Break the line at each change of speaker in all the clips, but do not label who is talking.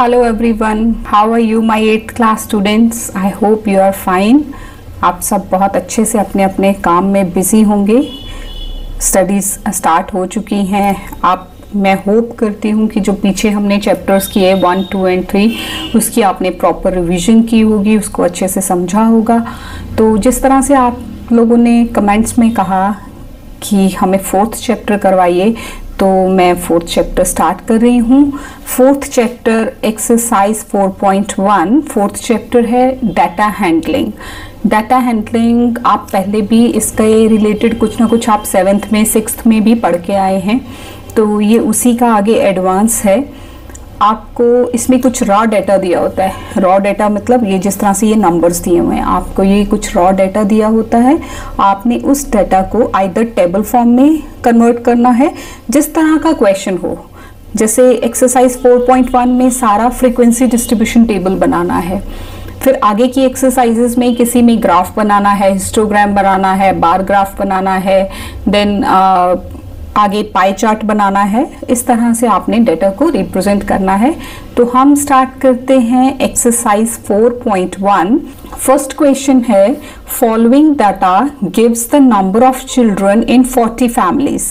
Hello everyone, how are you my 8th class students? I hope you are fine. आप सब बहुत अच्छे से अपने अपने काम में बिजी होंगे। स्टडीज़ स्टार्ट हो चुकी हैं। मैं होप करती हूँ कि जो पीछे हमने चैप्टर्स किए 1, 2 एंड 3 उसकी आपने प्रॉपर रिवीजन की होगी, उसको अच्छे से समझा होगा। तो जिस तरह से आप लोगों ने कमेंट्स में कहा कि हमें 4th चैप्टर करवाइए, तो मैं 4th चैप्टर स्टार्ट कर रही हूँ। 4th chapter exercise 4.1 4th chapter है डाटा हैंडलिंग। डाटा हैंडलिंग आप पहले भी इसके रिलेटेड कुछ ना कुछ आप 7th में 6th में भी पढ़ के आए हैं, तो ये उसी का आगे एडवांस है। आपको इसमें कुछ रॉ डाटा दिया होता है। रॉ डाटा मतलब ये जिस तरह से ये नंबर्स दिए हुए हैं, आपको ये कुछ रॉ डाटा दिया होता है। आपने उस डाटा को आइदर टेबल फॉर्म में कन्वर्ट करना है, जिस तरह का क्वेश्चन हो। जैसे एक्सरसाइज 4.1 में सारा फ्रीक्वेंसी डिस्ट्रीब्यूशन टेबल बनाना है। फिर आगे की एक्सरसाइजेज में किसी में ग्राफ बनाना है, हिस्टोग्राम बनाना है, बार ग्राफ बनाना है, देन आगे पाई चार्ट बनाना है। इस तरह से आपने डाटा को रिप्रेजेंट करना है। तो हम स्टार्ट करते हैं एक्सरसाइज 4.1। फर्स्ट क्वेश्चन है, following data gives the number of children in 40 families.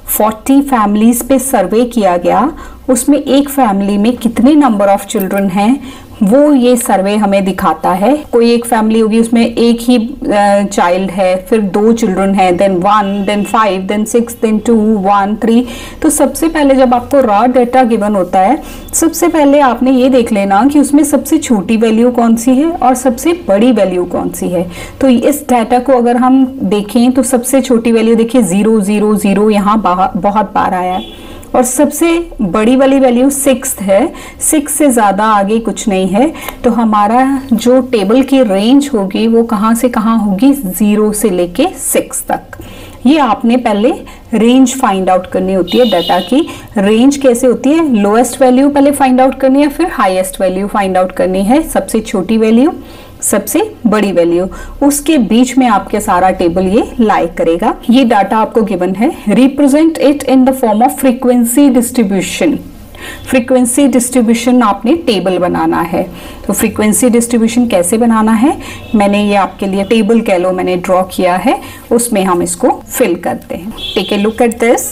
40 families पे सर्वे किया गया, उसमें एक फैमिली में कितने नंबर ऑफ चिल्ड्रन हैं वो ये सर्वे हमें दिखाता है। कोई एक फैमिली होगी, उसमें एक ही चाइल्ड है, फिर 2 चिल्ड्रन है, देन 1, देन 5, देन 6, देन 2, 1, 3। तो सबसे पहले जब आपको रॉ डाटा गिवन होता है, सबसे पहले आपने ये देख लेना कि उसमें सबसे छोटी वैल्यू कौन सी है और सबसे बड़ी वैल्यू कौन सी है। तो इस डाटा को अगर हम देखें तो सबसे छोटी वैल्यू देखिए 0, 0, 0 यहाँ बहुत बार आया है, और सबसे बड़ी वाली वैल्यू 6 है। 6 से ज़्यादा आगे कुछ नहीं है। तो हमारा जो टेबल की रेंज होगी वो कहाँ से कहाँ होगी, 0 से लेके 6 तक। ये आपने पहले रेंज फाइंड आउट करनी होती है। डाटा की रेंज कैसे होती है, लोएस्ट वैल्यू पहले फाइंड आउट करनी है, फिर हाईएस्ट वैल्यू फाइंड आउट करनी है। सबसे छोटी वैल्यू, सबसे बड़ी वैल्यू, उसके बीच में आपके सारा टेबल ये लाई करेगा। ये डाटा आपको गिवन है। Represent it in the form of frequency distribution. Frequency distribution आपने टेबल बनाना है। तो फ्रीक्वेंसी डिस्ट्रीब्यूशन कैसे बनाना है, मैंने ये आपके लिए टेबल कह लो मैंने ड्रॉ किया है, उसमें हम इसको फिल करते हैं। Take a look at this.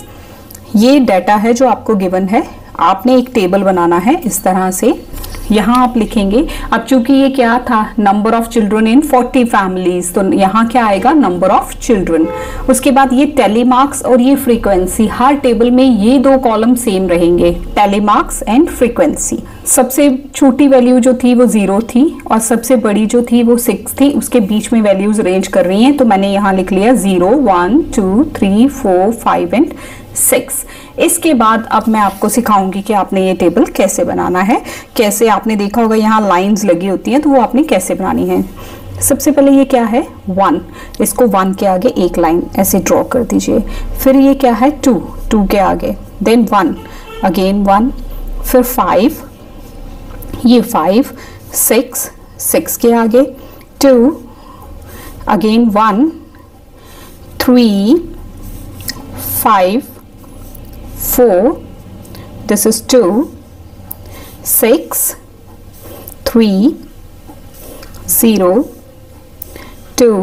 ये डाटा है जो आपको गिवन है। आपने एक टेबल बनाना है इस तरह से। यहाँ आप लिखेंगे, अब चूंकि ये क्या था, number of children in 40 families, तो यहाँ क्या आएगा, नंबर ऑफ चिल्ड्रन। उसके बाद ये टैली मार्क्स और ये फ्रीक्वेंसी, हर टेबल में ये 2 कॉलम सेम रहेंगे, टैली मार्क्स एंड फ्रीक्वेंसी। सबसे छोटी वैल्यू जो थी वो 0 थी और सबसे बड़ी जो थी वो 6 थी। उसके बीच में वैल्यूज रेंज कर रही हैं, तो मैंने यहाँ लिख लिया 0, 1, 2, 3, 4, 5 एंड 6। इसके बाद अब मैं आपको सिखाऊंगी कि आपने ये टेबल कैसे बनाना है। कैसे, आपने देखा होगा यहाँ लाइंस लगी होती हैं, तो वो आपने कैसे बनानी है। सबसे पहले ये क्या है, 1, इसको 1 के आगे एक लाइन ऐसे ड्रॉ कर दीजिए। फिर ये क्या है, 2, 2 के आगे, देन 1, अगेन 1, फिर 5, ये 5, 6, 6 के आगे 2, again 1, 3, 5, 4, this is 2, 6, 3, 0, 2,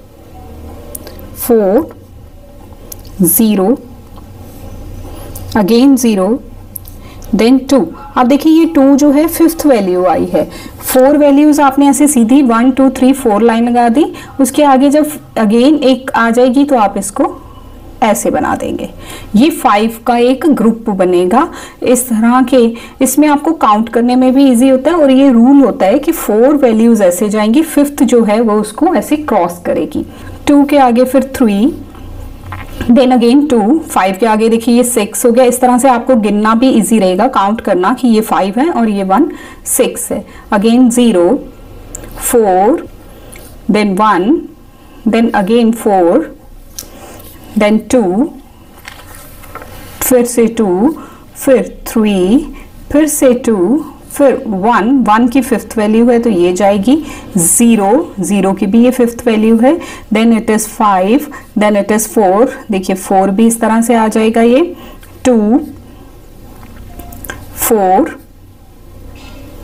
4, 0, again 0, then 2। अब देखिए ये 2 जो है 5th वैल्यू आई है। 4 वैल्यूज आपने ऐसे सीधी 1, 2, 3, 4 लाइन लगा दी। उसके आगे जब अगेन एक आ जाएगी तो आप इसको ऐसे बना देंगे। ये 5 का एक ग्रुप बनेगा इस तरह के। इसमें आपको काउंट करने में भी इजी होता है, और ये रूल होता है कि 4 वैल्यूज ऐसे जाएंगी, 5th जो है वो उसको ऐसे क्रॉस करेगी। 2 के आगे फिर 3, देन अगेन 2, 5 के आगे देखिए ये 6 हो गया। इस तरह से आपको गिनना भी इजी रहेगा, काउंट करना कि ये 5 है और ये 1 6 है। Again 0, 4, then 1, then again 4, then 2, फिर से 2, फिर 3, फिर से 2, फिर 1 की 5th वैल्यू है तो ये जाएगी। 0 की भी ये 5th वैल्यू है। Then it is 5, then it is 4, देखिए 4 भी इस तरह से आ जाएगा। ये 2, 4,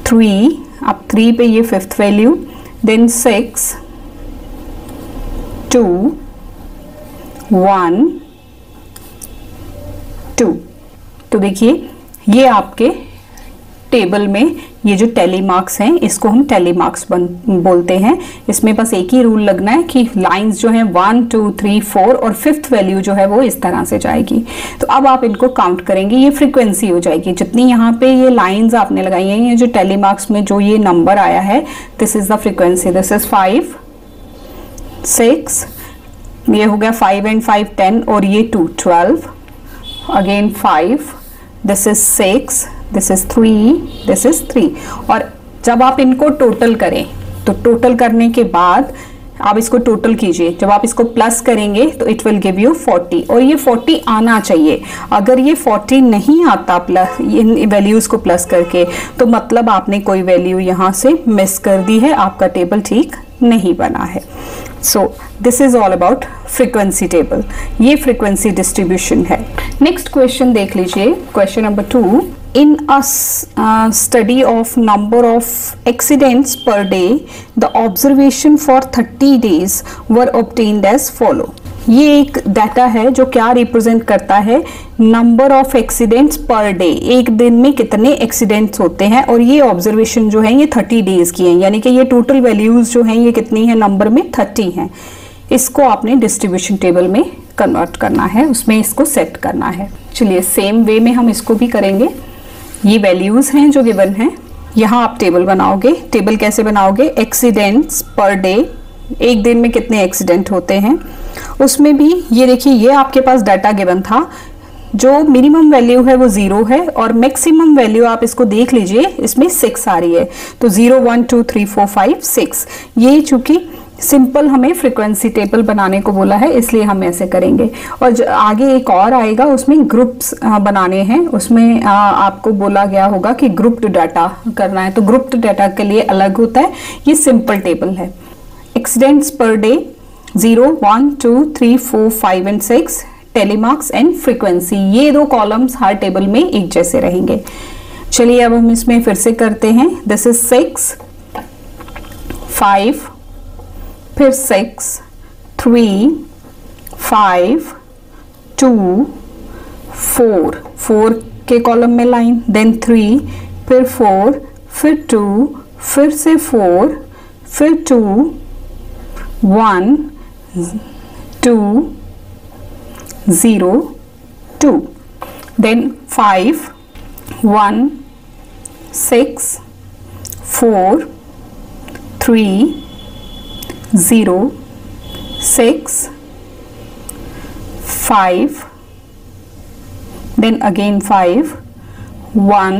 3, अब 3 पे ये फिफ्थ वैल्यू, देन 6, 2, 1, 2। तो देखिए ये आपके टेबल में ये जो टैली मार्क्स हैं इसको हम टैली मार्क्स बोलते हैं। इसमें बस एक ही रूल लगना है कि लाइंस जो हैं 1, 2, 3, 4 और फिफ्थ वैल्यू जो है वो इस तरह से जाएगी। तो अब आप इनको काउंट करेंगे, ये फ्रीक्वेंसी हो जाएगी। जितनी यहाँ पे ये लाइंस आपने लगाई हैं, ये जो टैली मार्क्स में जो ये नंबर आया है, this is the frequency. This is 5, 6, ये हो गया 5 and 5 10 और ये 2 12, again 5, this is 6, this is 3, this is 3। और जब आप इनको टोटल करें तो टोटल करने के बाद आप इसको टोटल कीजिए, जब आप इसको प्लस करेंगे तो इट विल गिव यू 40 और ये 40 आना चाहिए। अगर ये 40 नहीं आता प्लस इन वैल्यूज को प्लस करके तो मतलब आपने कोई वैल्यू यहाँ से मिस कर दी है, आपका टेबल ठीक नहीं बना है। So this is all about frequency table, ये फ्रीक्वेंसी डिस्ट्रीब्यूशन है। नेक्स्ट क्वेश्चन देख लीजिए, question number 2। In a study of number of accidents per day, the observation for 30 days were obtained as follow। ये एक डाटा है जो क्या represent करता है, number of accidents per day, एक दिन में कितने एक्सीडेंट्स होते हैं। और ये ऑब्जर्वेशन जो है ये 30 डेज की है, यानी कि ये टोटल वैल्यूज जो हैं ये कितनी है, नंबर में 30 हैं। इसको आपने डिस्ट्रीब्यूशन टेबल में कन्वर्ट करना है, उसमें इसको सेट करना है। चलिए सेम वे में हम इसको भी करेंगे। ये वैल्यूज हैं जो गिवन हैं, यहाँ आप टेबल बनाओगे। टेबल कैसे बनाओगे, एक्सीडेंट्स पर डे, एक दिन में कितने एक्सीडेंट होते हैं। उसमें भी ये देखिए ये आपके पास डाटा गिवन था, जो मिनिमम वैल्यू है वो 0 है और मैक्सिमम वैल्यू आप इसको देख लीजिए, इसमें 6 आ रही है। तो 0, 1, 2, 3, 4, 5, 6। ये चूंकि सिंपल हमें फ्रीक्वेंसी टेबल बनाने को बोला है, इसलिए हम ऐसे करेंगे। और आगे एक और आएगा, उसमें ग्रुप्स बनाने हैं, उसमें आपको बोला गया होगा कि ग्रुप्ड डाटा करना है। तो ग्रुप्ड डाटा के लिए अलग होता है, ये सिंपल टेबल है। Accidents per day 0, 1, 2, 3, 4, 5 and 6, tally marks and frequency, ये दो कॉलम्स हर टेबल में एक जैसे रहेंगे। चलिए अब हम इसमें फिर से करते हैं। दिस इज 6, 5, फिर 6, 3, 5, 2, 4 के कॉलम में लाइन, देन 3, फिर 4, फिर 2, फिर से 4, फिर 2, 1, 2, 0, 2, then 5, 1, 6, 4, 3, 0, 6, 5, then again 5, 1,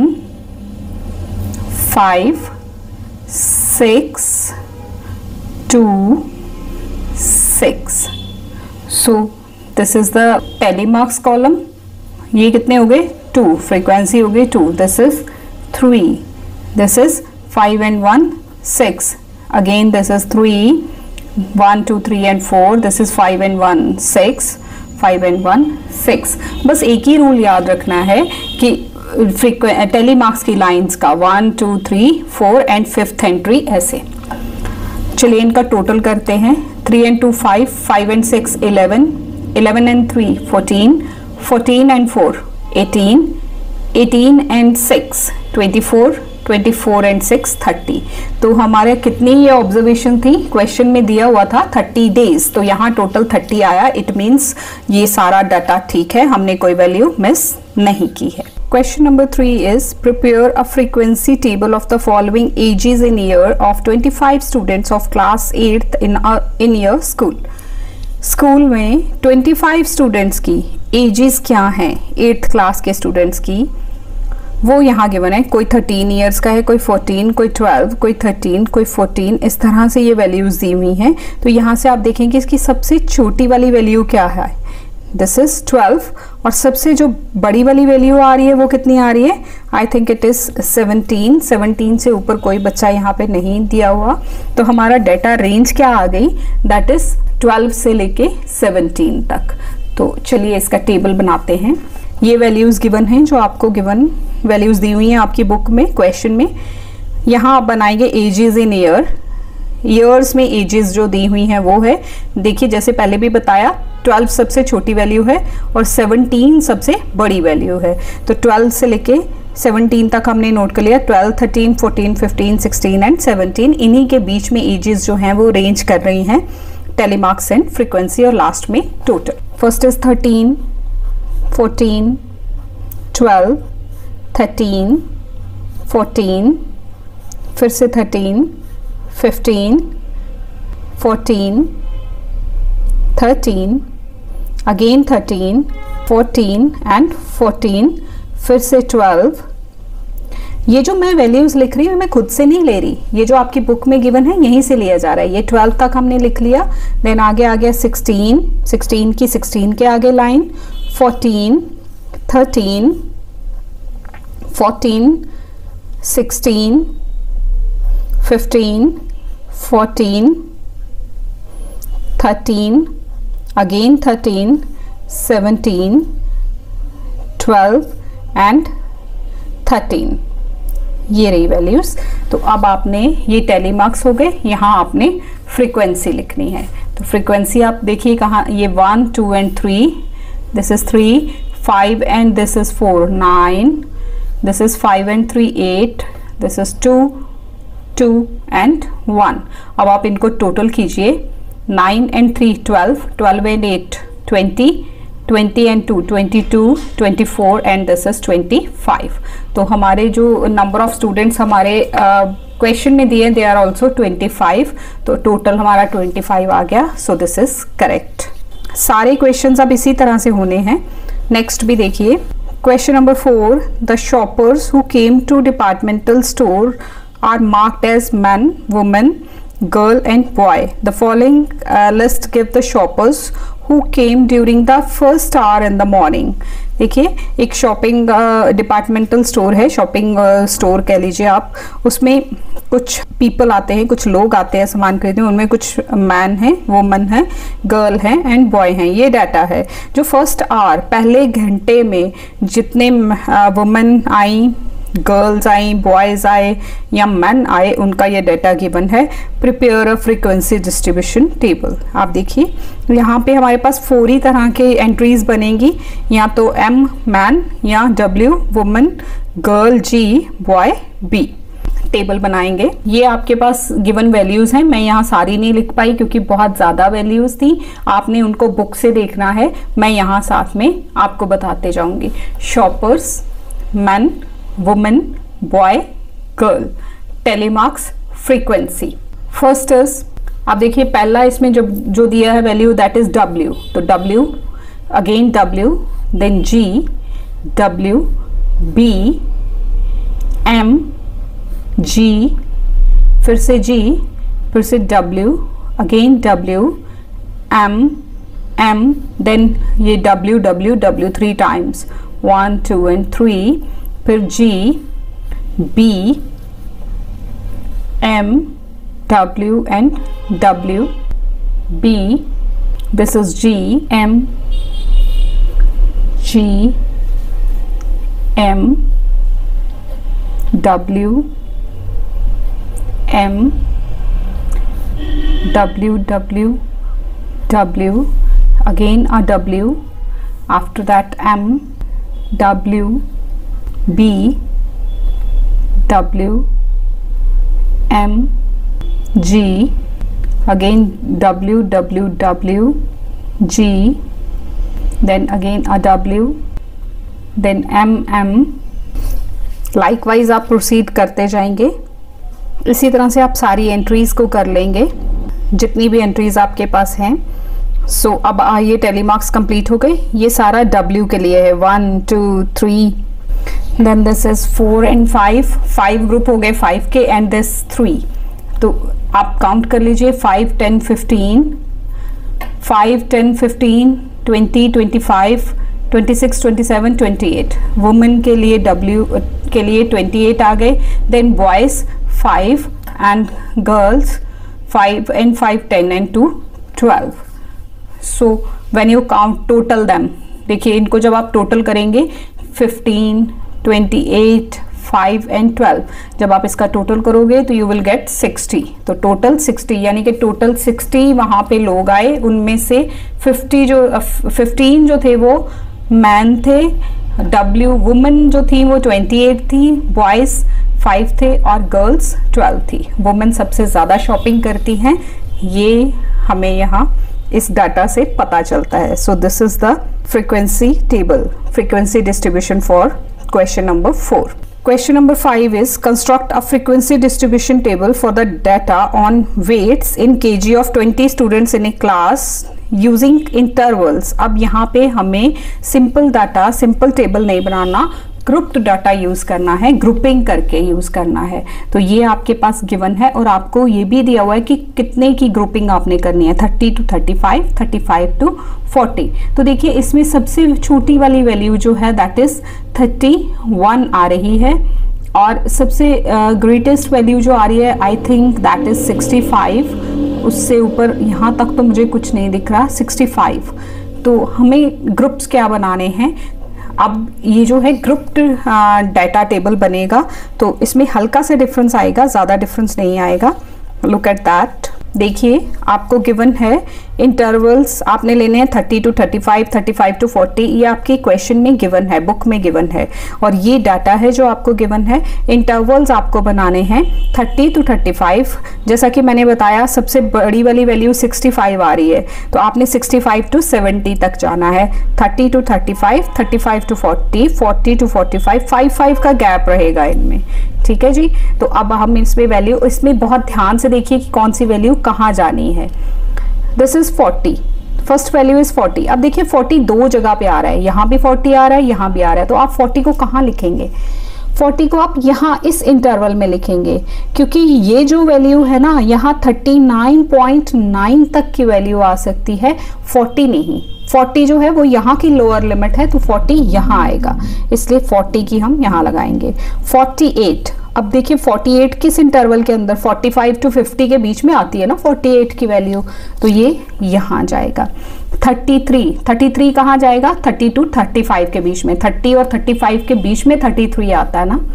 5, 6, 2, 6। So this is the tally marks column। ये कितने हो गए, 2, फ्रीक्वेंसी हो गई 2, this is 3, this is 5 and 1, 6, again this is 3, 1, 2, 3 and 4, this is 5 and 1, 6, 5 and 1, 6। बस एक ही रूल याद रखना है कि टेली मार्क्स की लाइंस का 1, 2, 3, 4 एंड 5th एंट्री ऐसे। चलिए इनका टोटल करते हैं। 3 and 2 5, 5 and 6 11, 11 and 3 14, 14 and 4 18, 18 and 6 24, 24 and 6 30। तो हमारे कितनी ये ऑब्जर्वेशन थी, क्वेश्चन में दिया हुआ था 30 डेज, तो यहाँ टोटल 30 आया। इट मीन्स ये सारा डाटा ठीक है, हमने कोई वैल्यू मिस नहीं की है। Question number 3 is prepare a frequency table of the following ages in year of 25 students of class 8th in your school। School में 25 स्टूडेंट्स की एजेस क्या हैं, 8th क्लास के स्टूडेंट्स की, वो यहाँ गिवन है। कोई 13 इयर्स का है, कोई 14, कोई 12, कोई 13, कोई 14, इस तरह से ये वैल्यूज दी हुई हैं। तो यहाँ से आप देखेंगे इसकी सबसे छोटी वाली वैल्यू क्या है, दिस इज 12, और सबसे जो बड़ी वाली वैल्यू आ रही है वो कितनी आ रही है, आई थिंक इट इज 17। 17 से ऊपर कोई बच्चा यहाँ पे नहीं दिया हुआ। तो हमारा डेटा रेंज क्या आ गई, दैट इज 12 से लेके 17 तक। तो चलिए इसका टेबल बनाते हैं। ये वैल्यूज गिवन हैं, जो आपको गिवन वैल्यूज दी हुई हैं आपकी बुक में, क्वेश्चन में। यहाँ आप बनाएंगे एजेस इन ईयर, ईयर्स में एजेस जो दी हुई हैं वो है, देखिए जैसे पहले भी बताया 12 सबसे छोटी वैल्यू है और 17 सबसे बड़ी वैल्यू है, तो 12 से लेके 17 तक हमने नोट कर लिया। 12, 13, 14, 15, 16 एंड 17, इन्हीं के बीच में एजेस जो हैं वो रेंज कर रही हैं टेलीमार्क्स एंड फ्रीक्वेंसी, और लास्ट में टोटल। फर्स्ट इज 13, 14, 12, 13, 14, फिर से 13, 15, 14, 13, अगेन 13, 14 एंड 14, फिर से 12। ये जो मैं वैल्यूज लिख रही हूँ मैं खुद से नहीं ले रही, ये जो आपकी बुक में गिवन है यहीं से लिया जा रहा है। ये 12 तक हमने लिख लिया, देन आगे आ गया 16, 16 की 16 के आगे लाइन, 14, 13, 14, 16, 15, 14, 13, again 13, 17, 12 एंड 13, ये रही वैल्यूज। तो अब आपने ये टेलीमार्क्स हो गए, यहाँ आपने फ्रीक्वेंसी लिखनी है। तो फ्रीक्वेंसी आप देखिए कहाँ, ये 1, 2 and 3, this is 3, 5 and this is 4, 9, this is 5 and 3, 8, this is 2, 2 and 1। अब आप इनको टोटल कीजिए, 9 and 3 12, 12 and 8 20, 20 and 2 22, 24 and this is 25। तो हमारे जो नंबर ऑफ स्टूडेंट्स हमारे क्वेश्चन में दिए दे आर ऑल्सो 25, तो टोटल हमारा 25 आ गया। So this is correct. सारे क्वेश्चंस अब इसी तरह से होने हैं। नेक्स्ट भी देखिए, question number 4, the shoppers who came to departmental store are marked as man, woman, girl and boy. The following list give the shoppers who came during the first hour in the morning. देखिए एक shopping departmental store है, shopping store कह लीजिए आप, उसमें कुछ people आते हैं, कुछ लोग आते हैं सामान खरीदने, उनमें कुछ मैन है, वुमन है, गर्ल है एंड बॉय हैं। ये डाटा है जो फर्स्ट आवर, पहले घंटे में जितने वुमन आई, गर्ल्स आई, बॉयज आए या मैन आए, उनका ये डाटा गिवन है। Prepare a frequency distribution table. आप देखिए यहाँ पे हमारे पास 4 ही तरह के एंट्रीज बनेंगी, या तो M मैन, या W woman, girl G, boy B। Table बनाएंगे। ये आपके पास गिवन वैल्यूज हैं, मैं यहाँ सारी नहीं लिख पाई क्योंकि बहुत ज़्यादा वैल्यूज थी, आपने उनको बुक से देखना है, मैं यहाँ साथ में आपको बताते जाऊँगी। Shoppers, man, women, boy, girl, tally marks, frequency. First is, आप देखिए पहला इसमें जो दिया है वैल्यू दैट इज W, तो W, again W, then G, W, B, M, G, फिर से G, फिर से W, again W, M, M, then ये W, W, W 3 times, 1, 2 and 3, फिर G, B, M, W and W, B, this is G, M, G, M, W, M, W, W, W, again a W, after that M, W, B, W, M, G, again W, W, W, G, then again a W, then M, M। Likewise आप proceed करते जाएंगे, इसी तरह से आप सारी entries को कर लेंगे जितनी भी एंट्रीज आपके पास हैं। सो अब ये टेलीमार्क्स कंप्लीट हो गए। ये सारा W के लिए है, 1, 2, 3, then this is 4 and 5 group हो गए 5 के, एंड दिस 3। तो आप काउंट कर लीजिए, 5, 10, 15, 5, 10, 15, 20, 25, 26, 27, 28। वुमेन के लिए W के लिए 28 आ गए, then boys 5 and girls 5 and 5, 10 and 2, 12। So when you count total them, देखिए इनको जब आप टोटल करेंगे 15, 28, 5 एंड 12, जब आप इसका टोटल करोगे तो यू विल गेट 60। तो टोटल 60, यानी कि टोटल 60 वहाँ पे लोग आए, उनमें से 15 जो थे वो मैन थे, वुमेन जो थी वो 28 थी, बॉयज़ 5 थे और गर्ल्स 12 थी। वुमेन सबसे ज़्यादा शॉपिंग करती हैं, ये हमें यहाँ इस डाटा से पता चलता है। So this is the frequency table, frequency distribution for question number 4. Question number 5 is construct a frequency distribution table for the data on weights in kg of 20 students in a class using intervals. अब यहाँ पे हमें simple data, simple table नहीं बनाना, grouped data use करना है, grouping करके use करना है। तो ये आपके पास गिवन है और आपको ये भी दिया हुआ है कि कितने की ग्रुपिंग आपने करनी है, 30 to 35, 35 to 40। तो देखिए इसमें सबसे छोटी वाली वैल्यू जो है दैट इज 31 आ रही है और सबसे ग्रेटेस्ट वैल्यू जो आ रही है आई थिंक दैट इज 65। उससे ऊपर यहाँ तक तो मुझे कुछ नहीं दिख रहा, 65। तो हमें ग्रुप्स क्या बनाने हैं, अब ये जो है ग्रुप्ड डाटा टेबल बनेगा तो इसमें हल्का सा डिफरेंस आएगा, ज़्यादा डिफरेंस नहीं आएगा। लुक एट दैट, देखिए आपको गिवन है इंटरवल्स आपने लेने हैं 30 to 35, 35 to 40, ये आपके क्वेश्चन में गिवन है, बुक में गिवन है और ये डाटा है जो आपको गिवन है। इंटरवल्स आपको बनाने हैं 30 to 35, जैसा कि मैंने बताया सबसे बड़ी वाली वैल्यू 65 आ रही है तो आपने 65 to 70 तक जाना है, 30 to 35, 35 to 40, 40 to 45, 5 का गैप रहेगा इनमें, ठीक है जी। तो अब हम इसमें वैल्यू, इसमें बहुत ध्यान से देखिए कि कौन सी वैल्यू कहाँ जानी है। This is 40, first value is 40। अब देखिए 40 दो जगह पे आ रहा है, यहाँ भी 40 आ रहा है, यहाँ भी आ रहा है, तो आप 40 को कहाँ लिखेंगे, 40 को आप यहाँ इस इंटरवल में लिखेंगे क्योंकि ये जो वैल्यू है ना यहाँ 39.9 तक की वैल्यू आ सकती है, 40 नहीं। 40 जो है वो यहाँ की लोअर लिमिट है तो 40 यहाँ आएगा, इसलिए 40 की हम यहाँ लगाएंगे। 48, अब देखिए 48 किस इंटरवल के अंदर, 45 to 50 के बीच में आती है ना 48 की वैल्यू, तो ये यहाँ जाएगा। 33 कहाँ जाएगा, 30 to 35 के बीच में, 30 और 35 के बीच में 33 आता है ना।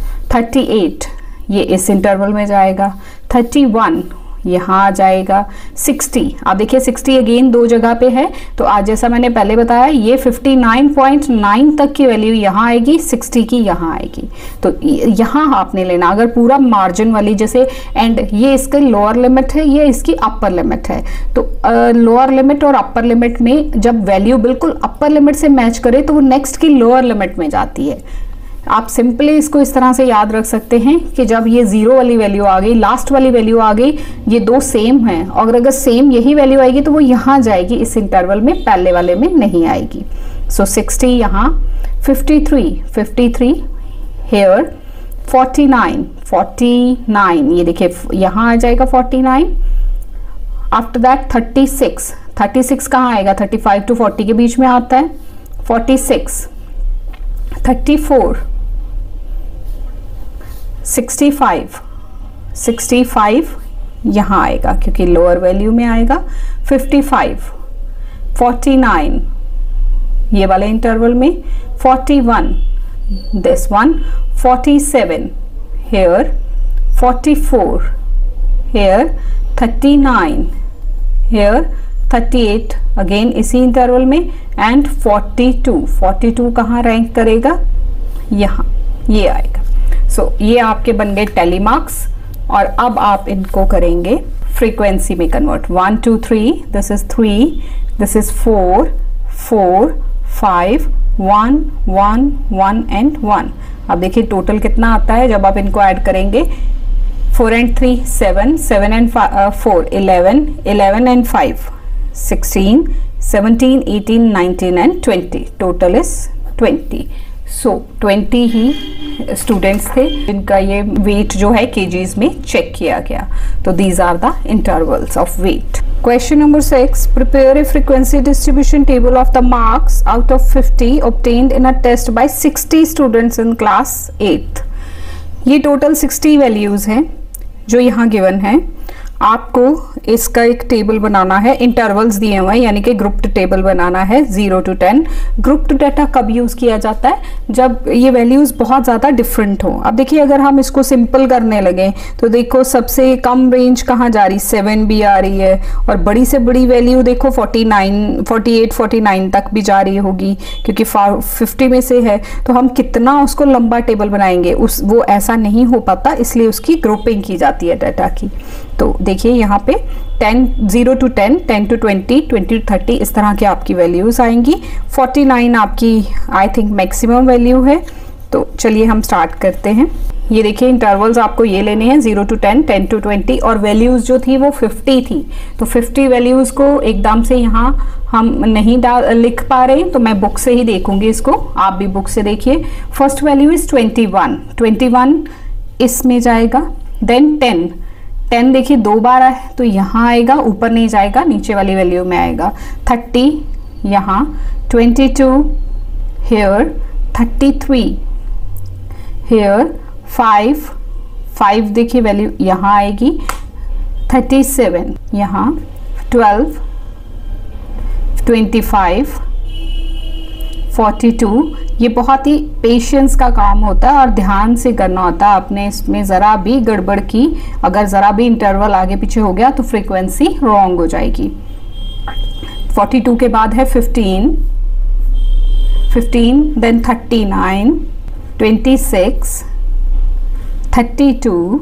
38 ये इस इंटरवल में जाएगा, 31 यहाँ आ जाएगा। 60, आप देखिए 60 अगेन दो जगह पे है तो आज जैसा मैंने पहले बताया ये 59.9 तक की वैल्यू यहाँ आएगी, 60 की यहाँ आएगी। तो यहाँ आपने लेना, अगर पूरा मार्जिन वाली जैसे एंड ये इसका लोअर लिमिट है, ये इसकी अपर लिमिट है, तो लोअर लिमिट और अपर लिमिट में जब वैल्यू बिल्कुल अपर लिमिट से मैच करे तो वो नेक्स्ट की लोअर लिमिट में जाती है। आप सिंपली इसको इस तरह से याद रख सकते हैं कि जब ये जीरो वाली वैल्यू आ गई, लास्ट वाली वैल्यू आ गई, ये दो सेम हैं और अगर सेम यही वैल्यू आएगी तो वो यहाँ जाएगी इस इंटरवल में, पहले वाले में नहीं आएगी। सो 60 यहाँ, 53 हेयर, 49 ये देखिए यहाँ आ जाएगा 49। आफ्टर दैट 36 कहाँ आएगा, 35 to 40 के बीच में आता है, 46, 34, 65 यहाँ आएगा क्योंकि लोअर वैल्यू में आएगा, 55, 49 ये वाले इंटरवल में, 41 this one, 47 here, 44 here, 39 here, 38 again इसी इंटरवल में एंड 42 कहाँ रैंक करेगा, यहाँ ये आएगा। सो ये आपके बन गए टैली मार्क्स और अब आप इनको करेंगे फ्रीक्वेंसी में convert. 1 2 3, this is 3, this is 4 5 1 1 1 and 1। अब देखिए टोटल कितना आता है जब आप इनको ऐड करेंगे, 4 and 3 7, 7 and 4 11, 11 and 5 16, 17 18 19 and 20, total is 20। सो 20 ही स्टूडेंट्स थे जिनका ये वेट जो है केजीज में चेक किया गया। तो these are the intervals of weight. Question number 6, prepare a frequency distribution table of the marks out of 50 obtained in a test by 60 students in class 8। ये टोटल 60 वैल्यूज हैं जो यहाँ गिवन है। आपको इसका एक टेबल बनाना है, इंटरवल्स दिए हुए हैं यानी कि ग्रुप्ड टेबल बनाना है 0 to 10। ग्रुप्ड डाटा कब यूज किया जाता है? जब ये वैल्यूज बहुत ज्यादा डिफरेंट हो। अब देखिए अगर हम इसको सिंपल करने लगे तो देखो सबसे कम रेंज कहाँ जा रही, 7 भी आ रही है, और बड़ी से बड़ी वैल्यू देखो 48 49 तक भी जा रही होगी क्योंकि 50 में से है। तो हम कितना उसको लंबा टेबल बनाएंगे, वो ऐसा नहीं हो पाता, इसलिए उसकी ग्रुपिंग की जाती है डाटा की। तो देखिए यहाँ पे 0 to 10, 10 to 20, 20 to 30 इस तरह की आपकी वैल्यूज आएंगी। 49 आपकी आई थिंक मैक्सिमम वैल्यू है। तो चलिए हम स्टार्ट करते हैं। ये देखिए इंटरवल्स आपको ये लेने हैं 0 to 10, 10 to 20, और वैल्यूज जो थी वो 50 थी। तो 50 वैल्यूज को एकदम से यहाँ हम नहीं लिख पा रहे, तो मैं बुक से ही देखूंगी इसको, आप भी बुक से देखिए। फर्स्ट वैल्यू इज 21 इसमें जाएगा। देन 10 देखिए 2 बार है तो यहाँ आएगा, ऊपर नहीं जाएगा, नीचे वाली वैल्यू में आएगा। 30 यहाँ, 22 हेयर, 33 हेयर, 5 देखिए वैल्यू यहाँ आएगी, 37 यहाँ, 12, 25, 42। ये बहुत ही पेशेंस का काम होता है और ध्यान से करना होता है। आपने इसमें ज़रा भी गड़बड़ की, अगर ज़रा भी इंटरवल आगे पीछे हो गया तो फ्रीक्वेंसी रॉन्ग हो जाएगी। 42 के बाद है 15, देन 39, 26, 32,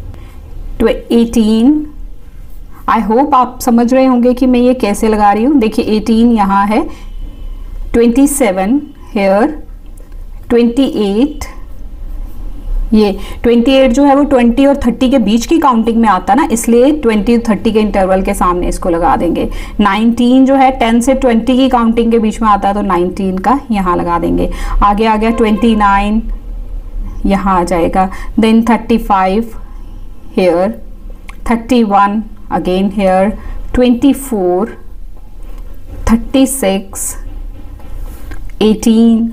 18। आई होप आप समझ रहे होंगे कि मैं ये कैसे लगा रही हूँ। देखिए 18 यहाँ है, 27 हेयर, 28, ये 28 जो है वो 20 और 30 के बीच की काउंटिंग में आता है ना, इसलिए 20 और 30 के इंटरवल के सामने इसको लगा देंगे। 19 जो है 10 से 20 की काउंटिंग के बीच में आता है, तो 19 का यहाँ लगा देंगे। आगे आ गया 29 यहाँ आ जाएगा। Then 35 here, 31 again here, 24, 36, 18,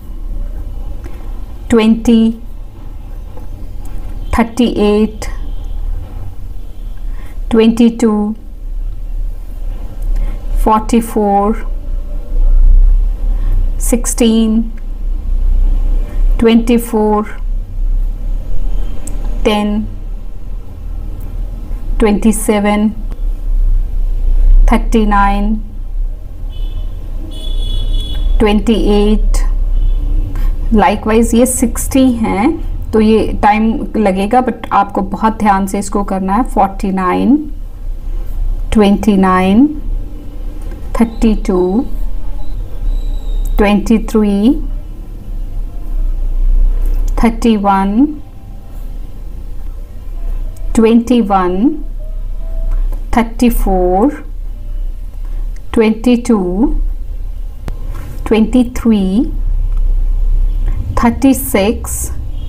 20, 38, 22, 44, 16, 24, 10, 27, 39, 28। Likewise ये 60 हैं तो ये टाइम लगेगा, बट आपको बहुत ध्यान से इसको करना है। 49, 29, 32, 23, 31, 21, 34, 22, 23, 36,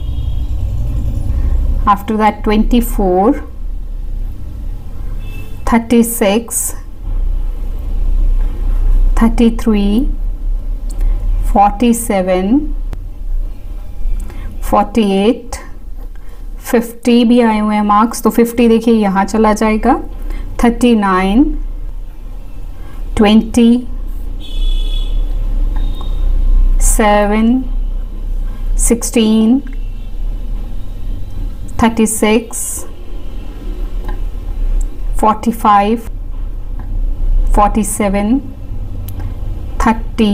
after that 24, 36, 33, 47, 48, 50 भी आए हुए हैं मार्क्स, तो 50 देखिए यहाँ चला जाएगा। 39, 20, 7, 16, 36, 45, 47, 30,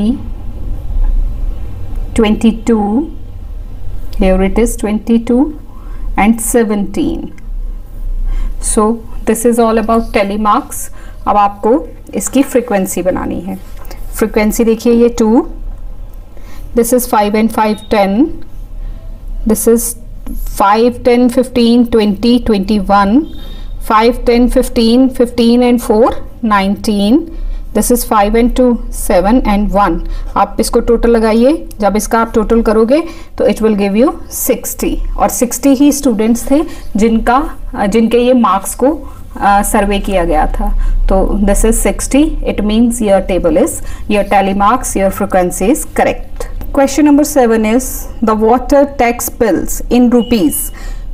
22, here it is 22, and 17. So this is all about tally marks. अब आपको इसकी फ्रीक्वेंसी बनानी है। फ्रीक्वेंसी देखिए ये 2, this is 5 and 5, 10, this is 5, 10, 15, 20, 21, 5, 10, 15, 15 and 4, 19, this is 5 and 2, 7 and 1. आप इसको टोटल लगाइए, जब इसका आप टोटल करोगे तो it will give you 60, और 60 ही स्टूडेंट्स थे जिनके ये मार्क्स को सर्वे किया गया था। तो this is 60, it means your table is, your tally marks, your frequency is correct. Question number 7 is the water tax bills in rupees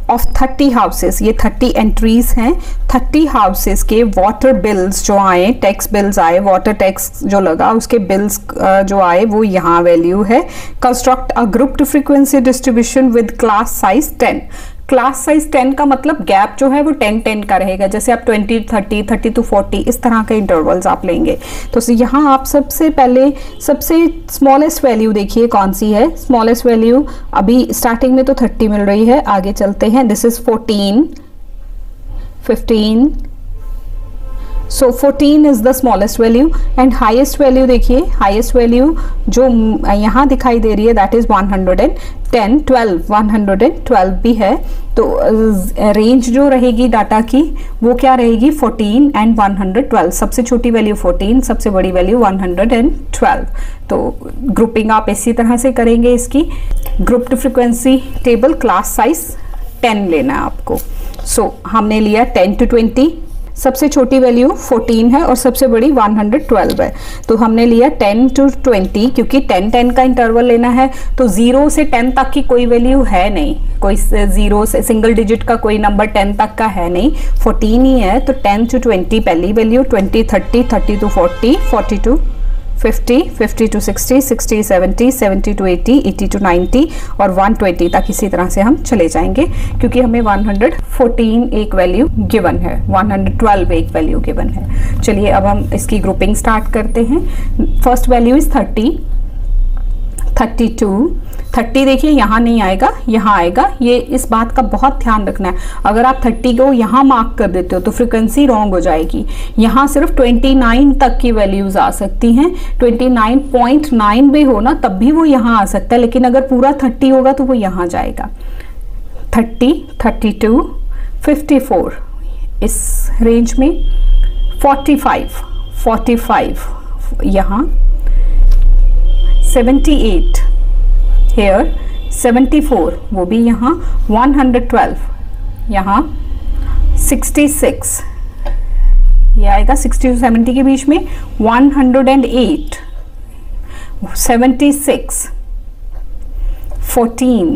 of 30 houses, ये 30 एंट्रीज हैं, 30 हाउसेस के वाटर बिल्स जो आए, टैक्स बिल्स आए, water tax जो लगा उसके bills जो आए वो यहाँ वैल्यू है। Construct a grouped frequency distribution with class size 10। Class size 10 का मतलब गैप जो है वो 10-10 का रहेगा, जैसे आप 20, 30, 30 to 40 इस तरह के इंटरवल्स आप लेंगे। तो यहाँ आप सबसे पहले सबसे स्मॉलेस्ट वैल्यू देखिए कौन सी है। स्मॉलेस्ट वैल्यू अभी स्टार्टिंग में तो 30 मिल रही है, आगे चलते हैं, this is 14, 15, so 14 is the smallest value and highest value देखिए, हाईएस्ट वैल्यू जो यहाँ दिखाई दे रही है दैट इज 110, 12, 112 भी है। तो रेंज जो रहेगी डाटा की वो क्या रहेगी, 14 एंड 112। सबसे छोटी वैल्यू 14, सबसे बड़ी वैल्यू 112। तो ग्रुपिंग आप इसी तरह से करेंगे इसकी। Grouped frequency table class size 10 लेना है आपको। सो हमने लिया 10 to 20, सबसे छोटी वैल्यू 14 है और सबसे बड़ी 112 है। तो हमने लिया 10 to 20, क्योंकि 10-10 का इंटरवल लेना है तो 0 से 10 तक की कोई वैल्यू है नहीं, कोई 0 से सिंगल डिजिट का कोई नंबर 10 तक का है नहीं, 14 ही है। तो 10 to 20 पहली value, 20, 30, 30 to 40, 40 to 50, 50 to 60, 60, 70, 70 to 80, 80 to 90 और 120 तक इसी तरह से हम चले जाएंगे, क्योंकि हमें 114 एक वैल्यू गिवन है, 112 एक वैल्यू गिवन है। चलिए अब हम इसकी ग्रुपिंग स्टार्ट करते हैं। फर्स्ट वैल्यू इज 30, 32, 30 देखिए यहाँ नहीं आएगा, यहाँ आएगा। ये इस बात का बहुत ध्यान रखना है, अगर आप 30 को यहाँ मार्क कर देते हो तो फ्रीक्वेंसी रॉन्ग हो जाएगी। यहाँ सिर्फ 29 तक की वैल्यूज आ सकती हैं, 29.9 भी हो ना तब भी वो यहाँ आ सकता है, लेकिन अगर पूरा 30 होगा तो वो यहाँ जाएगा। 30, 32, 54 इस रेंज में, 45, 45 यहाँ, 78 here, 74 वो भी यहाँ, 112 यहाँ, 66 ये आएगा 60 to 70 के बीच में, 108, 76, 14,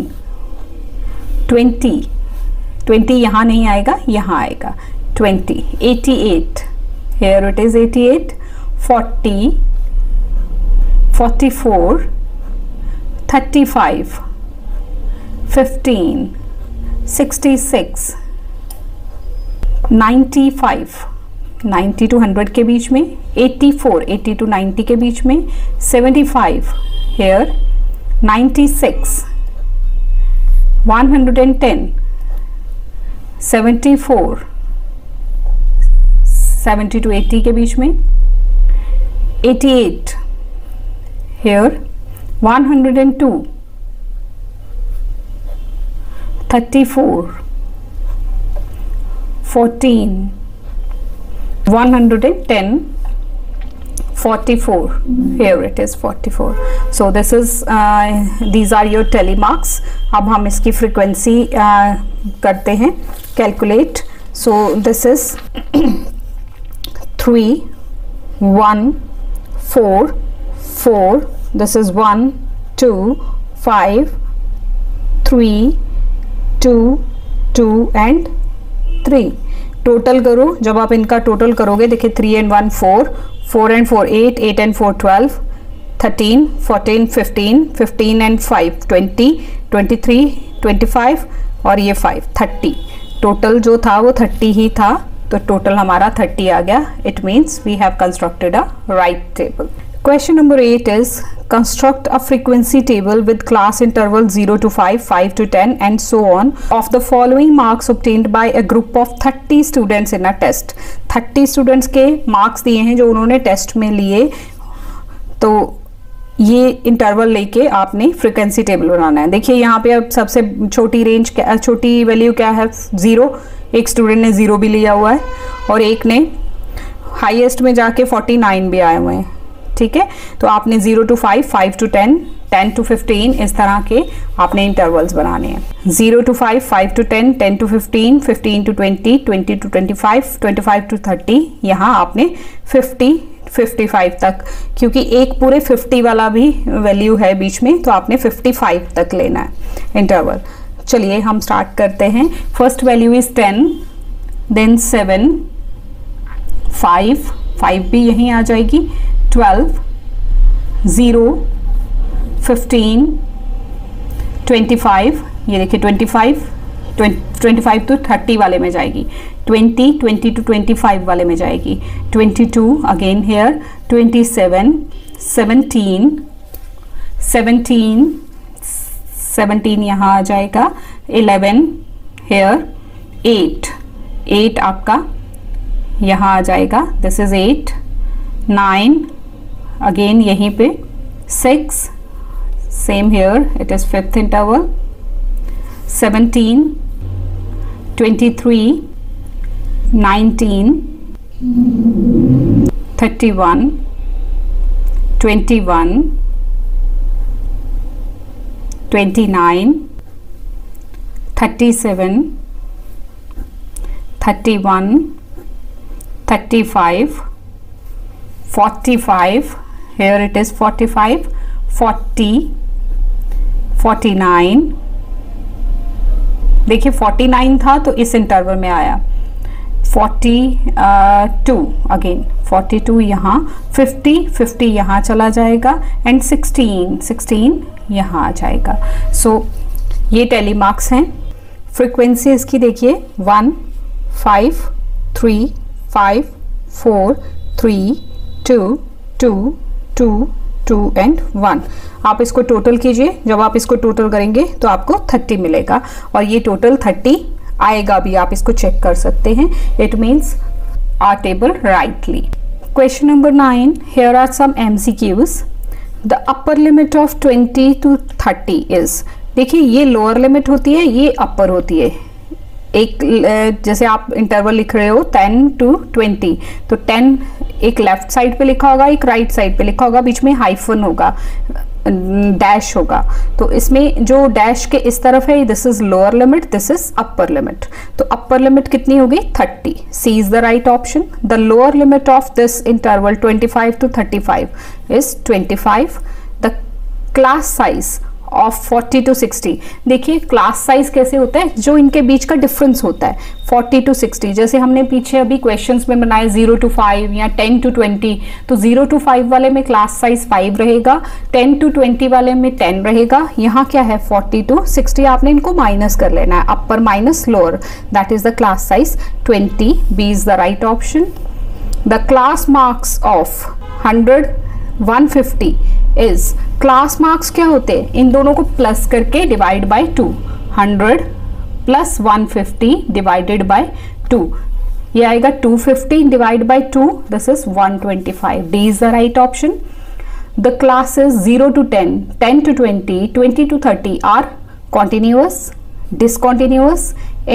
20 यहाँ नहीं आएगा, यहाँ आएगा 20, 88 here it is 88, 40, 44, 35, 15, 66, 95, 90 to 100 के बीच में, 84, 80 to 90 के बीच में, 75 here, 96, 110, 74, 70 to 80 के बीच में, 88 here, 102, 34, 14, 110, 44 here it is 44. So this is these are your tally marks. अब हम इसकी frequency करते हैं calculate. So this is 3, 1, 4, 4, this is 1, 2, 5, 3, 2, 2 and 3. Total करो, जब आप इनका टोटल करोगे देखिए 3 and 1 4, 4 and 4 8, 8 and 4 12, 13, 14, 15, 15 and 5 20, 23, 25 और ये 5 30। टोटल जो था वो 30 ही था, तो टोटल हमारा 30 आ गया। It means we have constructed a right table. Question number 8 is construct a frequency table with class interval 0 to 5, 5 to 10 and so on of the following marks obtained by a group of 30 students in a test. 30 students के marks दिए हैं जो उन्होंने test में लिए, तो ये interval लेके आपने फ्रीक्वेंसी टेबल बनाना है। देखिए यहाँ पे अब सबसे छोटी रेंज क्या, छोटी वैल्यू क्या है 0, एक स्टूडेंट ने 0 भी लिया हुआ है और एक ने हाईएस्ट में जाके 49 भी आए हुए हैं, ठीक है। तो आपने 0 to 5, 5 to 10, 10 to 15 इस तरह के आपने इंटरवल्स बनाने हैं। 0 to 5, 5 to 10, 10 to 15, 15 to 20, 20 to 25, 25 to 30, यहाँ आपने 50, 55 तक, क्योंकि एक पूरे 50 वाला भी वैल्यू है बीच में, तो आपने 55 तक लेना है इंटरवल। चलिए हम स्टार्ट करते हैं। फर्स्ट वैल्यू इज 10, देन 7, 5 भी यहीं आ जाएगी, 12, 0, 15, 25, ये देखिए 25 तो 30 वाले में जाएगी, 20 to 25 वाले में जाएगी, 22 अगेन हेयर, 27, 17 यहाँ आ जाएगा, 11 हेयर, 8 आपका यहाँ आ जाएगा, दिस इज 8, 9 अगेन यहीं पे, 6 same here, it is 5th interval, 17, 23, 19, 31, 21, 29, 37, 31, 35, 45, here it is 45, 40, 49, देखिए 49 था तो इस इंटरवल में आया, 42 अगेन 42 यहाँ, 50 यहाँ चला जाएगा, एंड 16 यहाँ आ जाएगा। सो ये टेली मार्क्स हैं। फ्रीक्वेंसी इसकी देखिए 1, 5, 3, 5, 4, 3, 2, 2, 2, 2 एंड 1। आप इसको टोटल कीजिए, जब आप इसको टोटल करेंगे तो आपको 30 मिलेगा, और ये टोटल 30 आएगा भी, आप इसको चेक कर सकते हैं। It means our table rightly. Question number 9, here are some MCQs। The upper limit of 20 to 30 is, देखिए ये लोअर लिमिट होती है, ये अपर होती है। एक जैसे आप इंटरवल लिख रहे हो 10 to 20, तो 10 एक लेफ्ट साइड पे लिखा होगा, एक राइट साइड पे लिखा होगा, बीच में हाइफन होगा, डैश होगा, तो इसमें जो डैश के इस तरफ है, this is lower limit, this is upper limit. तो अपर लिमिट कितनी होगी? 30। C is the right option. The lower limit of this interval 25 to 35 is 25। The class size of 40 to 60, देखिए क्लास साइज कैसे होता है, जो इनके बीच का डिफरेंस होता है 40 to 60। जैसे हमने पीछे अभी क्वेश्चंस में बनाए 0 to 5 या 10 to 20, तो 0 to 5 वाले में क्लास साइज 5 रहेगा, 10 to 20 वाले में 10 रहेगा। यहाँ क्या है 40 to 60, आपने इनको माइनस कर लेना है, upper minus lower, that is the class size 20। B is the right option. The class marks of 100, 150 is, class marks क्या होते हैं, इन दोनों को प्लस करके divide by 2, 100 plus 150 divided by 2, ये आएगा 250 divide by 2, this is 125। D is the right option. The classes 0 to 10, 10 to 20, 20 to 30 are continuous, discontinuous,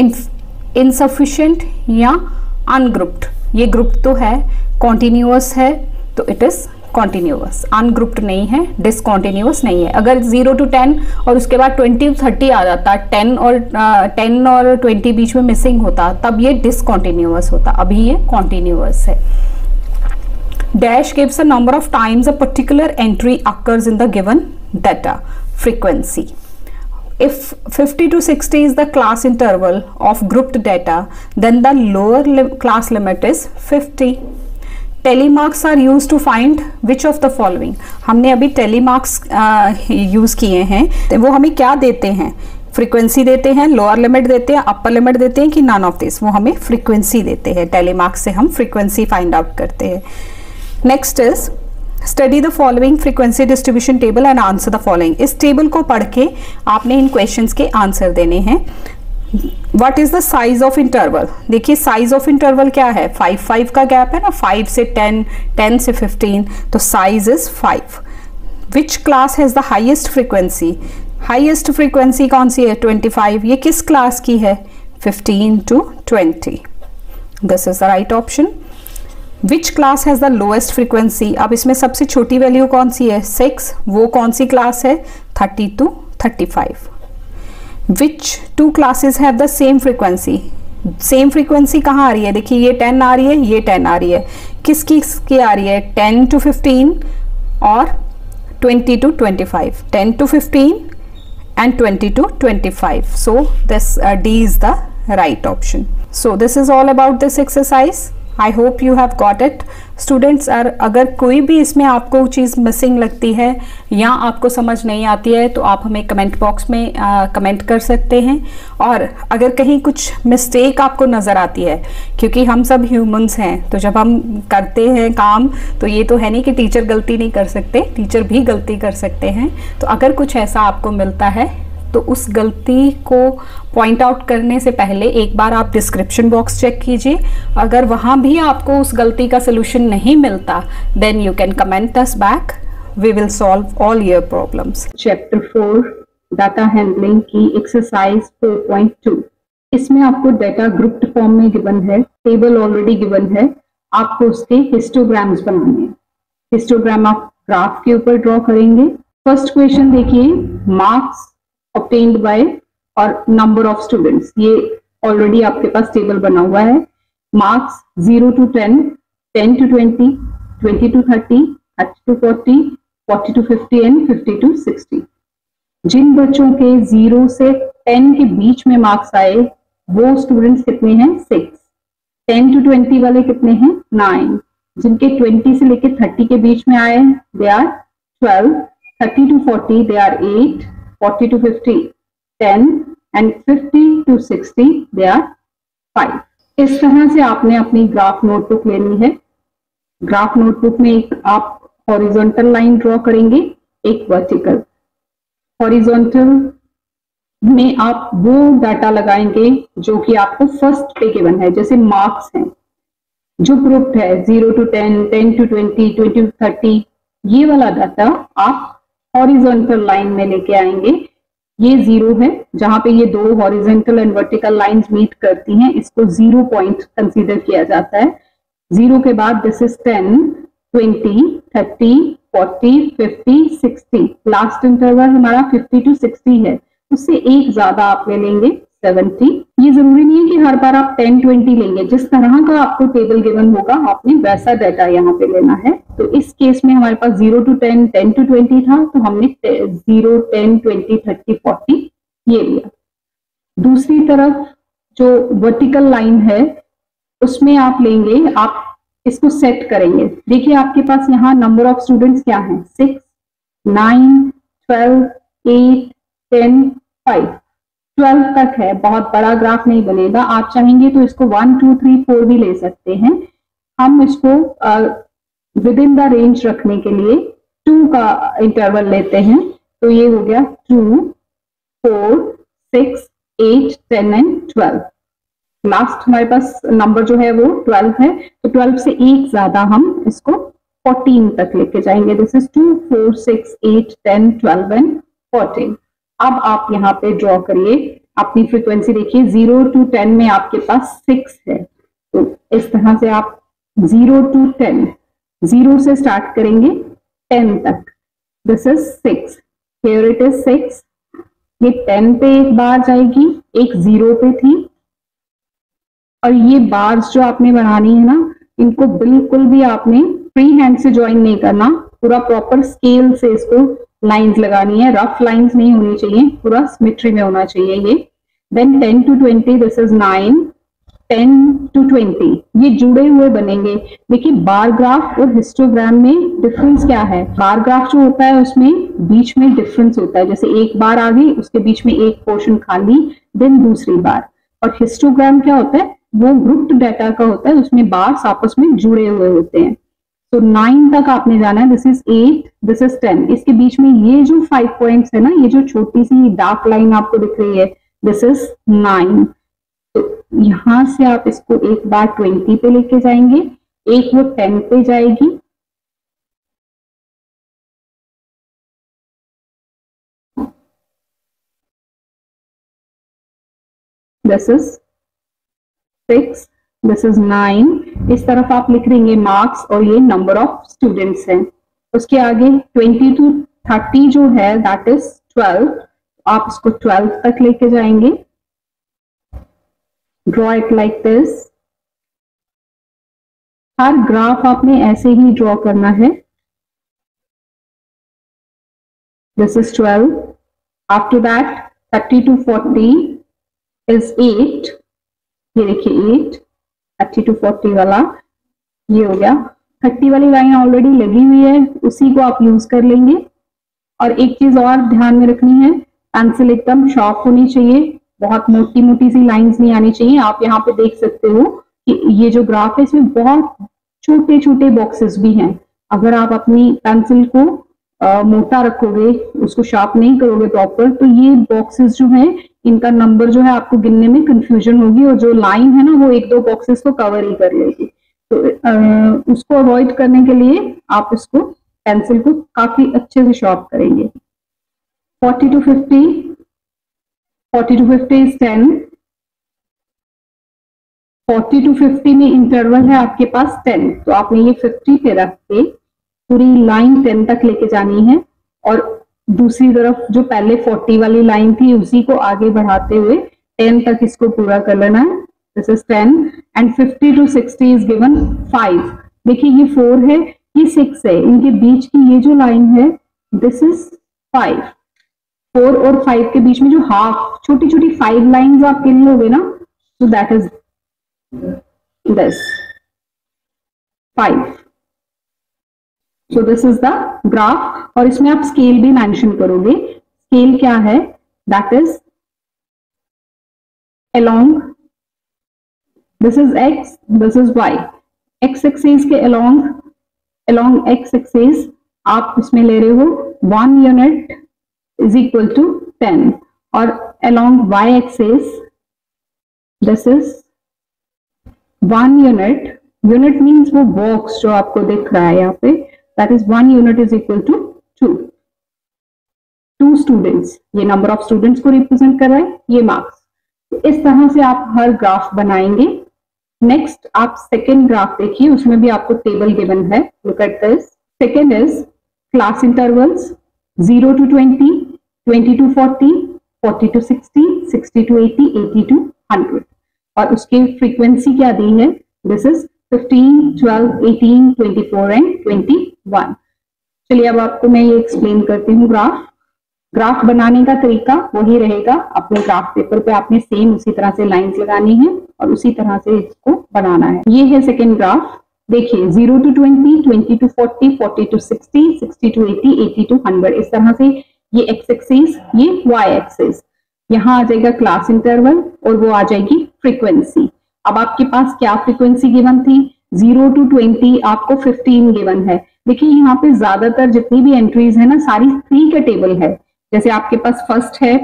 insufficient या अनग्रुप्ड। ये ग्रुप तो है, कॉन्टिन्यूअस है तो इट इज कॉन्टिन्यूअस, अनग्रुप्ड नहीं है, डिसकॉन्टिन्यूअस नहीं है। अगर 0 to 10 और उसके बाद 20 to 30 आ जाता, 10 और 20 बीच में मिसिंग होता, तब ये डिसकॉन्टिन्यूअस होता, अभी ये कॉन्टिन्यूअस है। Dash gives a number of times a particular entry occurs in the given data frequency. If 50 to 60 is the class interval of grouped data, then the lower class limit is 50. Tally marks are use to find which of the following. हमने अभी telemarks use किए हैं, तो वो हमें क्या देते हैं, फ्रीक्वेंसी देते हैं, लोअर लिमिट देते हैं, अपर लिमिट देते हैं कि नन ऑफ दिस, वो हमें फ्रीक्वेंसी देते हैं। टेलीमार्क्स से हम फ्रीक्वेंसी फाइंड आउट करते हैं। Next is study the following frequency distribution table and answer the following. इस टेबल को पढ़ के आपने इन क्वेश्चंस के आंसर देने हैं। What is the size of interval? देखिए साइज ऑफ इंटरवल क्या है, 5 का गैप है ना, 5 से 10, 10 से 15, तो size is 5। Which class has the highest frequency? Highest frequency कौन सी है? 25। ये किस क्लास की है? 15 to 20। This is the right option. Which class has the lowest frequency? अब इसमें सबसे छोटी वैल्यू कौन सी है? 6। वो कौन सी क्लास है? 30 to 35। Which two classes have the same frequency? Same frequency कहाँ आ रही है? देखिए ये 10 आ रही है, ये 10 आ रही है, किसकी आ रही है? 10 to 15 और 20 to 25। 10 to 15 and 20 to 25. So this D is the right option. So this is all about this exercise. I hope you have got it. Students, अगर कोई भी इसमें आपको चीज़ मिसिंग लगती है या आपको समझ नहीं आती है तो आप हमें कमेंट बॉक्स में कमेंट कर सकते हैं। और अगर कहीं कुछ मिस्टेक आपको नज़र आती है, क्योंकि हम सब ह्यूमंस हैं, तो जब हम करते हैं काम तो ये तो है नहीं कि टीचर गलती नहीं कर सकते, टीचर भी गलती कर सकते हैं। तो अगर कुछ ऐसा आपको मिलता है तो उस गलती को पॉइंट आउट करने से पहले एक बार आप डिस्क्रिप्शन बॉक्स चेक कीजिए। अगर वहाँ भी आपको उस गलती का सोल्यूशन नहीं मिलता, then you can comment us back, we will solve all your problems. Chapter 4 data handling की एक्सरसाइज 4.2। इसमें आपको डाटा ग्रुप्ड फॉर्म में गिवन है, टेबल ऑलरेडी गिवन है, आपको उसके हिस्टोग्राम्स बनाने हैं। हिस्टोग्राम आप ग्राफ के ऊपर ड्रॉ करेंगे। फर्स्ट क्वेश्चन देखिए, मार्क्स obtained by और number of students, ये ऑलरेडी आपके पास टेबल बना हुआ है। Marks 0 to 10, 10 to 20, 20 to 30, 30 to 40, 40 to 50 and 50 to 60। जिन बच्चों के 0 से 10 के बीच में मार्क्स आए वो स्टूडेंट्स कितने हैं? 6। 10 to 20 वाले कितने हैं? 9। जिनके 20 से लेके 30 के बीच में आए they are 12, 30 to 40 they are 8, 40 to 50 10 and 50 to 60 they are 5। इस तरह से आपने अपनी ग्राफ नोटबुक लेनी है। ग्राफ नोटबुक में एक आप हॉरिजॉन्टल लाइन ड्रॉ करेंगे, एक वर्टिकल। हॉरिजॉन्टल में आप वो डाटा लगाएंगे जो कि आपको फर्स्ट पे गिवन है, जैसे मार्क्स हैं जो ग्रुप है 0 to 10, 10 to 20, 20 to 30, ये वाला डाटा आप हॉरिजॉन्टल लाइन में लेके आएंगे। ये 0 है, जहां पे ये दो horizontal and vertical lines meet करती हैं, इसको 0 पॉइंट कंसीडर किया जाता है। 0 के बाद दिस इज 10, 20, 30, 40, 50, 60। लास्ट इंटरवल हमारा 50 to 60 है, उससे एक ज्यादा आप ले लेंगे 70। ये जरूरी नहीं है कि हर बार आप 10, 20 लेंगे, जिस तरह का आपको टेबल गिवन होगा आपने वैसा डाटा यहाँ पे लेना है। तो इस केस में हमारे पास 0 to 10, 10 to 20 था, तो हमने 0, 10, 20, 30, 40 ये लिया। दूसरी तरफ जो वर्टिकल लाइन है उसमें आप लेंगे, आप इसको सेट करेंगे। देखिए आपके पास यहाँ नंबर ऑफ स्टूडेंट्स क्या है? 6, 9, 12, 8, 10, 5, 12 तक है। बहुत बड़ा ग्राफ नहीं बनेगा, आप चाहेंगे तो इसको 1, 2, 3, 4 भी ले सकते हैं। हम इसको विद इन द रेंज रखने के लिए 2 का इंटरवल लेते हैं, तो ये हो गया 2, 4, 6, 8, 10 एंड 12। लास्ट हमारे पास नंबर जो है वो 12 है, तो 12 से एक ज्यादा हम इसको 14 तक लेके जाएंगे। This is 2, 4, 6, 8, 10, 12 and 14। अब आप यहाँ पे ड्रॉ करिए, अपनी फ्रीक्वेंसी देखिए। 0 to 10 में आपके पास 6 है, तो इस तरह से आप 0 to 10, 0 से स्टार्ट करेंगे 10 तक। This is 6, here it is 6। ये 10 पे एक बार जाएगी, एक 0 पे थी, और ये बार्स जो आपने बनानी है ना, इनको बिल्कुल भी आपने फ्री हैंड से ज्वाइन नहीं करना, पूरा प्रॉपर स्केल से इसको लाइंस लगानी है। रफ लाइंस नहीं होनी चाहिए, पूरा सिमेट्री में होना चाहिए ये। Then 10 to 20, this is 9, 10 to 20 ये जुड़े हुए बनेंगे। देखिए बार ग्राफ और हिस्टोग्राम में डिफरेंस क्या है? बार ग्राफ जो होता है उसमें बीच में डिफरेंस होता है, जैसे एक बार आ गई उसके बीच में एक पोर्शन खाली, देन दूसरी बार। और हिस्टोग्राम क्या होता है? वो ग्रुप्ड डाटा का होता है, उसमें बार्स आपस में जुड़े हुए होते हैं। तो 9 तक आपने जाना है। This is 8, this is 10। इसके बीच में ये जो 5 पॉइंट्स है ना, ये जो छोटी सी डार्क लाइन आपको दिख रही है, दिस इज 9। तो यहां से आप इसको एक बार 20 पे लेके जाएंगे, एक वो 10 पे जाएगी, दिस इज 6, दिस इज 9। इस तरफ आप लिख देंगे मार्क्स और ये नंबर ऑफ स्टूडेंट्स हैं। उसके आगे 20 to 30 जो है दैट इज 12, आप इसको 12 तक लेके जाएंगे। Draw it like this. हर ग्राफ आपने ऐसे ही ड्रॉ करना है। This is 12, after that 30 to 40 is 8, ये देखिए 8, 30 to 40 वाला ये हो गया। 30 वाली लाइन ऑलरेडी लगी हुई है, उसी को आप यूज कर लेंगे। और एक चीज और ध्यान में रखनी है, पेंसिल एकदम शार्प होनी चाहिए, बहुत मोटी मोटी सी लाइंस नहीं आनी चाहिए। आप यहाँ पे देख सकते हो कि ये जो ग्राफ है इसमें बहुत छोटे छोटे बॉक्सेस भी हैं। अगर आप अपनी पेंसिल को मोटा रखोगे, उसको शार्प नहीं करोगे प्रॉपर, तो ये बॉक्सेस जो है इनका नंबर जो है आपको गिनने में कंफ्यूजन होगी, और जो लाइन है ना वो एक दो बॉक्सेस को कवर ही कर लेगी। तो उसको अवॉइड करने के लिए आप इसको पेंसिल को काफी अच्छे से शार्प करेंगे। 40 to 50, 40 to 50 is 10, 40 to 50 में इंटरवल है आपके पास 10, तो आपने ये 50 पे रख के पूरी लाइन 10 तक लेके जानी है, और दूसरी तरफ जो पहले 40 वाली लाइन थी उसी को आगे बढ़ाते हुए 10 तक इसको पूरा कर लेना है। This is 10 and 50 to 60 is given 5। देखिए ये 4 है, ये 6 है, इनके बीच की ये जो लाइन है दिस इज 5। 4 और 5 के बीच में जो हाफ छोटी छोटी 5 लाइंस आप गिन लोगे ना, तो that is this 5। So this is the graph, और इसमें आप स्केल भी मेंशन करोगे। स्केल क्या है, that is along, this is x, this is y। x axis के अलोंग x एक्सिस आप इसमें ले रहे हो 1 यूनिट इज इक्वल टू 10, और along y axis this is 1 unit, unit means वो बॉक्स जो आपको दिख रहा है यहाँ पे, that is 1 unit is equal to 2 students, ये नंबर ऑफ स्टूडेंट्स को रिप्रेजेंट कर रहा है, ये मार्क्स। इस तरह से आप हर ग्राफ बनाएंगे। नेक्स्ट आप सेकेंड ग्राफ देखिए, उसमें भी आपको टेबल गिवन है। Look at this. Second is class intervals 0 to 20, 20 to 40, 40 to 60, 60 to 80, 80 to 100, और उसकी फ्रीक्वेंसी क्या दी है, दिस इज 15, 12, 18, 24 एंड 21। चलिए अब आपको मैं ये एक्सप्लेन करती हूँ। ग्राफ बनाने का तरीका वही रहेगा, अपने ग्राफ पेपर पे आपने सेम उसी तरह से लाइंस लगानी है और उसी तरह से इसको बनाना है। ये है सेकेंड ग्राफ। देखिए 0 to 20, 20 to 40, 40 to 60, 60 to 80, 80 to 100, इस तरह से ये x एक्सिस, ये y एक्सिस। यहाँ आ जाएगा क्लास इंटरवल और वो आ जाएगी फ्रीक्वेंसी। अब आपके पास क्या फ्रीक्वेंसी गिवन थी, 0 to 20 आपको 15 गिवन है। देखिए यहाँ पे ज्यादातर जितनी भी एंट्रीज है ना सारी 3 का टेबल है। जैसे आपके पास फर्स्ट है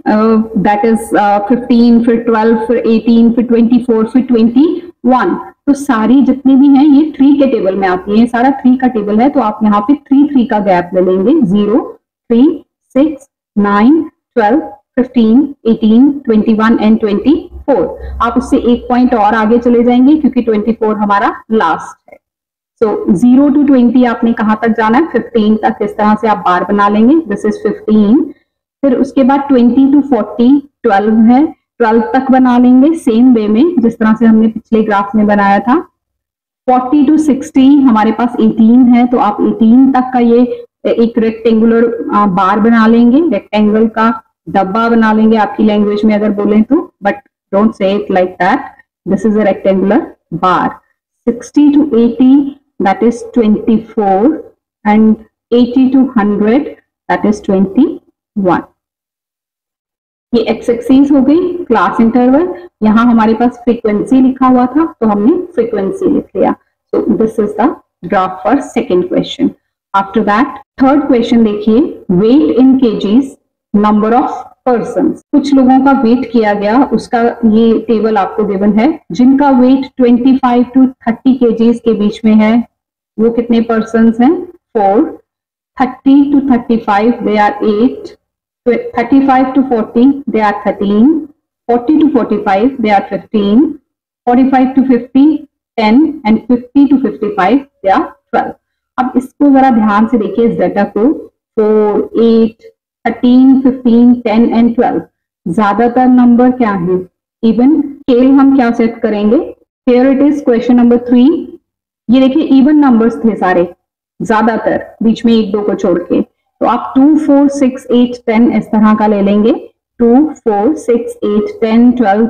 दैट इज 15, फिर 12, फिर 18, फिर 24, फिर 21, तो सारी जितनी भी हैं ये 3 के टेबल में आती है। सारा 3 का टेबल है, तो आप यहाँ पे 3 का गैप ले लेंगे। 0, 3, 6, 9, 12, 15, 18, 21 एंड 24। आप उससे एक पॉइंट और आगे चले जाएंगे क्योंकि 24 हमारा लास्ट है। सो 0 to 20 आपने कहां तक जाना है, 15 तक। इस तरह से आप बार बना लेंगे, दिस इज 15। फिर उसके बाद 20 to 40 12 है, 12 तक बना लेंगे सेम वे में जिस तरह से हमने पिछले ग्राफ में बनाया था। 40 to 60 हमारे पास 18 है, तो आप 18 तक का ये एक रेक्टेंगुलर बार बना लेंगे, रेक्टेंगल का डब्बा बना लेंगे आपकी लैंग्वेज में अगर बोलें तो, but don't say it like that, this is a rectangular bar. 60 to 80 that is 24 and 80 to 100 that is 21। ये x एक्सिस हो गई क्लास इंटरवल। यहाँ हमारे पास फ्रीक्वेंसी लिखा हुआ था तो हमने फ्रीक्वेंसी लिख लिया। So this is the graph for second question. After that third question देखिए, weight in kgs, number of persons. कुछ लोगों का वेट किया गया, उसका ये टेबल आपको गिवन है। जिनका वेट 25 to 30 केजीज के बीच में है वो कितने पर्सन्स हैं, 4। 30 to 35 they are 8, 35 to 40 they are 13, 40 to 45 they are 15, 45 to 50 10 and 50 to 55 they are 12। अब इसको जरा ध्यान से देखिए इस डाटा को, 4, 8, 13, 15, 10 एंड 12। ज्यादातर नंबर क्या है, इवन। स्केल हम क्या सेट करेंगे, here it is question number 3। ये देखिए इवन नंबर्स थे सारे, ज्यादातर बीच में 1-2 को छोड़ के। तो आप 2, 4, 6, 8, 10 इस तरह का ले लेंगे। 2, 4, 6, 8, 10, 12,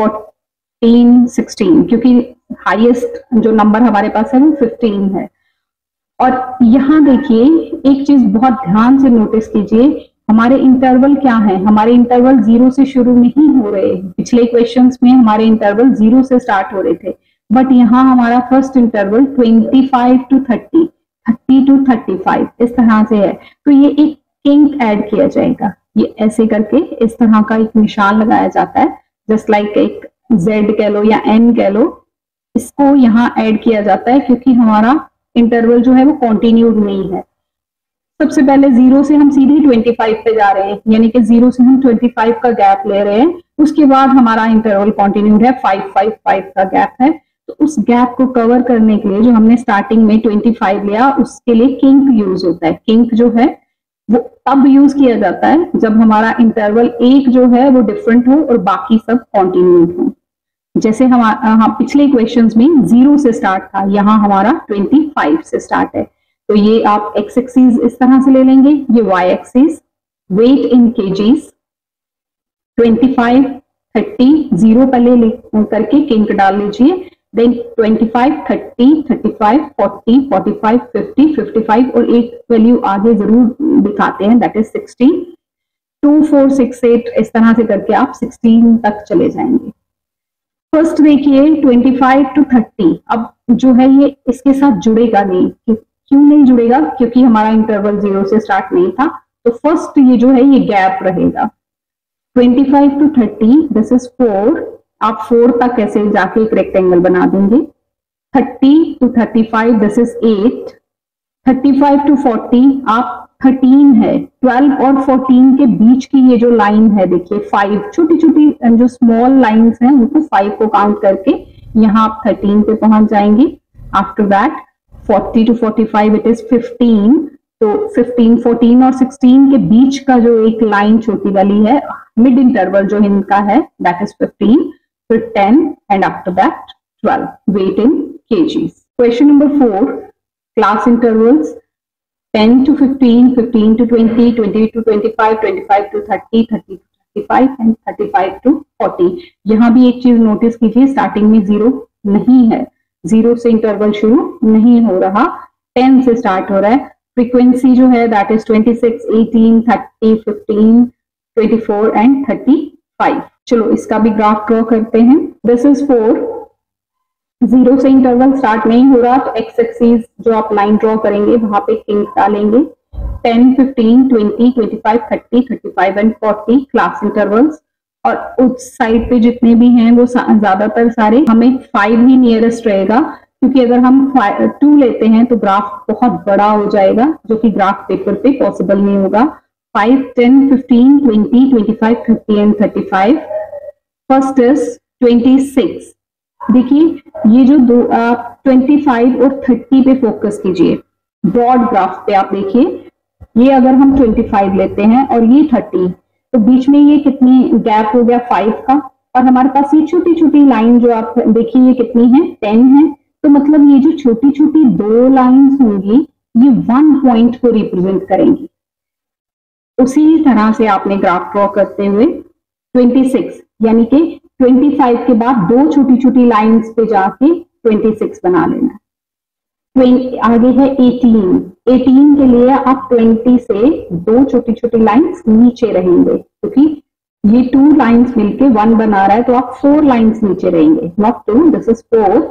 14, 16, क्योंकि हाईएस्ट जो नंबर हमारे पास है वो 15 है। और यहाँ देखिए एक चीज बहुत ध्यान से नोटिस कीजिए, हमारे इंटरवल क्या है, हमारे इंटरवल 0 से शुरू नहीं हो रहे। पिछले क्वेश्चंस में हमारे इंटरवल 0 से स्टार्ट हो रहे थे, बट यहाँ हमारा फर्स्ट इंटरवल 25 to 30, 30 to 35 इस तरह से है। तो ये एक किंक ऐड किया जाएगा, ये ऐसे करके इस तरह का एक निशान लगाया जाता है, जस्ट लाइक एक Z कह लो या N कह लो, इसको यहाँ ऐड किया जाता है क्योंकि हमारा इंटरवल जो है वो कॉन्टिन्यूड नहीं है। सबसे पहले 0 से हम सीधे 25 पे जा रहे हैं, यानी कि 0 से हम 25 का गैप ले रहे हैं। उसके बाद हमारा इंटरवल कॉन्टिन्यूड है, 5, 5, 5 का गैप है। तो उस गैप को कवर करने के लिए जो हमने स्टार्टिंग में 25 लिया, उसके लिए किंक यूज होता है। किंक जो है वो तब यूज किया जाता है जब हमारा इंटरवल एक जो है वो डिफरेंट हो और बाकी सब कॉन्टिन्यूड हो। जैसे हमारा पिछले क्वेश्चंस में 0 से स्टार्ट था, यहाँ हमारा 25 से स्टार्ट है। तो ये आप एक्स एक्सिस इस तरह से ले लेंगे, ये y axis, weight in kgs, 25, 30, 0 पहले करके किंक डाल लीजिए, देन 25, 30, 35, 40, 45, 50, 55 और एक वैल्यू आगे जरूर दिखाते हैं, दैट इज 60, 2, 4, 6, 8 इस तरह से करके आप 16 तक चले जाएंगे। फर्स्ट देखिए 25 to 30, अब जो है ये इसके साथ जुड़ेगा नहीं। क्यों नहीं जुड़ेगा? क्योंकि हमारा इंटरवल 0 से स्टार्ट नहीं था। तो फर्स्ट ये जो है ये गैप रहेगा। 25 to 30 दिस इज 4, आप 4 तक ऐसे जाके एक रेक्टेंगल बना देंगे। 30 to 35 दिस इज 8, 35 to 40 आप 13 है, 12 और 14 के बीच की ये जो लाइन है देखिए 5, छोटी छोटी जो स्मॉल लाइंस हैं उनको 5 को काउंट करके यहाँ आप 13 पे पहुंच जाएंगे। After that 40 to 45 it is 15, तो 15, 14 और 16 के बीच का जो एक लाइन छोटी वाली है, मिड इंटरवल जो इनका है दैट इज 15, फिर 10 and after that 12, weight in kgs. Question number 4, class intervals 10 to 15, 15 to 20, 20 to 25, 25 to 30, 30 to 35 and 35 to 40। यहाँ भी एक चीज नोटिस कीजिए, स्टार्टिंग में 0 नहीं है, 0 से इंटरवल शुरू नहीं हो रहा, 10 से स्टार्ट हो रहा है। फ्रीक्वेंसी जो है दैट इज 26, 18, 30, 15, 24 एंड 35। चलो इसका भी ग्राफ ड्रॉ करते हैं। दिस इज 4, 0 से इंटरवल स्टार्ट नहीं हो रहा, तो एक्स एक्सिस जो आप लाइन ड्रॉ करेंगे वहां पे किंक डालेंगे। 10, 15, 20, 25, 30, 35 एंड 40 क्लास इंटरवल्स, और उस साइड पे जितने भी हैं वो ज्यादातर सारे हमें 5 ही नियरेस्ट रहेगा, क्योंकि अगर हम 2 लेते हैं तो ग्राफ बहुत बड़ा हो जाएगा, जो कि ग्राफ पेपर पे पॉसिबल नहीं होगा। 5, 10, 15, 20, 25, 30 एंड 35। First is 26। देखिए ये जो 25 और 30 पे फोकस कीजिए, ब्रॉड ग्राफ पे आप देखिए, ये अगर हम 25 लेते हैं और ये 30, तो बीच में ये कितनी गैप हो गया 5 का, और हमारे पास ये छोटी छोटी लाइन जो आप देखिए ये कितनी है 10 है, तो मतलब ये जो छोटी छोटी 2 लाइंस होंगी ये 1 पॉइंट को रिप्रेजेंट करेंगी। उसी तरह से आपने ग्राफ ड्रॉ करते हुए 26 यानी कि 25 के बाद 2 छोटी छोटी लाइंस पे जाके 26 बना लेना। आगे है 18, 18 के लिए आप 20 से 2 छोटी छोटी लाइंस नीचे रहेंगे, क्योंकि ये 2 लाइंस मिलके 1 बना रहा है, तो आप 4 लाइंस नीचे रहेंगे, नॉट 2, दिस इज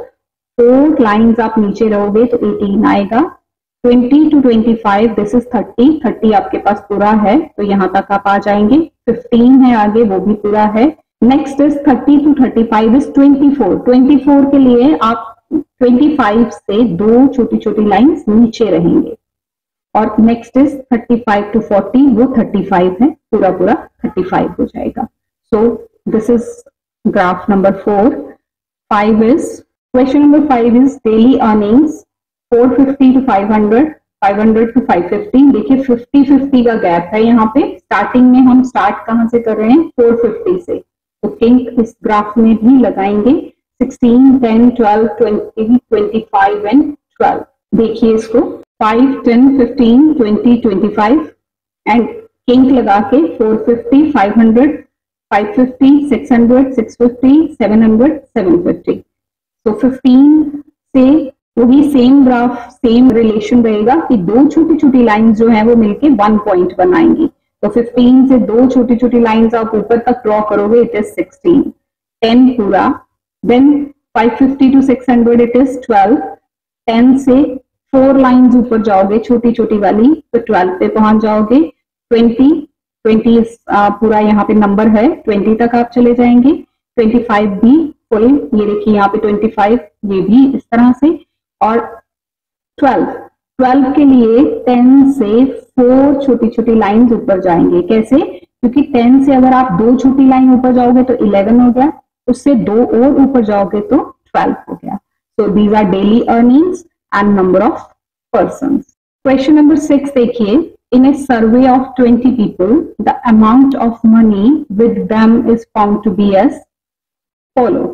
4 लाइंस आप नीचे रहोगे तो 18 आएगा। 20 to 25 दिस इज 30, 30 आपके पास पूरा है तो यहां तक आप आ जाएंगे। 15 है आगे, वो भी पूरा है। नेक्स्ट इज 30 to 35 इज 24, 24 के लिए आप 25 से 2 छोटी छोटी लाइंस नीचे रहेंगे। और नेक्स्ट इज 35 to 40, वो 35 है, पूरा 35 हो जाएगा। So this is graph number 4। 5 is question number 5 is daily earnings 450 to 500, 500 to 550। देखिए 50-50 का गैप है यहाँ पे। स्टार्टिंग में हम स्टार्ट कहाँ से कर रहे हैं 450 से, तो किंक इस ग्राफ में भी लगाएंगे। 16, 10, 12, 20, 25 एंड 12। देखिए इसको 5, 10, 15, 20, 25, एंड किंक लगा के 450, 500, 550, 600, 650, 700, 750। तो 15 से वही सेम ग्राफ, सेम रिलेशन रहेगा कि दो छोटी छोटी लाइंस जो है वो मिलके 1 पॉइंट बनाएंगी। तो 15 से दो छोटी छोटी लाइंस आप ऊपर तक ड्रॉ करोगे, इट इज 16, 10 पूरा। देन 550 टू 600 इट इज 12, 10 से 4 लाइंस ऊपर जाओगे छोटी छोटी वाली, तो 12 पे पहुंच जाओगे। 20 पूरा यहाँ पे नंबर है, 20 तक आप चले जाएंगे। 25 भी फुल, ये देखिए यहाँ पे 25, ये भी इस तरह से। और 12 के लिए 10 से 4 छोटी छोटी लाइंस ऊपर जाएंगे। कैसे? क्योंकि 10 से अगर आप 2 छोटी लाइन ऊपर जाओगे तो 11 हो गया, उससे 2 और ऊपर जाओगे तो 12 हो गया। So these are daily earnings and number of person. Question number 6 देखिए, in a survey of 20 people, the amount of money with them is found to be as follow.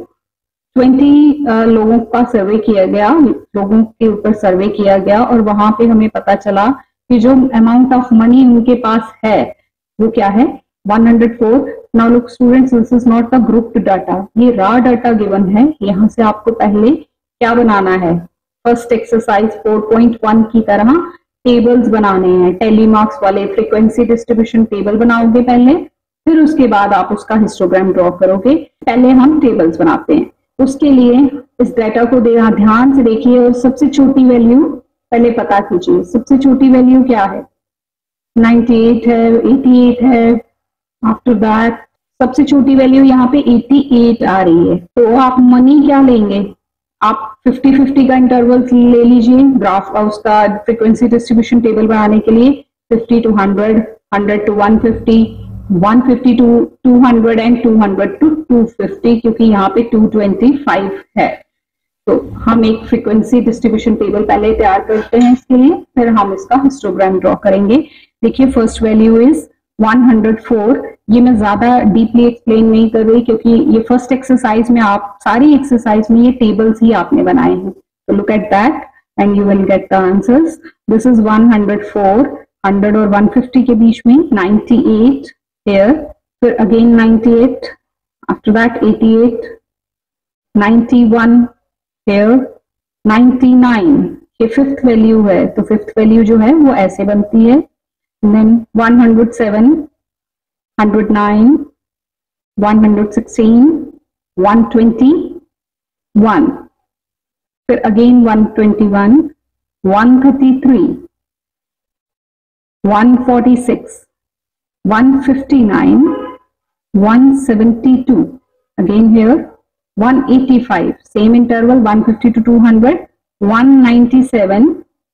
20 लोगों का सर्वे किया गया, लोगों के ऊपर सर्वे किया गया और वहां पे हमें पता चला कि जो अमाउंट ऑफ मनी उनके पास है वो क्या है, 104। Now look students, this is not the grouped data, ये रॉ डाटा गिवन है। यहाँ से आपको पहले क्या बनाना है, फर्स्ट एक्सरसाइज 4.1 की तरह टेबल्स बनाने हैं, टेलीमार्क्स वाले फ्रीक्वेंसी डिस्ट्रीब्यूशन टेबल बनाओगे पहले, फिर उसके बाद आप उसका हिस्टोग्राम ड्रॉ करोगे। पहले हम टेबल्स बनाते हैं, उसके लिए इस डाटा को ध्यान से देखिए और सबसे छोटी वैल्यू पहले पता कीजिए। सबसे छोटी वैल्यू क्या है, 98 है, 88 है। आफ्टर दैट सबसे छोटी वैल्यू यहाँ पे 88 आ रही है। तो आप मनी क्या लेंगे, आप 50-50 का इंटरवल ले लीजिए ग्राफ उसका फ्रीक्वेंसी डिस्ट्रीब्यूशन टेबल बनाने के लिए। 50 to 100, 100 to 150, 150 to 200 and 200 to 250, क्योंकि यहाँ पे 225 है। तो हम एक फ्रीक्वेंसी डिस्ट्रीब्यूशन टेबल पहले तैयार करते हैं इसके लिए, फिर हम इसका हिस्टोग्राम ड्रॉ करेंगे। देखिए फर्स्ट वैल्यू इज 104। ये मैं ज्यादा डीपली एक्सप्लेन नहीं कर रही क्योंकि ये फर्स्ट एक्सरसाइज में, आप सारी एक्सरसाइज में ये टेबल्स ही आपने बनाए हैं। तो look at that and you will get the answers. This is 104, 100 और 150 के बीच में 98 here, फिर अगेन 98, आफ्टर दैट 88, 91 here, 99 ये फिफ्थ वैल्यू है। तो फिफ्थ वैल्यू जो है वो ऐसे बनती है, then 107, 109, 116, 121, फिर again 121, 133, 146, 159, 172, again here 185, same interval 150 to 200, 197,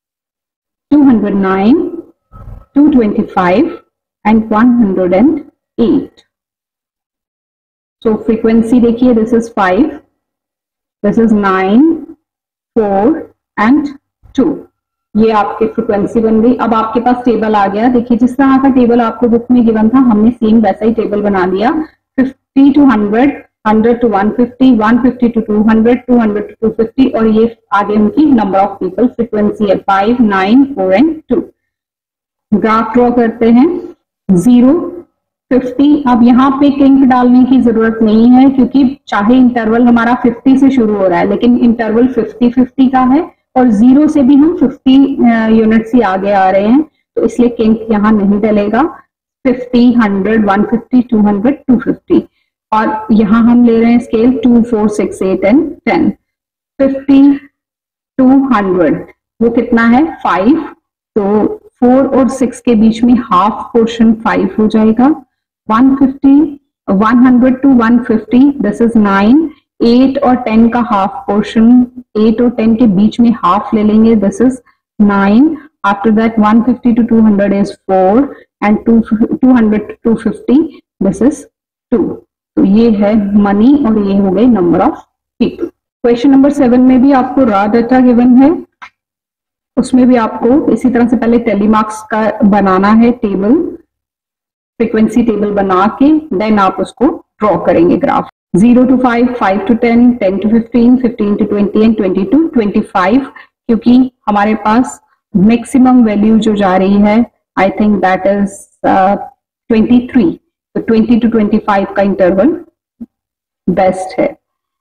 209, 225 and 108. So frequency देखिए, this is 5, this is 9, 4 and 2. ये आपकी फ्रीक्वेंसी बन गई। अब आपके पास टेबल आ गया। देखिए जिस तरह का टेबल आपको बुक में गिवन था, हमने सेम वैसा ही टेबल बना लिया। 50 to 100, 100 to 150, 150 to 200, 200 to 250 और ये आगे उनकी नंबर ऑफ पीपल फ्रीक्वेंसी है 5, 9, 4 and 2। ग्राफ ड्रॉ करते हैं। 0, 50। अब यहाँ पे किंक डालने की जरूरत नहीं है क्योंकि चाहे इंटरवल हमारा 50 से शुरू हो रहा है, लेकिन इंटरवल 50-50 का है और 0 से भी हम 50 यूनिट से आगे आ रहे हैं, तो इसलिए किंक यहाँ नहीं डलेगा। 50, 100, 150, 200, 250 और यहाँ हम ले रहे हैं स्केल 2, 4, 6, 8 एंड 10। 50 to 100 वो कितना है, 5। तो 4 और 6 के बीच में हाफ पोर्शन 5 हो जाएगा। 150, 100 to 150 दिस इज 9। 8 और 10 का हाफ पोर्शन, 8 और 10 के बीच में हाफ ले लेंगे, this is 9। After that 150 to 200 is 4 and 200 to 250 this is 2। तो ये है मनी और ये हो गए number of people. Question number 7 में भी आपको रॉ डाटा गिवन है, उसमें भी आपको इसी तरह से पहले टेलीमार्क्स का बनाना है टेबल, फ्रीक्वेंसी टेबल बना के देन आप उसको ड्रॉ करेंगे graph. 0 to 5, 5 to 10, 10 to 15, 15 to 20 and 20 to 25, क्योंकि हमारे पास मैक्सिमम वैल्यू जो जा रही है आई थिंक दैट इज 23, तो 20 to 25 का इंटरवल बेस्ट है।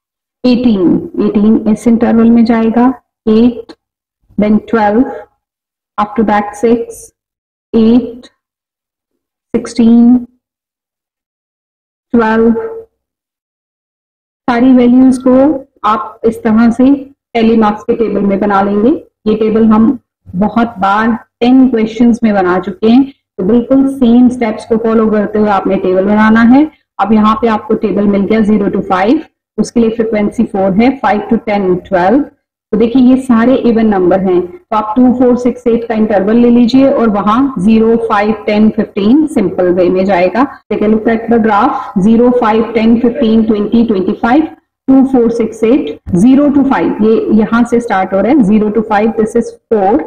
18 इस इंटरवल में जाएगा, 8, then 12, after that 6, 8, 16, 12। सारी वैल्यूज को आप इस तरह से टेलीमार्क्स के टेबल में बना लेंगे। ये टेबल हम बहुत बार 10 क्वेश्चंस में बना चुके हैं, तो बिल्कुल सेम स्टेप्स को फॉलो करते हुए आपने टेबल बनाना है। अब यहाँ पे आपको टेबल मिल गया 0 to 5, उसके लिए फ्रिक्वेंसी 4 है, 5 to 10, 12। तो देखिए ये सारे इवन नंबर हैं, तो आप 2, 4, 6, 8 का इंटरवल ले लीजिए और वहां 0, 5, 10, 15 सिंपल वे में जाएगा। Take a look at the graph, 0, 5, 10, 15, 20, 25, 2, 4, 6, 8, 0 to 5 ये यहां से स्टार्ट हो रहा है। 0 to 5 दिस इज 4,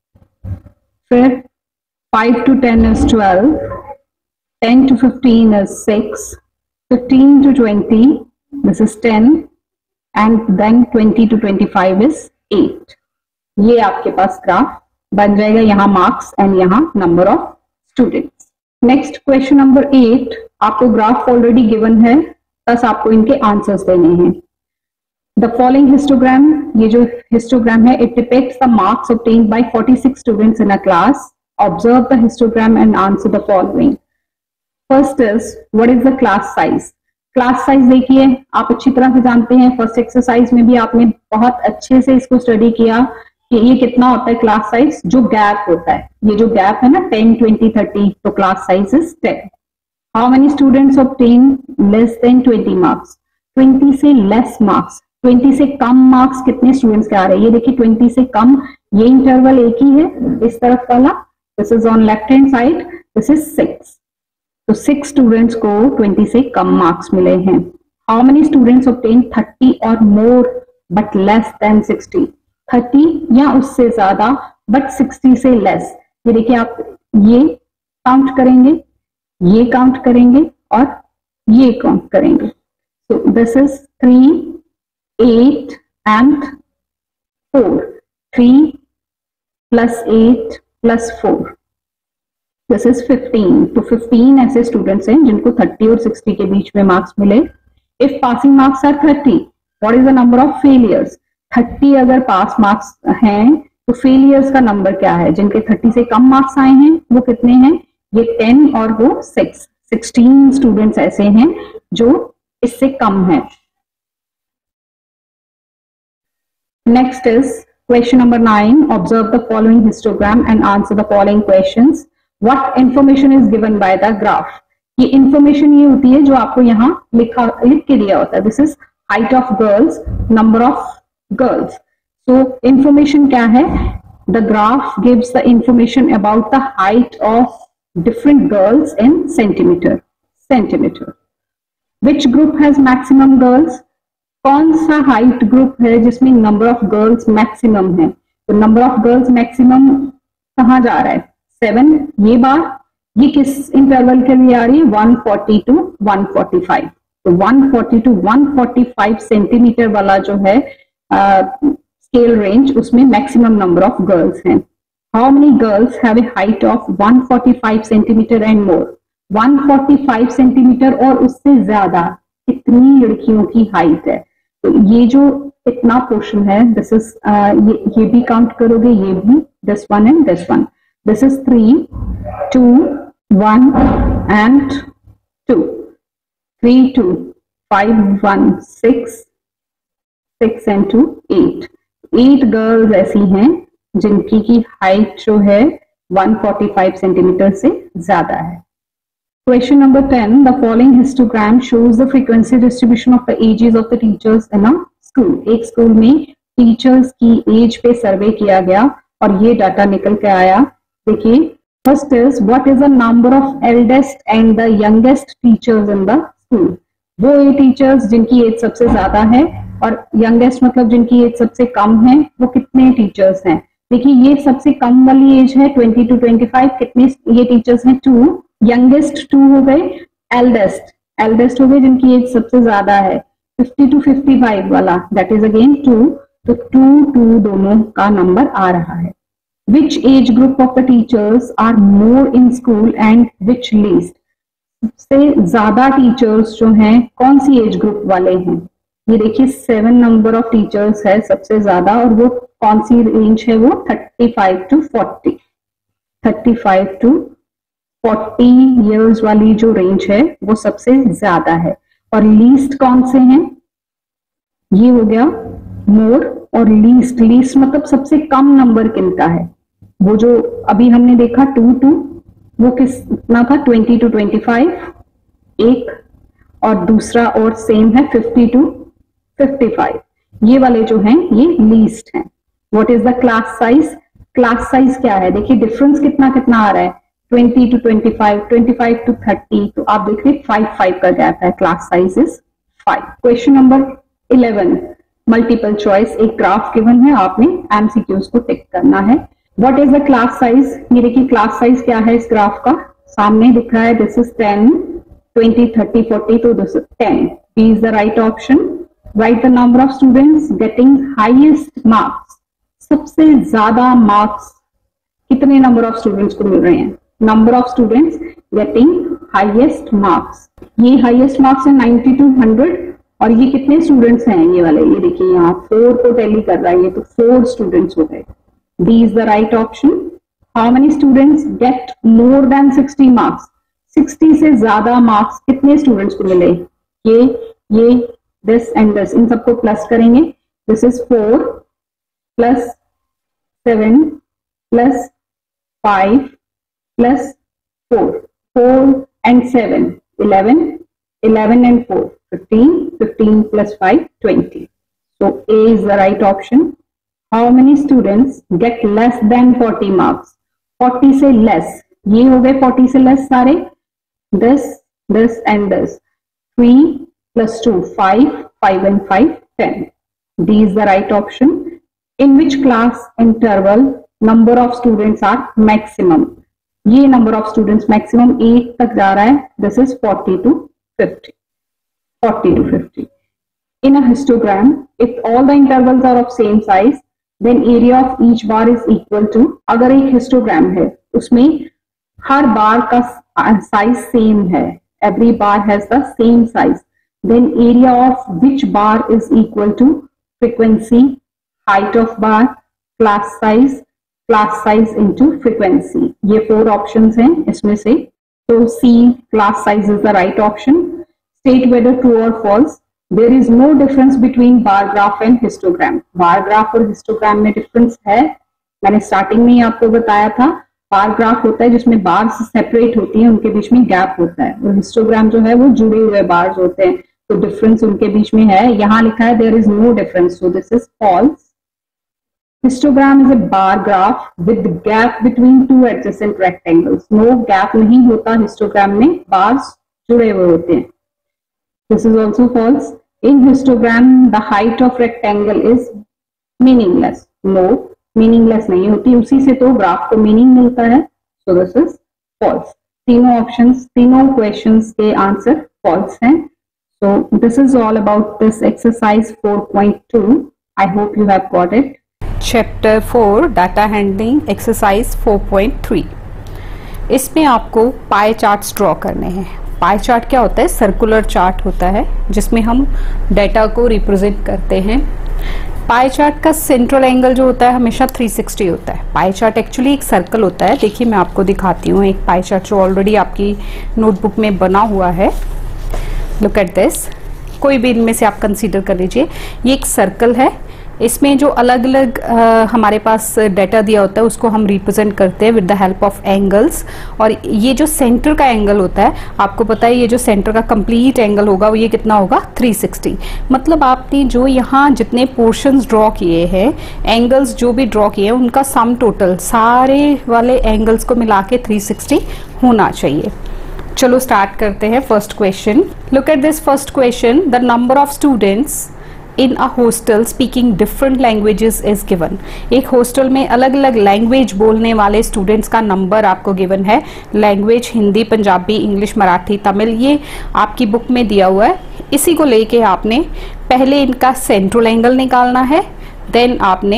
फिर 5 to 10 is 12, 10 to 15 is 6, 15 to 20 this is 10, and then 20 to 25 is 8। ये आपके पास ग्राफ बन जाएगा, यहाँ मार्क्स एंड यहाँ number of students. Next question number 8, आपको ग्राफ ऑलरेडी गिवन है, बस आपको इनके आंसर्स देने हैं। द फॉलोइंग हिस्टोग्राम, ये जो हिस्टोग्राम है, it depicts the marks obtained by 46 students in a class. Observe the histogram and answer the following. First is what is the class size. Class size देखिए, आप अच्छी तरह से जानते हैं, फर्स्ट एक्सरसाइज में भी आपने बहुत अच्छे से इसको स्टडी किया कि ये कितना होता है क्लास साइज, जो गैप होता है, ये जो गैप है ना 10, 20, 30, तो class size is 10। How many students obtain less than 20 marks, 20 से लेस मार्क्स, 20 से कम मार्क्स कितने स्टूडेंट्स के आ रहे हैं, ये देखिए 20 से कम, ये इंटरवल एक ही है इस तरफ वाला, this is on left hand side, this is 6, तो 6 स्टूडेंट्स को 20 से कम मार्क्स मिले हैं। हाउ मेनी स्टूडेंट्स ऑब्टेन 30 और मोर बट लेस देन 60, 30 या उससे ज्यादा बट 60 से लेस। ये देखिए आप ये काउंट करेंगे, ये काउंट करेंगे और ये काउंट करेंगे, so this is 3, 8 and 4, 3 plus 8 plus 4, this is 15। तो 15 ऐसे स्टूडेंट्स हैं जिनको 30 और 60 के बीच में मार्क्स मिले। If passing marks are 30, what is the number of failures. 30 अगर पास मार्क्स हैं तो फेलियर्स का नंबर क्या है, जिनके 30 से कम मार्क्स आए हैं वो कितने हैं, ये 10 और वो 6, 16 स्टूडेंट्स ऐसे हैं जो इससे कम है। Next is question number 9, observe the following histogram and answer the following questions. What information is given by the graph? ये इंफॉर्मेशन ये होती है जो आपको यहाँ लिख के दिया होता है। This is height of girls, number of girls. So information क्या है, the graph gives the information about the height of different girls in centimeter. Which group has maximum girls, कौन सा हाइट ग्रुप है जिसमें नंबर ऑफ गर्ल्स मैक्सिमम है। तो number of girls maximum कहाँ जा रहा है, 7। ये बार ये किस इंटरवल के लिए आ रही है, 140 to 145। तो 140 to 145 सेंटीमीटर वाला जो है स्केल रेंज, उसमें मैक्सिमम नंबर ऑफ गर्ल्स हैं। How many girls have a height of 145 centimeter and more, 145 centimeter और उससे ज्यादा कितनी लड़कियों की हाइट है। तो ये जो इतना पोर्शन है, दिस इज ये भी काउंट करोगे, ये भी, this one and this one. This is 3, 2, 1 and 2, 3, 2, 5, 1, 6, 6 and 2, 8। 8 girls ऐसी हैं जिनकी की हाइट जो है 145 सेंटीमीटर से ज्यादा है। Question number 10, the following histogram shows the frequency distribution of the ages of the teachers in a school. एक स्कूल में टीचर्स की एज पे सर्वे किया गया और ये डाटा निकल के आया। देखिए, first is what is the number of eldest and the youngest teachers in the school. वो ये टीचर्स जिनकी एज सबसे ज्यादा है और यंगेस्ट मतलब जिनकी एज सबसे कम है, वो कितने टीचर्स हैं। देखिए ये सबसे कम वाली एज है 20 to 25, कितने ये टीचर्स हैं, 2। यंगेस्ट 2 हो गए, एल्डेस्ट हो गए जिनकी एज सबसे ज्यादा है 50 to 55 वाला, दैट इज अगेन 2। तो 2 2 दोनों का नंबर आ रहा है। Which age group of the teachers are more in school and which least, सबसे ज्यादा टीचर्स जो हैं कौन सी एज ग्रुप वाले हैं। ये देखिए 7 नंबर ऑफ टीचर्स है सबसे ज्यादा, और वो कौन सी रेंज है, वो 35 to 40, 35 to 40 ईयर्स वाली जो रेंज है वो सबसे ज्यादा है। और लीस्ट कौन से हैं, ये हो गया मोर और लीस्ट। लीस्ट मतलब सबसे कम नंबर किनका है, वो जो अभी हमने देखा 2 to, वो कितना था 20 to 25 एक, और दूसरा और सेम है 50 to 55। ये वाले जो हैं ये लीस्ट हैं। What is the class size, class size क्या है, देखिए डिफरेंस कितना कितना आ रहा है, 20 to 25, 25 to 30, तो आप देख रहे 5 का गैप है, class size is 5। Question number 11 multiple choice, एक ग्राफ गिवन है, आपने एमसीक्यूज को टिक करना है। What is the class size, ये देखिए क्लास साइज क्या है इस ग्राफ का, सामने दिख रहा है दिस इज 10, 20, 30, 40, तो this is 10। B is the right option. Right the number of students getting highest marks, सबसे ज्यादा मार्क्स कितने नंबर ऑफ स्टूडेंट्स को मिल रहे हैं, number of students getting highest marks, ये हाईएस्ट मार्क्स है 90 to 100, और ये कितने स्टूडेंट्स हैं ये वाले, ये देखिए यहाँ 4 को टैली कर रहा है, ये तो 4 स्टूडेंट्स हो गए। D is the right option. How many students get more than 60 marks, 60 से ज्यादा मार्क्स कितने स्टूडेंट्स को मिले, ये दिस एंड दिस, इन सबको प्लस करेंगे, this is 4 plus 7 plus 5 plus 4 and 7 11, 11 and 4 15, 15 plus 5 20, so A is the right option. How many students get less than 40 marks, 40 से less, ये हो गए 40 से less सारे, this and this, 3 plus 2 5, 5 and 5 10, D is the right option. In which class interval number of students are maximum, ये number of students maximum 8 तक जा रहा है, this is 40 to 50, 40 to 50. In a histogram, if all the intervals are of same size, then area of each bar is equal to, अगर एक histogram है उसमें हर बार का साइज सेम है, every bar has the same size, then area of which bar is equal to frequency, height of bar, class size into frequency, ये 4 options हैं इसमें से, तो C class size is the right option. State whether true or false. There is no difference between bar graph and histogram. bar graph और histogram में difference है, मैंने starting में ही आपको बताया था। बार ग्राफ होता है जिसमें बार्स सेपरेट होती हैं, उनके बीच में गैप होता है, और हिस्टोग्राम जो है वो जुड़े हुए बार्स होते हैं, तो डिफरेंस उनके बीच में है। यहाँ लिखा है there is no difference, so this is false. Histogram is a bar graph with gap between two adjacent rectangles. No gap नहीं होता histogram में, bars जुड़े हुए होते हैं. This is also false. In histogram, the height of rectangle is meaningless. No, meaningless नहीं होती, उसी से तो graph को meaning मिलता है. So this is false. तीनों options, तीनों questions के answer false हैं. So this is all about this exercise 4.2. I hope you have got it.
Chapter 4 data handling exercise 4.3। इसमें आपको पाई चार्ट्स ड्रॉ करने हैं। पाई चार्ट क्या होता है? सर्कुलर चार्ट होता है जिसमें हम डाटा को रिप्रेजेंट करते हैं। पाई चार्ट का सेंट्रल एंगल जो होता है हमेशा 360 होता है। पाई चार्ट एक्चुअली एक सर्कल होता है। देखिए मैं आपको दिखाती हूँ एक पाई चार्ट जो ऑलरेडी आपकी नोटबुक में बना हुआ है। लुक एट दिस, कोई भी इनमें से आप कंसीडर कर लीजिए। ये एक सर्कल है, इसमें जो अलग अलग हमारे पास डाटा दिया होता है उसको हम रिप्रेजेंट करते हैं with the help of angles. और ये जो सेंटर का एंगल होता है, आपको पता है ये जो सेंटर का कंप्लीट एंगल होगा वो ये कितना होगा? 360। मतलब आपने जो यहाँ जितने पोर्शंस ड्रॉ किए हैं, एंगल्स जो भी ड्रॉ किए हैं, उनका सम टोटल सारे वाले एंगल्स को मिला के 360 होना चाहिए। चलो स्टार्ट करते हैं first question. Look at this first question. The number of students in a hostel speaking different languages is given. एक हॉस्टल में अलग अलग लैंग्वेज बोलने वाले स्टूडेंट्स का नंबर आपको गिवन है। लैंग्वेज हिंदी, पंजाबी, इंग्लिश, मराठी, तमिल, ये आपकी बुक में दिया हुआ है। इसी को लेके आपने पहले इनका सेंट्रल एंगल निकालना है, देन आपने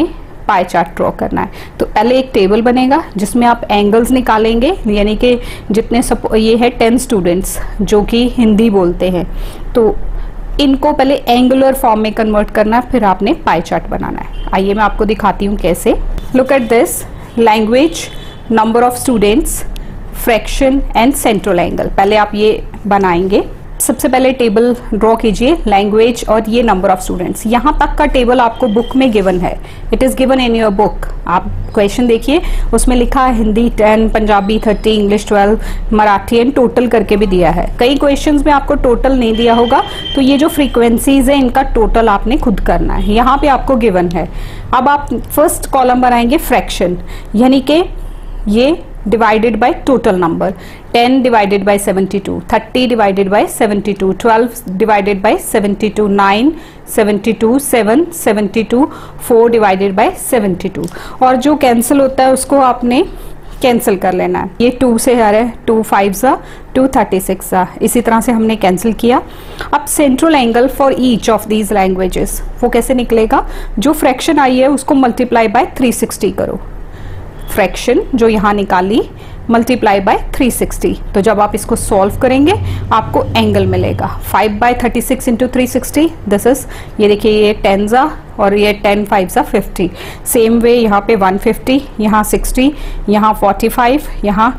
पाई चार्ट ड्रॉ करना है। तो पहले एक टेबल बनेगा जिसमें आप एंगल्स निकालेंगे, यानी कि जितने ये है 10 स्टूडेंट्स जो कि हिंदी बोलते हैं, तो इनको पहले एंगुलर फॉर्म में कन्वर्ट करना है, फिर आपने पाई चार्ट बनाना है। आइए मैं आपको दिखाती हूँ कैसे। Look at this, language, number of students, fraction and central angle. पहले आप ये बनाएंगे। सबसे पहले टेबल ड्रॉ कीजिए, लैंग्वेज और ये नंबर ऑफ स्टूडेंट्स। यहाँ तक का टेबल आपको बुक में गिवन है, it is given in your book. आप क्वेश्चन देखिए, उसमें लिखा है Hindi 10, Punjabi 30, English 12, Marathi and total करके भी दिया है। कई क्वेश्चंस में आपको टोटल नहीं दिया होगा, तो ये जो फ्रीक्वेंसीज है इनका टोटल आपने खुद करना है। यहाँ पे आपको गिवन है। अब आप फर्स्ट कॉलम बनाएंगे फ्रैक्शन, यानी कि ये divided by total number. 10 divided by 72, 30 divided by 72, 12 divided by 72, 9, 72, 7, 72, 4 divided by 72। और जो कैंसिल होता है उसको आपने कैंसिल कर लेना है। ये 2 से आ रहा है, 2 5 2 36 इसी तरह से हमने कैंसिल किया। अब central angle for each of these languages वो कैसे निकलेगा? जो फ्रैक्शन आई है उसको मल्टीप्लाई बाय 360 करो। फ्रैक्शन जो यहाँ निकाली मल्टीप्लाई बाय 360, तो जब आप इसको सॉल्व करेंगे आपको एंगल मिलेगा 5 बाय 36 इंटू 360। दिस इज, ये देखिए ये 10 और ये 10 5 50। सेम वे यहाँ पे 150, यहाँ 60, यहाँ 45, यहाँ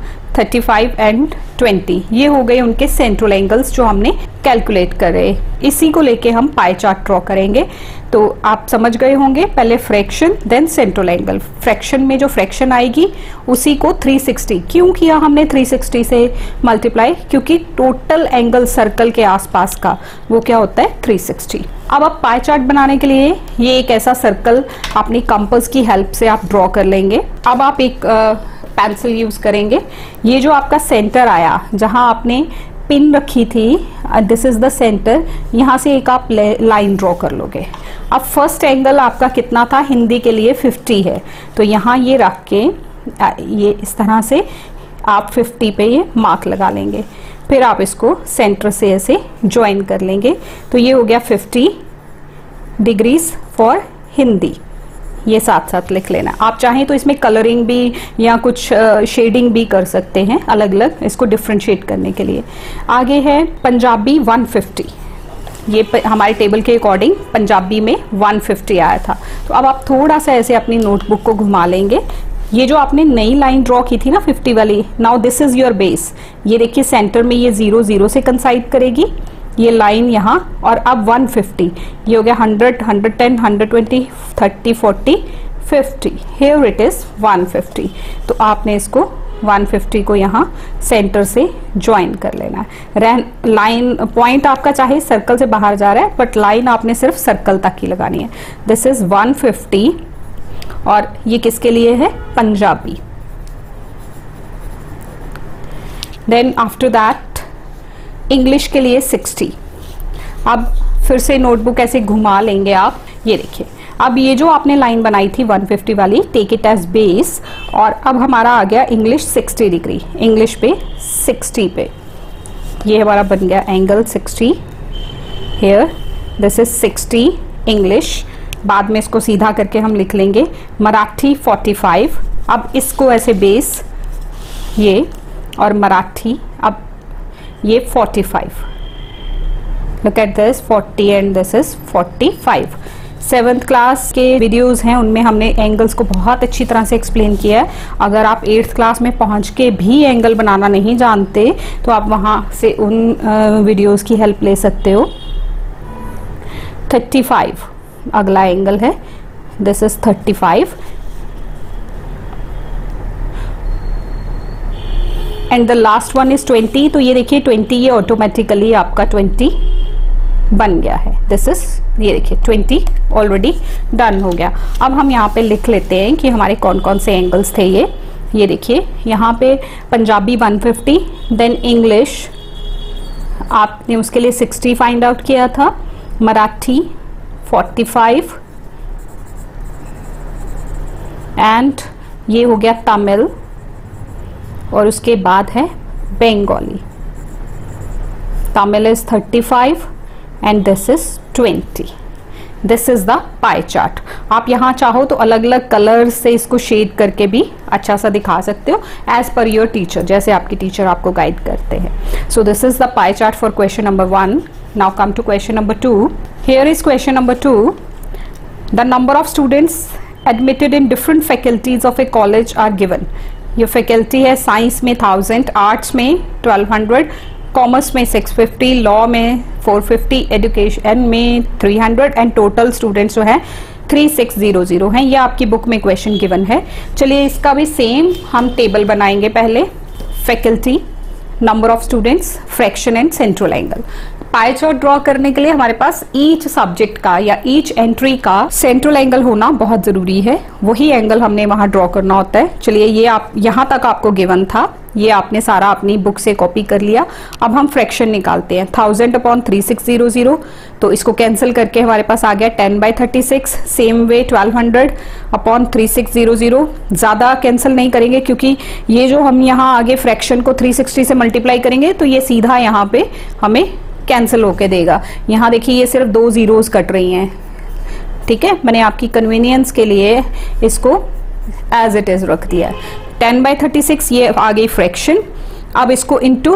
35 एंड 20। ये हो गए उनके सेंट्रल एंगल्स जो हमने कैलकुलेट करे। इसी को लेके हम पाई चार्ट ड्रॉ करेंगे। तो आप समझ गए होंगे, पहले fraction then central angle. Fraction में जो फ्रैक्शन आएगी उसी को 360, क्यों किया हमने 360 से मल्टीप्लाई? क्योंकि टोटल एंगल सर्कल के आसपास का वो क्या होता है 360। अब आप पाई चार्ट बनाने के लिए ये एक ऐसा सर्कल अपनी कंपास की हेल्प से आप ड्रॉ कर लेंगे। अब आप एक पेंसिल यूज करेंगे। ये जो आपका सेंटर आया जहां आपने पिन रखी थी, दिस इज द सेंटर, यहां से एक आप लाइन ड्रॉ कर लोगे। अब फर्स्ट एंगल आपका कितना था? हिंदी के लिए 50 है, तो यहाँ ये रख के ये इस तरह से आप 50 पे ये मार्क लगा लेंगे। फिर आप इसको सेंटर से ऐसे ज्वाइन कर लेंगे, तो ये हो गया 50 डिग्रीज फॉर हिंदी। ये साथ साथ लिख लेना। आप चाहें तो इसमें कलरिंग भी या कुछ शेडिंग भी कर सकते हैं अलग अलग, इसको डिफ्रेंशिएट करने के लिए। आगे है पंजाबी 150। ये हमारे टेबल के अकॉर्डिंग पंजाबी में 150 आया था। तो अब आप थोड़ा सा ऐसे अपनी नोटबुक को घुमा लेंगे। ये जो आपने नई लाइन ड्रॉ की थी ना 50 वाली, now this is your base. ये देखिए सेंटर में ये 0 0 से कंसाइड करेगी ये लाइन यहाँ, और अब 150, ये हो गया 100, 110, 120, 30, 40, 50। Here it is 150। तो आपने इसको 150 को यहाँ सेंटर से ज्वाइन कर लेना है। लाइन पॉइंट आपका चाहे सर्कल से बाहर जा रहा है, बट लाइन आपने सिर्फ सर्कल तक ही लगानी है। दिस इज 150 और ये किसके लिए है? Punjabi. Then after that English के लिए 60। अब फिर से नोटबुक ऐसे घुमा लेंगे आप। ये देखिए, अब ये जो आपने लाइन बनाई थी 150 वाली, टेक इट एज बेस, और अब हमारा आ गया इंग्लिश 60 डिग्री। इंग्लिश पे 60 पे ये हमारा बन गया angle 60। Here this is 60 English. बाद में इसको सीधा करके हम लिख लेंगे मराठी 45। अब इसको ऐसे बेस ये, और मराठी अब ये 45। Look at this 40 and this is 45। 7th class के वीडियोस हैं, उनमें हमने एंगल्स को बहुत अच्छी तरह से एक्सप्लेन किया है। अगर आप 8th क्लास में पहुंच के भी एंगल बनाना नहीं जानते तो आप वहां से उन वीडियोस की हेल्प ले सकते हो। 35 अगला एंगल है, this is 35 and the last one is 20। तो ये देखिए 20, ये ऑटोमेटिकली आपका 20 बन गया है। दिस इज, ये देखिए 20 ऑलरेडी डन हो गया। अब हम यहाँ पे लिख लेते हैं कि हमारे कौन कौन से एंगल्स थे ये देखिए यहाँ पे पंजाबी 150, देन इंग्लिश आपने उसके लिए 60 फाइंड आउट किया था, मराठी 45 एंड ये हो गया तमिल, और उसके बाद है Bengali. Tamil is 35 and this is 20। This is the pie chart. आप यहाँ चाहो तो अलग अलग कलर से इसको शेड करके भी अच्छा सा दिखा सकते हो एज पर योर टीचर, जैसे आपकी टीचर आपको गाइड करते हैं। So this is the pie chart for question number 1। Now come to question number 2। Here is question number 2। The number of students admitted in different faculties of a college are given. ये faculty है science में 1000, arts में 1200, commerce में 650, law में 450, education में 300 and total students जो है 3600 हैं। ये आपकी बुक में क्वेश्चन गिवन है। चलिए इसका भी सेम हम टेबल बनाएंगे। पहले faculty, number of students, fraction and central angle. Pie chart draw करने के लिए हमारे पास ईच सब्जेक्ट का या ईच एंट्री का सेंट्रल एंगल होना बहुत जरूरी है। वही एंगल हमने वहां ड्रॉ करना होता है। चलिए ये आप यहाँ तक आपको गिवन था, ये आपने सारा अपनी बुक से कॉपी कर लिया। अब हम फ्रैक्शन निकालते हैं। 1000 अपॉन 3600, तो इसको कैंसिल करके हमारे पास आ गया 10/36। सेम वे 1200 अपॉन 3600, ज्यादा कैंसिल नहीं करेंगे क्योंकि ये जो हम यहाँ आगे फ्रैक्शन को 360 से मल्टीप्लाई करेंगे तो ये सीधा यहाँ पे हमें कैंसिल होके देगा। यहाँ देखिए ये सिर्फ 2 जीरोस कट रही हैं, ठीक है। मैंने आपकी कन्वीनियंस के लिए इसको एज इट इज रख दिया। 10/36 ये आ गई फ्रैक्शन। अब इसको इंटू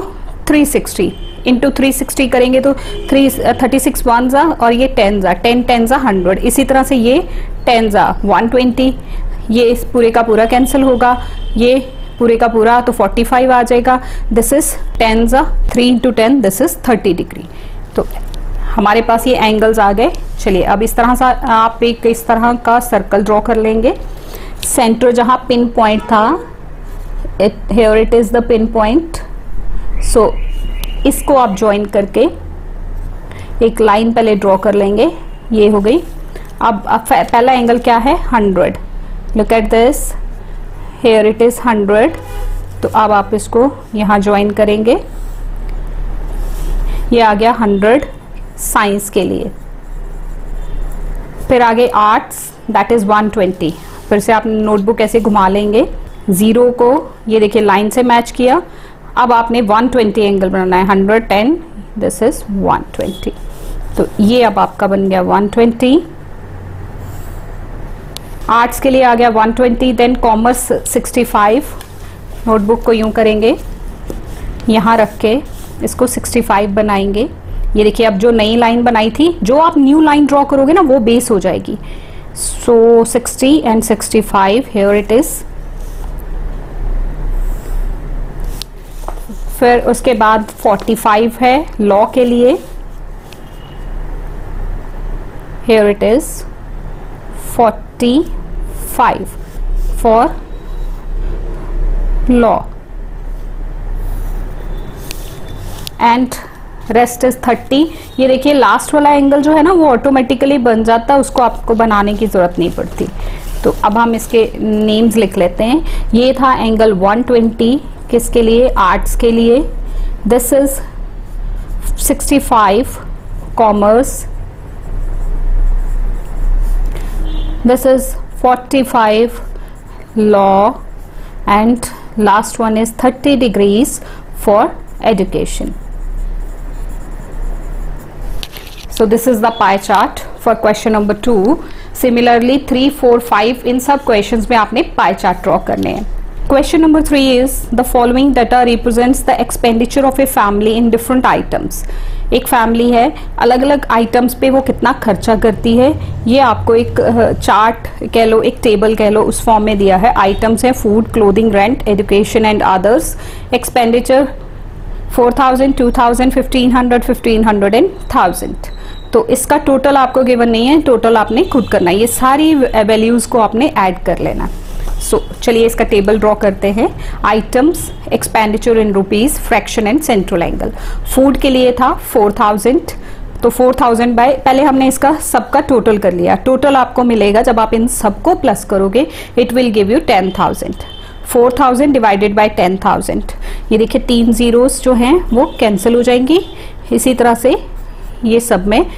360 करेंगे तो 36 1 जा और ये 10 जा, 10 10 जा 100। इसी तरह से ये 10 जा 120, ये इस पूरे का पूरा कैंसिल होगा, ये पूरे का पूरा तो 45 आ जाएगा। दिस इज 10 जा 3 इंटू 10, दिस इज 30 डिग्री। तो हमारे पास ये एंगल्स आ गए। चलिए अब इस तरह से आप एक इस तरह का सर्कल ड्रॉ कर लेंगे। सेंटर जहां पिन पॉइंट था, here it is the pin point. So इसको आप ज्वाइन करके एक लाइन पहले ड्रॉ कर लेंगे। ये हो गई। अब पहला एंगल क्या है? 100। Look at this, here it is 100। तो अब आप इसको यहां ज्वाइन करेंगे। ये आ गया 100 साइंस के लिए। फिर आगे आर्ट्स, दैट इज 120। फिर से आप नोटबुक ऐसे घुमा लेंगे, जीरो को ये देखिए लाइन से मैच किया। अब आपने 120 एंगल बनाना है। 110, दिस इज 120। तो ये अब आपका बन गया 120। आर्ट्स के लिए आ गया 120। Then commerce 65। नोटबुक को यूं करेंगे, यहां रख के इसको 65 बनाएंगे। ये देखिए अब जो नई लाइन बनाई थी, जो आप न्यू लाइन ड्रॉ करोगे ना वो बेस हो जाएगी। So 60 and 65, here it is. फिर उसके बाद 45 है लॉ के लिए, here it is 45 for law and rest is 30। ये देखिए लास्ट वाला एंगल जो है ना वो ऑटोमेटिकली बन जाता है, उसको आपको बनाने की जरूरत नहीं पड़ती। तो अब हम इसके नेम्स लिख लेते हैं। ये था एंगल 120 किसके लिए? आर्ट्स के लिए। This is 65 commerce, this is 45 law and last one is 30 degrees for education. So this is the pie chart for question number 2. Similarly 3, 4, 5 इन सब questions में आपने pie chart draw करने हैं। Question number 3 is the following data represents the expenditure of a family in different items. एक family है, अलग अलग आइटम्स पे वो कितना खर्चा करती है, ये आपको एक चार्ट कह लो, एक टेबल कह लो, उस फॉर्म में दिया है। आइटम्स है food, clothing, rent, education and others. Expenditure 4000, 2000, 1500, 1500 and 1000। तो इसका टोटल आपको गिवन नहीं है, टोटल आपने खुद करना है। ये सारी वैल्यूज को आपने ऐड कर लेना। सो चलिए इसका टेबल ड्रॉ करते हैं। Items, expenditure in rupees, fraction and central angle. Food के लिए था 4000, तो 4000 बाय, पहले हमने इसका सबका टोटल कर लिया। टोटल आपको मिलेगा जब आप इन सबको प्लस करोगे, it will give you 10,000। 4000 divided by 10,000। ये देखिए 3 जीरोस जो हैं वो कैंसिल हो जाएंगी। इसी तरह से ये सब में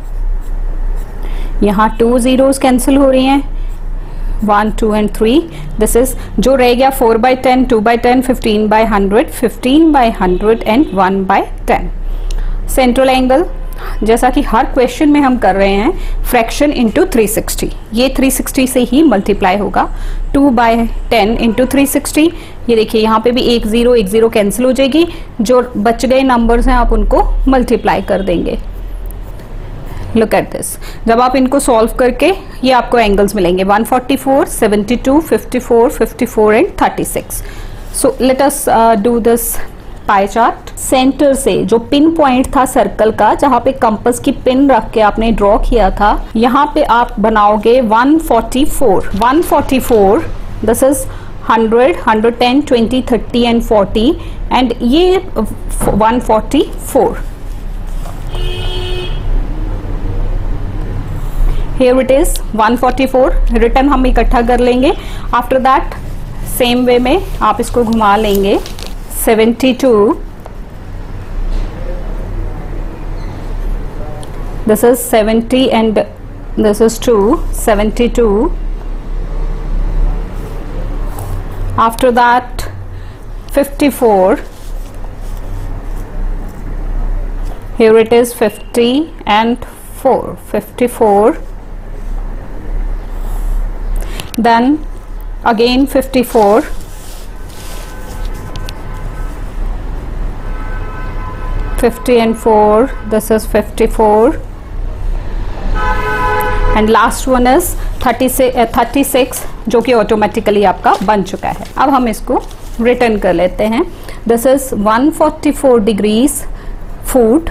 यहाँ 2 जीरोस कैंसिल हो रही हैं, 1, 2 एंड 3। दिस इज जो रह गया 4/10, 2/10, 15/100, 15/100 एंड 1/10। सेंट्रल एंगल जैसा कि हर क्वेश्चन में हम कर रहे हैं, फ्रैक्शन इंटू 360, ये 360 से ही मल्टीप्लाई होगा। 2/10 इंटू 360, ये देखिए यहाँ पे भी एक जीरो कैंसिल हो जाएगी, जो बच गए नंबर्स हैं आप उनको मल्टीप्लाई कर देंगे। लुक एट दिस, जब आप इनको सॉल्व करके ये आपको एंगल्स मिलेंगे 144, 72, 54, 54 and 36। So let us do this pie chart. Centre से जो पिन पॉइंट था सर्कल का, जहां पे कंपास की पिन रख के आपने ड्रॉ किया था, यहाँ पे आप बनाओगे 144। 144, दिस इज 100, 110, 20, 30 एंड 40, एंड ये 144। Here it is 144, रिटर्न हम इकट्ठा कर लेंगे। आफ्टर दैट सेम वे में आप इसको घुमा लेंगे। 72, this is 70 and this is 2, 72. After that 54, here it is 50 and 4, 54. Then again 54, and 4, this is 54, and last one is 36, जो कि ऑटोमेटिकली आपका बन चुका है। अब हम इसको रिटर्न कर लेते हैं। This is 144 degrees food,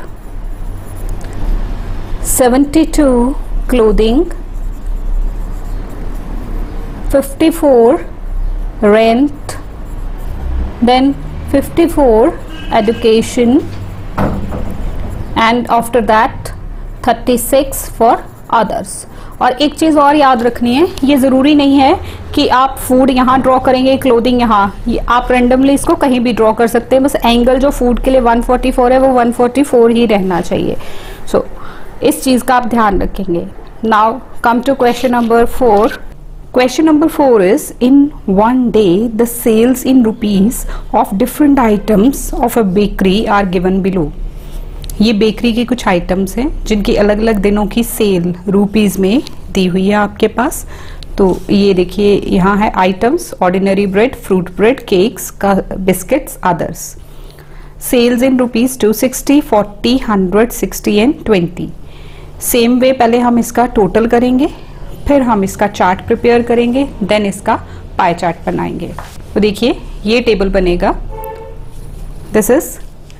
72 clothing, 54 rent, then 54 education, and after that 36 for others. और एक चीज और याद रखनी है, ये जरूरी नहीं है कि आप फूड यहाँ ड्रॉ करेंगे, क्लोथिंग यहाँ, आप रेंडमली इसको कहीं भी ड्रॉ कर सकते हैं। बस एंगल जो फूड के लिए 144 है वो 144 ही रहना चाहिए। सो इस चीज का आप ध्यान रखेंगे। Now come to question number 4। Question number 4 is, in one day the sales in rupees of different items of a bakery are given below. ये बेकरी की कुछ आइटम्स हैं जिनकी अलग अलग दिनों की सेल रुपीज में दी हुई है आपके पास। तो ये देखिए यहाँ है items, ordinary bread, fruit bread, cakes, biscuits, others. Sales in rupees 260, 40, 100, 60 and 20। Same way पहले हम इसका टोटल करेंगे, फिर हम इसका चार्ट प्रिपेयर करेंगे, देन इसका पाई चार्ट बनाएंगे। तो देखिए ये टेबल बनेगा। This is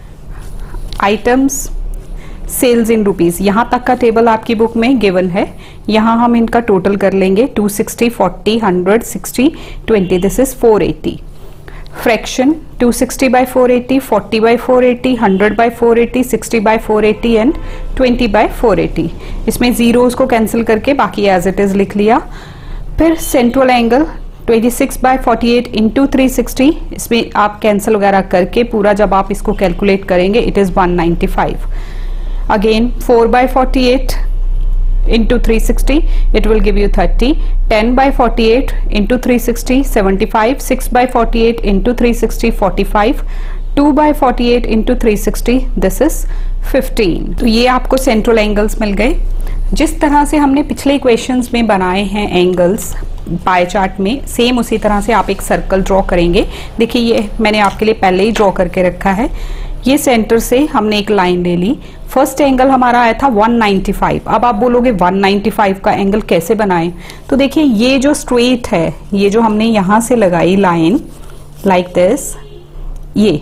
items sales in rupees, यहां तक का टेबल आपकी बुक में गिवन है। यहां हम इनका टोटल कर लेंगे 260, 40, 100, 60, 20, दिस इज 480। Fraction 260/480, 40/480, 100/480, 60/480 and 20/480। इसमें जीरोस को कैंसिल करके बाकी एज इट इज लिख लिया। फिर सेंट्रल एंगल 26/48 इंटू 360, इसमें आप कैंसिल वगैरह करके पूरा जब आप इसको कैलकुलेट करेंगे it is 195। Again 4/48 into 360, it will give you 30, 10/48 into 360, 75, 6/48 into 360, 45, 2/48 into 360, this is 15। तो ये आपको सेंट्रल एंगल्स मिल गए। जिस तरह से हमने पिछले क्वेश्चंस में बनाए हैं एंगल्स पाई चार्ट में, सेम उसी तरह से आप एक सर्कल ड्रॉ करेंगे। देखिए ये मैंने आपके लिए पहले ही ड्रॉ करके रखा है। ये सेंटर से हमने एक लाइन ले ली। फर्स्ट एंगल हमारा आया था 195। अब आप बोलोगे 195 का एंगल कैसे बनाएं? तो देखिए ये जो स्ट्रेट है, ये जो हमने यहां से लगाई लाइन लाइक दिस, ये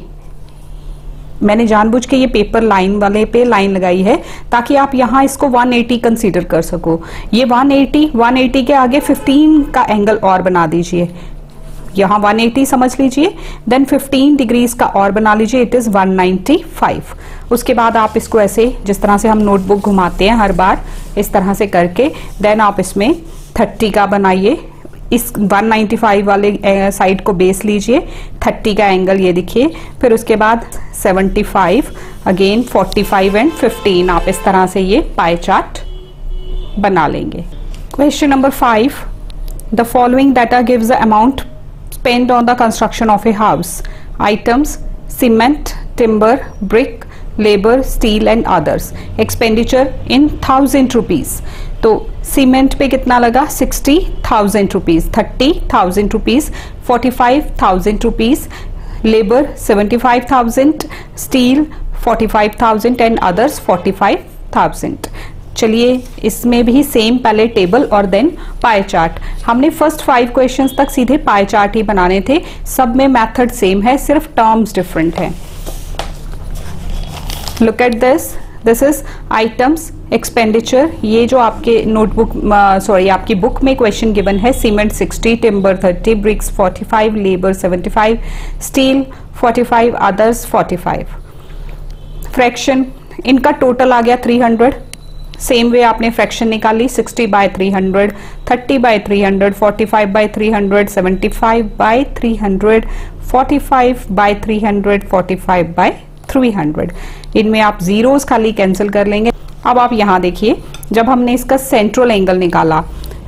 मैंने जानबूझ के ये पेपर लाइन वाले पे लाइन लगाई है ताकि आप यहाँ इसको 180 कंसीडर कर सको। ये 180 के आगे 15 का एंगल और बना दीजिए। यहाँ 180 समझ लीजिए, देन 15 डिग्रीज का और बना लीजिए, इट इज 195। उसके बाद आप इसको ऐसे जिस तरह से हम नोटबुक घुमाते हैं हर बार, इस तरह से करके देन आप इसमें 30 का बनाइए। इस 195 वाले साइड को बेस लीजिए, 30 का एंगल ये दिखिए। फिर उसके बाद 75, अगेन 45 एंड 15। आप इस तरह से ये पाई चार्ट बना लेंगे। Question number 5, the following data gives the amount spent on the construction of a house. Items: cement, timber, brick, labour, steel and others. Expenditure in 1000 rupees, तो सीमेंट पे कितना लगा 60,000 rupees, 30,000 rupees, 45,000 rupees, labour 75,000, steel 45,000 and others 45,000। चलिए इसमें भी same, पहले table और then pie chart. हमने फर्स्ट 5 क्वेश्चंस तक सीधे पाई चार्ट ही बनाने थे, सब में मेथड सेम है, सिर्फ टर्म्स डिफरेंट है। Look at this is items expenditure. ये जो आपके नोटबुक आपकी बुक में क्वेश्चन गिवन है, cement 60, timber 30, bricks 45, labour 75, steel 45, others 45। Fraction, इनका टोटल आ गया 300। सेम वे आपने फ्रैक्शन निकाली, 60/300, 30/300, 45/300, 75/300, 45/300, 45/300। इनमें आप जीरोस खाली कैंसिल कर लेंगे। अब आप यहां देखिए, जब हमने इसका सेंट्रल एंगल निकाला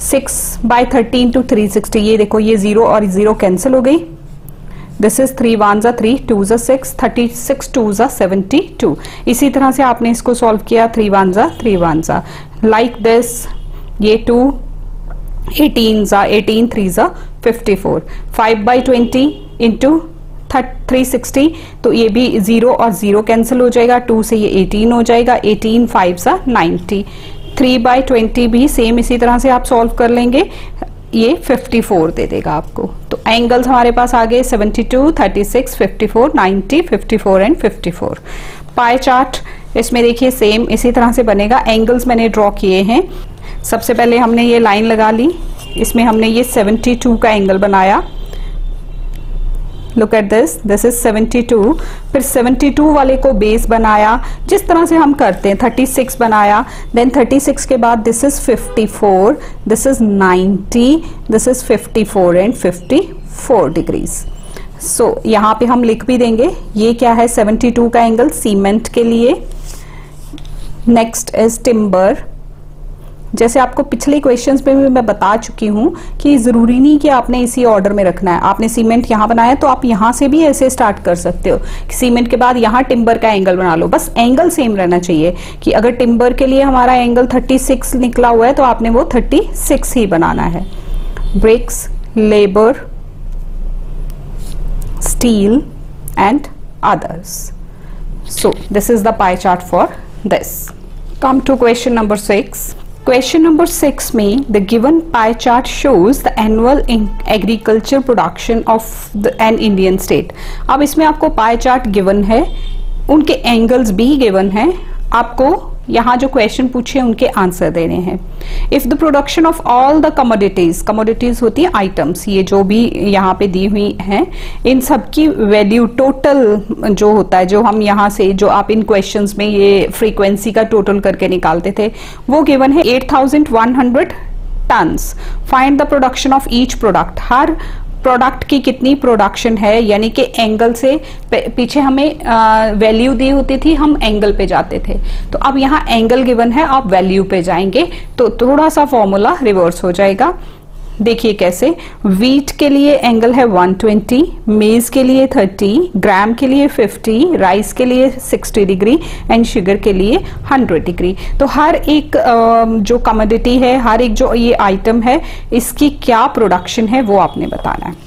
6/13 to 360, ये देखो ये 0 और 0 कैंसिल हो गई। This is 3 1 3, 2 6, 36 2 72। इसी तरह से आपने इसको सॉल्व किया, 3 1 3 1 लाइक दिस, ये 2 18 18 3 54, 5/20 इंटू 360, तो ये भी 0 और 0 कैंसिल हो जाएगा, 2 से ये 18 हो जाएगा, 18 5 90। 3/20 भी सेम इसी तरह से आप सॉल्व कर लेंगे, ये 54 दे देगा आपको। तो एंगल्स हमारे पास आ गए 72, 36, 54, 90, 54 एंड 54। पाई चार्ट इसमें देखिए सेम इसी तरह से बनेगा। एंगल्स मैंने ड्रॉ किए हैं। सबसे पहले हमने ये लाइन लगा ली, इसमें हमने ये 72 का एंगल बनाया। Look at this is 72। फिर 72 वाले को बेस बनाया, जिस तरह से हम करते हैं, 36 बनाया, देन 36 के बाद this is 54, this is 90, this is 54 and 54 degrees. सो यहाँ पे हम लिख भी देंगे, ये क्या है 72 का एंगल सीमेंट के लिए। Next is timber. जैसे आपको पिछले क्वेश्चंस में भी मैं बता चुकी हूं कि जरूरी नहीं कि आपने इसी ऑर्डर में रखना है। आपने सीमेंट यहां बनाया तो आप यहां से भी ऐसे स्टार्ट कर सकते हो कि सीमेंट के बाद यहां टिम्बर का एंगल बना लो, बस एंगल सेम रहना चाहिए। कि अगर टिम्बर के लिए हमारा एंगल 36 निकला हुआ है तो आपने वो 36 ही बनाना है। Bricks, labour, steel and others. So this is the pie chart for this. Come to question number 6। Question number 6 में the given pie chart shows the annual agriculture production of an Indian state। अब इसमें आपको pie chart given है, उनके angles भी given है, आपको यहाँ जो क्वेश्चन पूछे उनके आंसर देने हैं। If the production of all the commodities होती है आइटम्स, ये जो भी यहाँ पे दी हुई हैं, इन सब की वैल्यू टोटल जो होता है, जो हम यहाँ से जो आप इन क्वेश्चंस में ये फ्रीक्वेंसी का टोटल करके निकालते थे, वो गिवन है 8100 tons. Find the production of each product. हर प्रोडक्ट की कितनी प्रोडक्शन है, यानी कि एंगल से पीछे हमें वैल्यू दी होती थी, हम एंगल पे जाते थे। तो अब यहाँ एंगल गिवन है, आप वैल्यू पे जाएंगे तो थोड़ा सा फॉर्मूला रिवर्स हो जाएगा। देखिए कैसे, व्हीट के लिए एंगल है 120, मेज के लिए 30, ग्राम के लिए 50, राइस के लिए 60 डिग्री एंड शुगर के लिए 100 डिग्री। तो हर एक जो कमोडिटी है, हर एक जो ये आइटम है, इसकी क्या प्रोडक्शन है वो आपने बताना है।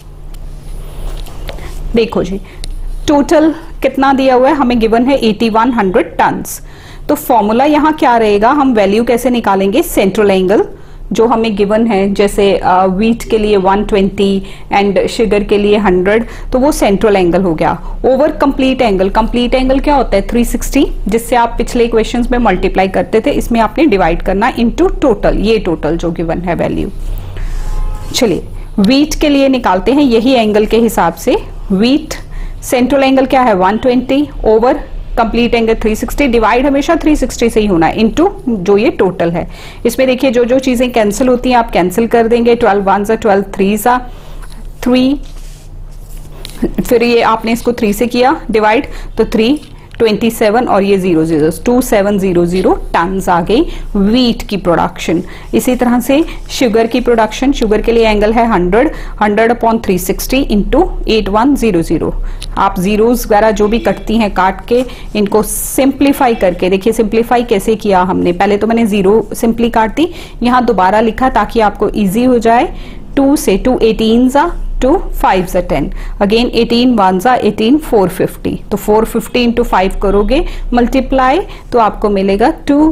देखो जी, टोटल कितना दिया हुआ है, हमें गिवन है 8100 टन्स। तो फॉर्मूला यहाँ क्या रहेगा, हम वैल्यू कैसे निकालेंगे, सेंट्रल एंगल जो हमें गिवन है, जैसे व्हीट के लिए 120 एंड शुगर के लिए 100, तो वो सेंट्रल एंगल हो गया। Over complete angle, complete angle क्या होता है 360, जिससे आप पिछले क्वेश्चंस में मल्टीप्लाई करते थे, इसमें आपने डिवाइड करना इनटू टोटल, ये टोटल जो गिवन है वैल्यू। चलिए व्हीट के लिए निकालते हैं यही एंगल के हिसाब से। व्हीट सेंट्रल एंगल क्या है 120 ओवर कंप्लीट एंगल 360, डिवाइड हमेशा 360 से ही होना है इनटू जो ये टोटल है। इसमें देखिए जो जो चीजें कैंसिल होती हैं आप कैंसिल कर देंगे, 12 1 12 3 3, फिर ये आपने इसको 3 से किया डिवाइड, तो 3 27 और ये 00, 2700 टन आ गई व्हीट की प्रोडक्शन। इसी तरह से शुगर की प्रोडक्शन, शुगर के लिए एंगल है 100 अपॉन 360 इंटू 8100। आप जीरोस वगैरह जो भी कटती हैं काट के इनको सिंप्लीफाई करके देखिए, सिंप्लीफाई कैसे किया हमने, पहले तो मैंने जीरो सिंपली काट दी, यहाँ दोबारा लिखा ताकि आपको इजी हो जाए। 2 से 2 18 जा, 2 5 जा 10, अगेन 18 1 जा 18, 450, तो 450 इंटू 5 करोगे मल्टीप्लाई तो आपको मिलेगा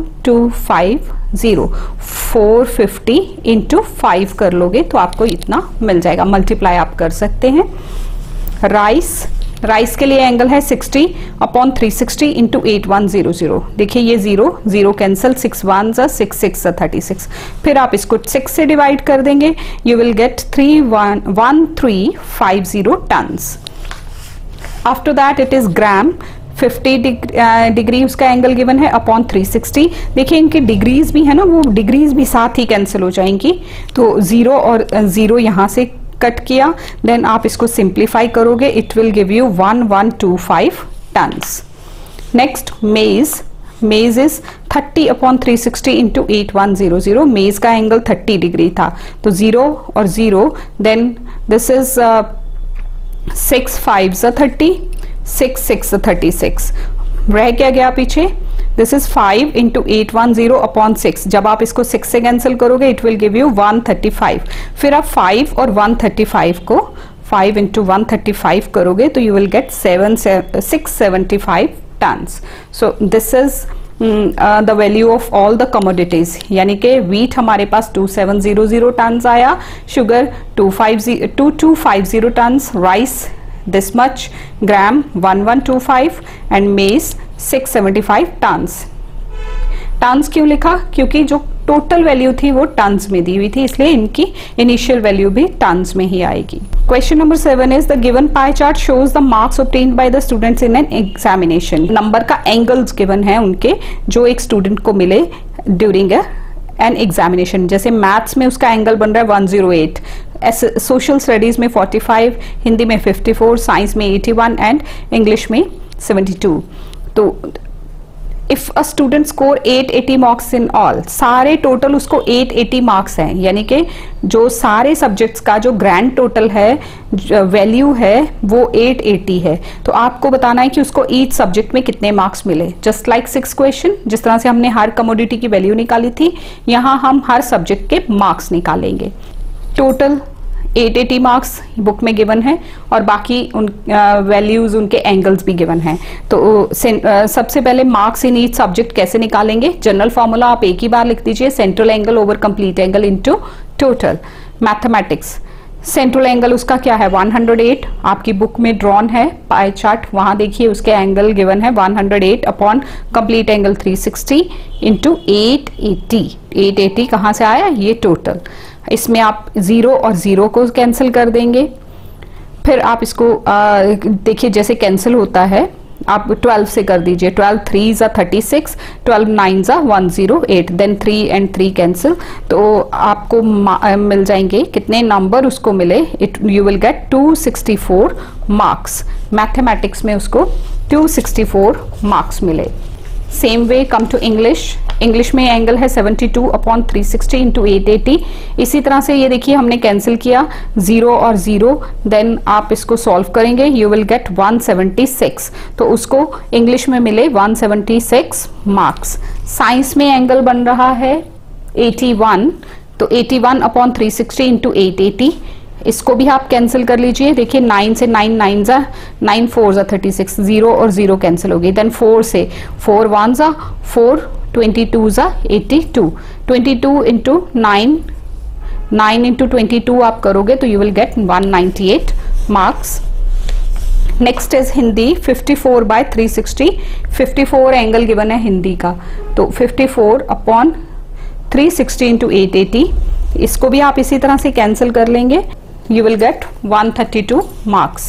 2250। 450 इंटू 5 कर लोगे तो आपको इतना मिल जाएगा, मल्टीप्लाई आप कर सकते हैं। राइस के लिए एंगल है 60 अपॉन 360 इंटू 8100। देखिए ये 0 कैंसिल, 6 1 जा 6 6 जा 36, फिर आप इसको 6 से डिवाइड कर देंगे, you will get 1350 tons. After that it is gram, 50 degree उसका एंगल गिवन है अपॉन 360। देखिए इनके डिग्रीज भी है ना, वो डिग्रीज भी साथ ही कैंसिल हो जाएंगी, तो 0 और 0 यहां से कट किया, देन आप इसको सिंप्लीफाई करोगे, it will give you 1125 tons. Next maize is 30 upon 360 into 8100। Maize का एंगल 30 डिग्री था, तो 0 और 0, देन दिस इज 6 5 जा 30, 6 6 जा 36, रह क्या गया पीछे, दिस इज 5 इंटू 810 अपॉन 6। जब आप इसको 6 से कैंसिल करोगे इट विल गिव यू 135, फिर आप 5 और 135 को 5 इंटू 135 करोगे तो you will get 675 tons. So this is the value of all the commodities, यानी कि व्हीट हमारे पास 2700 टन्स आया, sugar 2250 tons, rice this much, gram 1125 and maize 675 tons। Tons क्यों लिखा, क्योंकि जो टोटल वैल्यू थी वो टन्स में दी हुई थी, इसलिए इनकी इनिशियल वैल्यू भी टन्स में ही आएगी। Question number 7 is the given pie chart shows the marks obtained by the students in an examination. Number का एंगल्स गिवन है उनके, जो एक स्टूडेंट को मिले ड्यूरिंग एन एग्जामिनेशन। जैसे मैथ्स में उसका एंगल बन रहा है 108, सोशल स्टडीज में 45, हिंदी में 54, साइंस में 81 एंड इंग्लिश में 72। तो if a student score 880 marks in all, सारे टोटल उसको 880 मार्क्स हैं, यानी कि जो सारे सब्जेक्ट्स का जो ग्रैंड टोटल है, वैल्यू है वो 880 है। तो आपको बताना है कि उसको ईच सब्जेक्ट में कितने मार्क्स मिले, जस्ट लाइक 6 क्वेश्चन, जिस तरह से हमने हर कमोडिटी की वैल्यू निकाली थी, यहाँ हम हर सब्जेक्ट के मार्क्स निकालेंगे। टोटल 880 मार्क्स बुक में गिवन है और बाकी उन वैल्यूज उनके एंगल्स भी गिवन हैं। तो सबसे पहले मार्क्स इन ईच सब्जेक्ट कैसे निकालेंगे, जनरल फॉर्मूला आप एक ही बार लिख दीजिए, central angle over complete angle into total. Mathematics, central angle उसका क्या है 108, आपकी बुक में ड्रॉन है पाई चार्ट, वहां देखिए उसके एंगल गिवन है 108 अपॉन कंप्लीट एंगल 360 इंटू 880। 880 कहां से आया, ये टोटल, इसमें आप 0 और 0 को कैंसिल कर देंगे, फिर आप इसको देखिए जैसे कैंसिल होता है, आप 12 से कर दीजिए, 12 3 जा 36, 12 9 जा 108, देन 3 एंड 3 कैंसिल, तो आपको मिल जाएंगे कितने नंबर उसको मिले, you will get 264 marks. Mathematics में उसको 264 मार्क्स मिले। Same way come to English में एंगल है 72 अपॉन 360 इंटू 880। इसी तरह से ये देखिए हमने कैंसिल किया 0 और 0, देन आप इसको सॉल्व करेंगे, यू विल गेट 176, तो उसको इंग्लिश में मिले 176 मार्क्स। साइंस में एंगल बन रहा है 81, तो 81 अपॉन 360 इंटू 880, इसको भी आप कैंसिल कर लीजिए, देखिए 9 से 9 9 जा 9 4 जा 36, 0 और 0 कैंसिल हो गई, देन 4 से 4 1 जा 4, 22 जा 82, 22 इंटू 9, 9 इंटू 22 आप करोगे तो you will get 198 marks. Next is Hindi, 54 by 360, 54 angle given है हिंदी का, तो 54 अपॉन 360 इंटू 880, इसको भी आप इसी तरह से कैंसिल कर लेंगे, you will get 132 marks.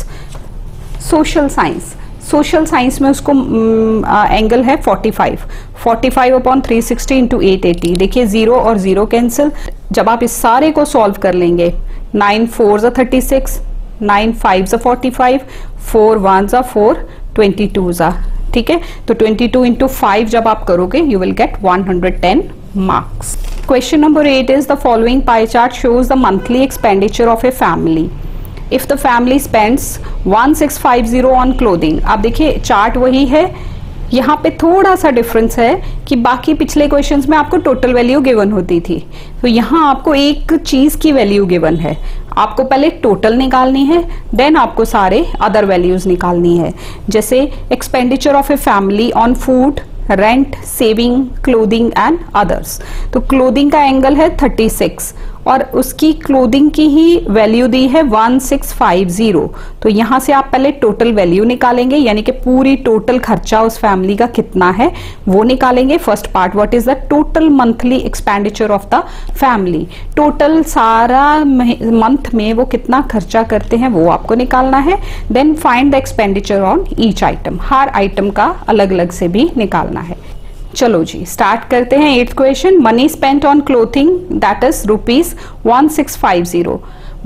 Social science में उसको एंगल है 45 अपॉन 360 इंटू 880, देखिए 0 और 0 कैंसिल, जब आप इस सारे को सॉल्व कर लेंगे, 9 4 जा 36, 9 5 जा 45, 4 1 जा 4, 22 जा ठीक है। तो 22 इंटू 5 जब आप करोगे you will get 110 marks. Question number 8 is the following pie chart shows the monthly expenditure of a family if the family spends 1650 on clothing. आप देखिए चार्ट वही है, यहाँ पे थोड़ा सा डिफरेंस है कि बाकी पिछले क्वेश्चंस में आपको टोटल वैल्यू गिवन होती थी, तो यहाँ आपको एक चीज की वैल्यू गिवन है। आपको पहले टोटल निकालनी है, देन आपको सारे अदर वैल्यूज निकालनी है। जैसे expenditure of a family on food, rent, saving, clothing and others. तो क्लोथिंग का एंगल है 36 और उसकी क्लोथिंग की ही वैल्यू दी है 1650। तो यहां से आप पहले टोटल वैल्यू निकालेंगे, यानी कि पूरी टोटल खर्चा उस फैमिली का कितना है वो निकालेंगे। First part, what is the total monthly expenditure of the family. Total सारा मंथ में वो कितना खर्चा करते हैं वो आपको निकालना है। Then find the expenditure on each item, हर आइटम का अलग अलग से भी निकालना है। चलो जी स्टार्ट करते हैं। 8th question, money spent on clothing that is ₹1650।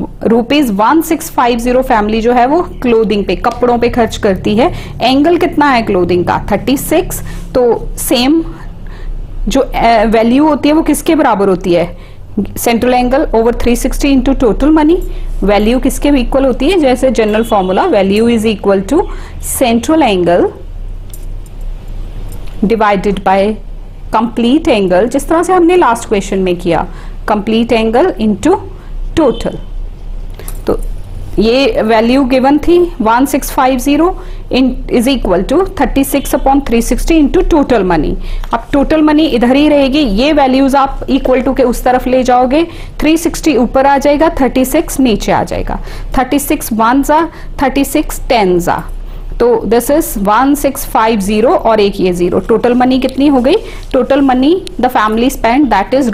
₹1650 family जो है वो क्लोथिंग पे, कपड़ों पे खर्च करती है। एंगल कितना है क्लोथिंग का? 36। तो सेम जो वैल्यू होती है वो किसके बराबर होती है? Central angle over 360 into total money. Value किसके इक्वल होती है? जैसे general formula, value is equal to central angle divided by complete angle, जिस तरह से हमने लास्ट क्वेश्चन में किया, कंप्लीट एंगल इनटू टोटल। तो ये वैल्यू गिवन थी 1650 is equal to 36 upon 360 into total money. अब टोटल मनी इधर ही रहेगी, ये वैल्यूज आप इक्वल टू के उस तरफ ले जाओगे, 360 ऊपर आ जाएगा, 36 नीचे आ जाएगा। 36 1 जा, 36 10 जा, तो दिस इज 1650 और एक ये जीरो। टोटल मनी कितनी हो गई? Total money the family spend that is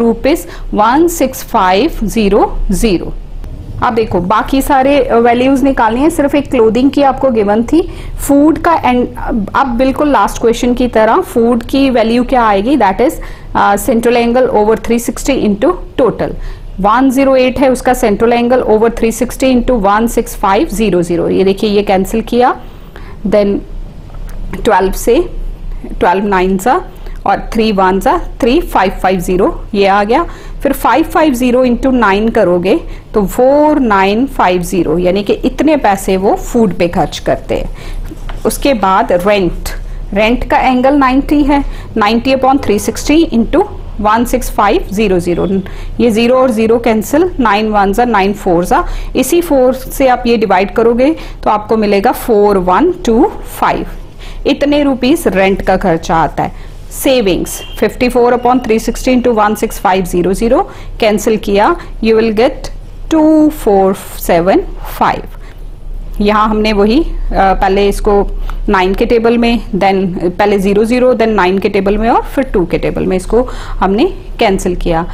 ₹1650। अब देखो बाकी सारे वैल्यूज निकालनी है, सिर्फ एक क्लोथिंग की आपको गिवन थी। फूड का एंड अब बिल्कुल लास्ट क्वेश्चन की तरह फूड की वैल्यू क्या आएगी? That is central angle over 360 into total. 108 है उसका सेंट्रल एंगल ओवर 360 इंटू 16500। ये देखिए ये कैंसिल किया, देन 12 से 12 9 सा और 3 1 सा 3550 ये आ गया। फिर 550 इंटू 9 करोगे तो 4950, यानी कि इतने पैसे वो फूड पे खर्च करते हैं। उसके बाद रेंट का एंगल 90 है, 90 अपॉन 360 इंटू 16500। ये 0 और 0 कैंसिल, 9 1 जा 9 4 जा, इसी 4 से आप ये डिवाइड करोगे तो आपको मिलेगा 4125। इतने रुपीस रेंट का खर्चा आता है। सेविंग्स 54 अपॉन 360 इंटू 16500 कैंसिल किया, यू विल गेट 2475। यहाँ हमने वही पहले इसको 9 के टेबल में, देन पहले 0 0 देन 9 के टेबल में और फिर 2 के टेबल में इसको हमने कैंसिल किया।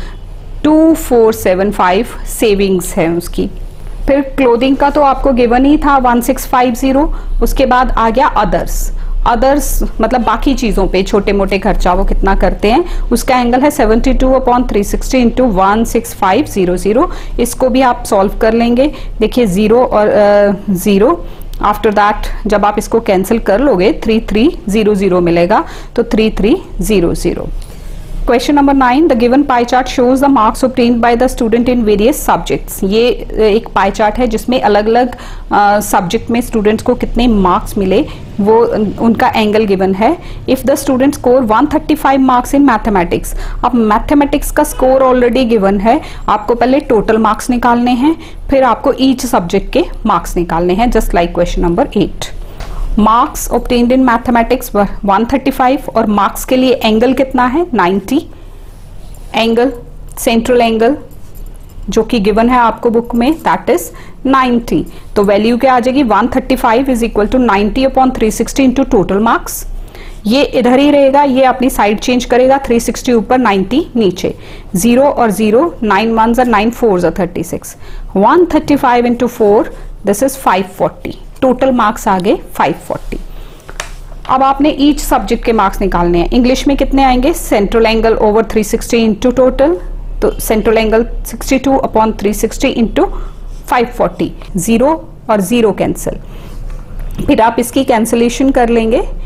2475 सेविंग्स है उसकी। फिर क्लोथिंग का तो आपको गिवन ही था 1650। उसके बाद आ गया अदर्स मतलब बाकी चीजों पे छोटे मोटे खर्चा वो कितना करते हैं, उसका एंगल है 72 अपॉन 360 इंटू 16500। इसको भी आप सॉल्व कर लेंगे। देखिए 0 और 0, आफ्टर दैट जब आप इसको कैंसिल कर लोगे 3300 मिलेगा, तो 3300। Question number 9, the given pie chart shows the marks obtained by the student in various subjects. ये एक पाई चार्ट है जिसमें अलग अलग सब्जेक्ट में स्टूडेंट्स को कितने मार्क्स मिले वो उनका एंगल गिवन है। If the student score 135 marks in mathematics. अब मैथमेटिक्स का स्कोर ऑलरेडी गिवन है, आपको पहले टोटल मार्क्स निकालने हैं, फिर आपको ईच सब्जेक्ट के मार्क्स निकालने हैं, just like question number 8। Marks obtained in mathematics 135 और मार्क्स के लिए एंगल कितना है? 90। एंगल सेंट्रल एंगल जो कि गिवन है आपको बुक में दैट इज 90। तो वैल्यू क्या आ जाएगी? 135 is equal to 90 upon 360 into total marks. ये इधर ही रहेगा, ये अपनी साइड चेंज करेगा, 360 ऊपर 90 नीचे, 0 और 0, 9 1 जा 9 4 जा 36, 135 into 4 this is 540। Total marks आ गए 540। अब आपने ईच सब्जेक्ट के मार्क्स निकालने हैं। इंग्लिश में कितने आएंगे? Central angle over 360 into total, तो सेंट्रल एंगल 62 अपॉन 360 इंटू 540, 0 और 0 कैंसिल। फिर आप इसकी कैंसिलेशन कर लेंगे,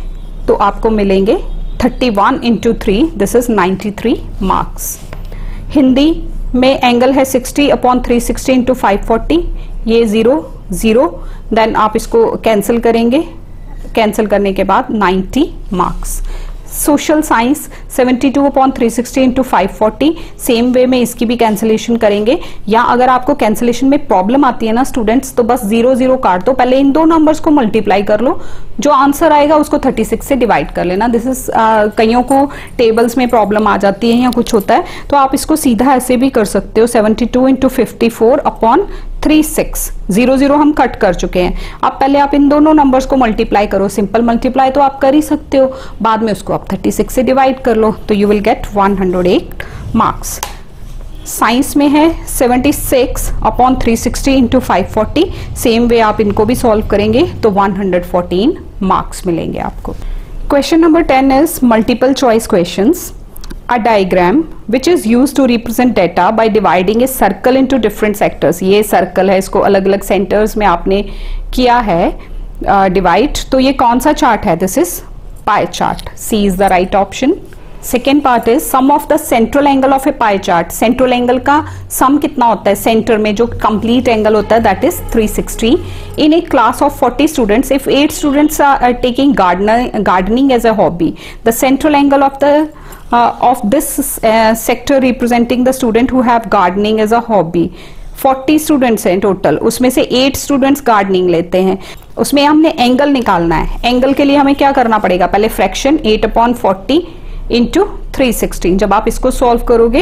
तो आपको मिलेंगे 31 into 3, this is 93 marks. Hindi में एंगल है 60 अपॉन 360 इंटू 540, ये 0 0, देन आप इसको कैंसिल करेंगे, कैंसिल करने के बाद 90 marks. Social science 72 upon 360 into 540, same way में इसकी भी कैंसिलेशन करेंगे। या अगर आपको कैंसिलेशन में प्रॉब्लम आती है ना स्टूडेंट्स, तो बस 0 0 काट दो, पहले इन दो नंबर्स को मल्टीप्लाई कर लो, जो आंसर आएगा उसको 36 से डिवाइड कर लेना। दिस इज कईयों को टेबल्स में प्रॉब्लम आ जाती है या कुछ होता है, तो आप इसको सीधा ऐसे भी कर सकते हो, 72 इंटू 54 अपॉन 36, 0 0 हम कट कर चुके हैं। अब पहले आप इन दोनों नंबर्स को मल्टीप्लाई करो, सिंपल मल्टीप्लाई तो आप कर ही सकते हो, बाद में उसको आप 36 से डिवाइड कर लो, तो you will get 108 marks. Science में है 76 अपॉन 360 इंटू 540, सेम वे आप इनको भी सॉल्व करेंगे तो 114 मार्क्स मिलेंगे आपको। Question number 10 is multiple choice questions. A diagram which is used to represent data by dividing a circle into different sectors। ये सर्कल है, इसको अलग अलग सेंटर्स में आपने किया है डिवाइड, तो ये कौन सा चार्ट है? This is pie chart, C is the right option. Second part is sum of the central angle of a pie chart. Central angle का सम कितना होता है सेंटर में, जो कंप्लीट एंगल होता है, that is 360 in a class of 40 students. If 8 students are taking gardening as a hobby, the central angle of this sector representing the student who have gardening as a hobby, 40 students हैं टोटल, उसमें से 8 students gardening लेते हैं, उसमें हमने angle निकालना है। एंगल के लिए हमें क्या करना पड़ेगा? पहले फ्रैक्शन 8 अपॉन 40 इंटू 360, जब आप इसको सॉल्व करोगे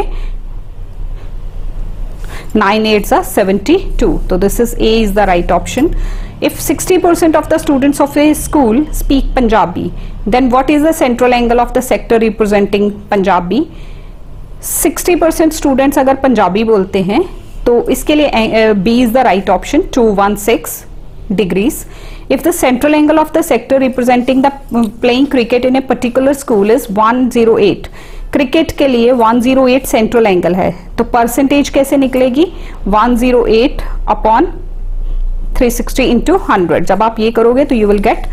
9 8 72, तो this is a is the right option. If 60% of the students of a school speak Punjabi, then what is the central angle of the sector representing Punjabi? 60% students अगर पंजाबी बोलते हैं तो इसके लिए B is the right option, 216 degrees. If the central angle of the sector representing the playing cricket in a particular school is 108, cricket के लिए 108 central angle है, तो परसेंटेज कैसे निकलेगी? 108 अपॉन 360 इंटू 100, जब आप ये करोगे तो you will get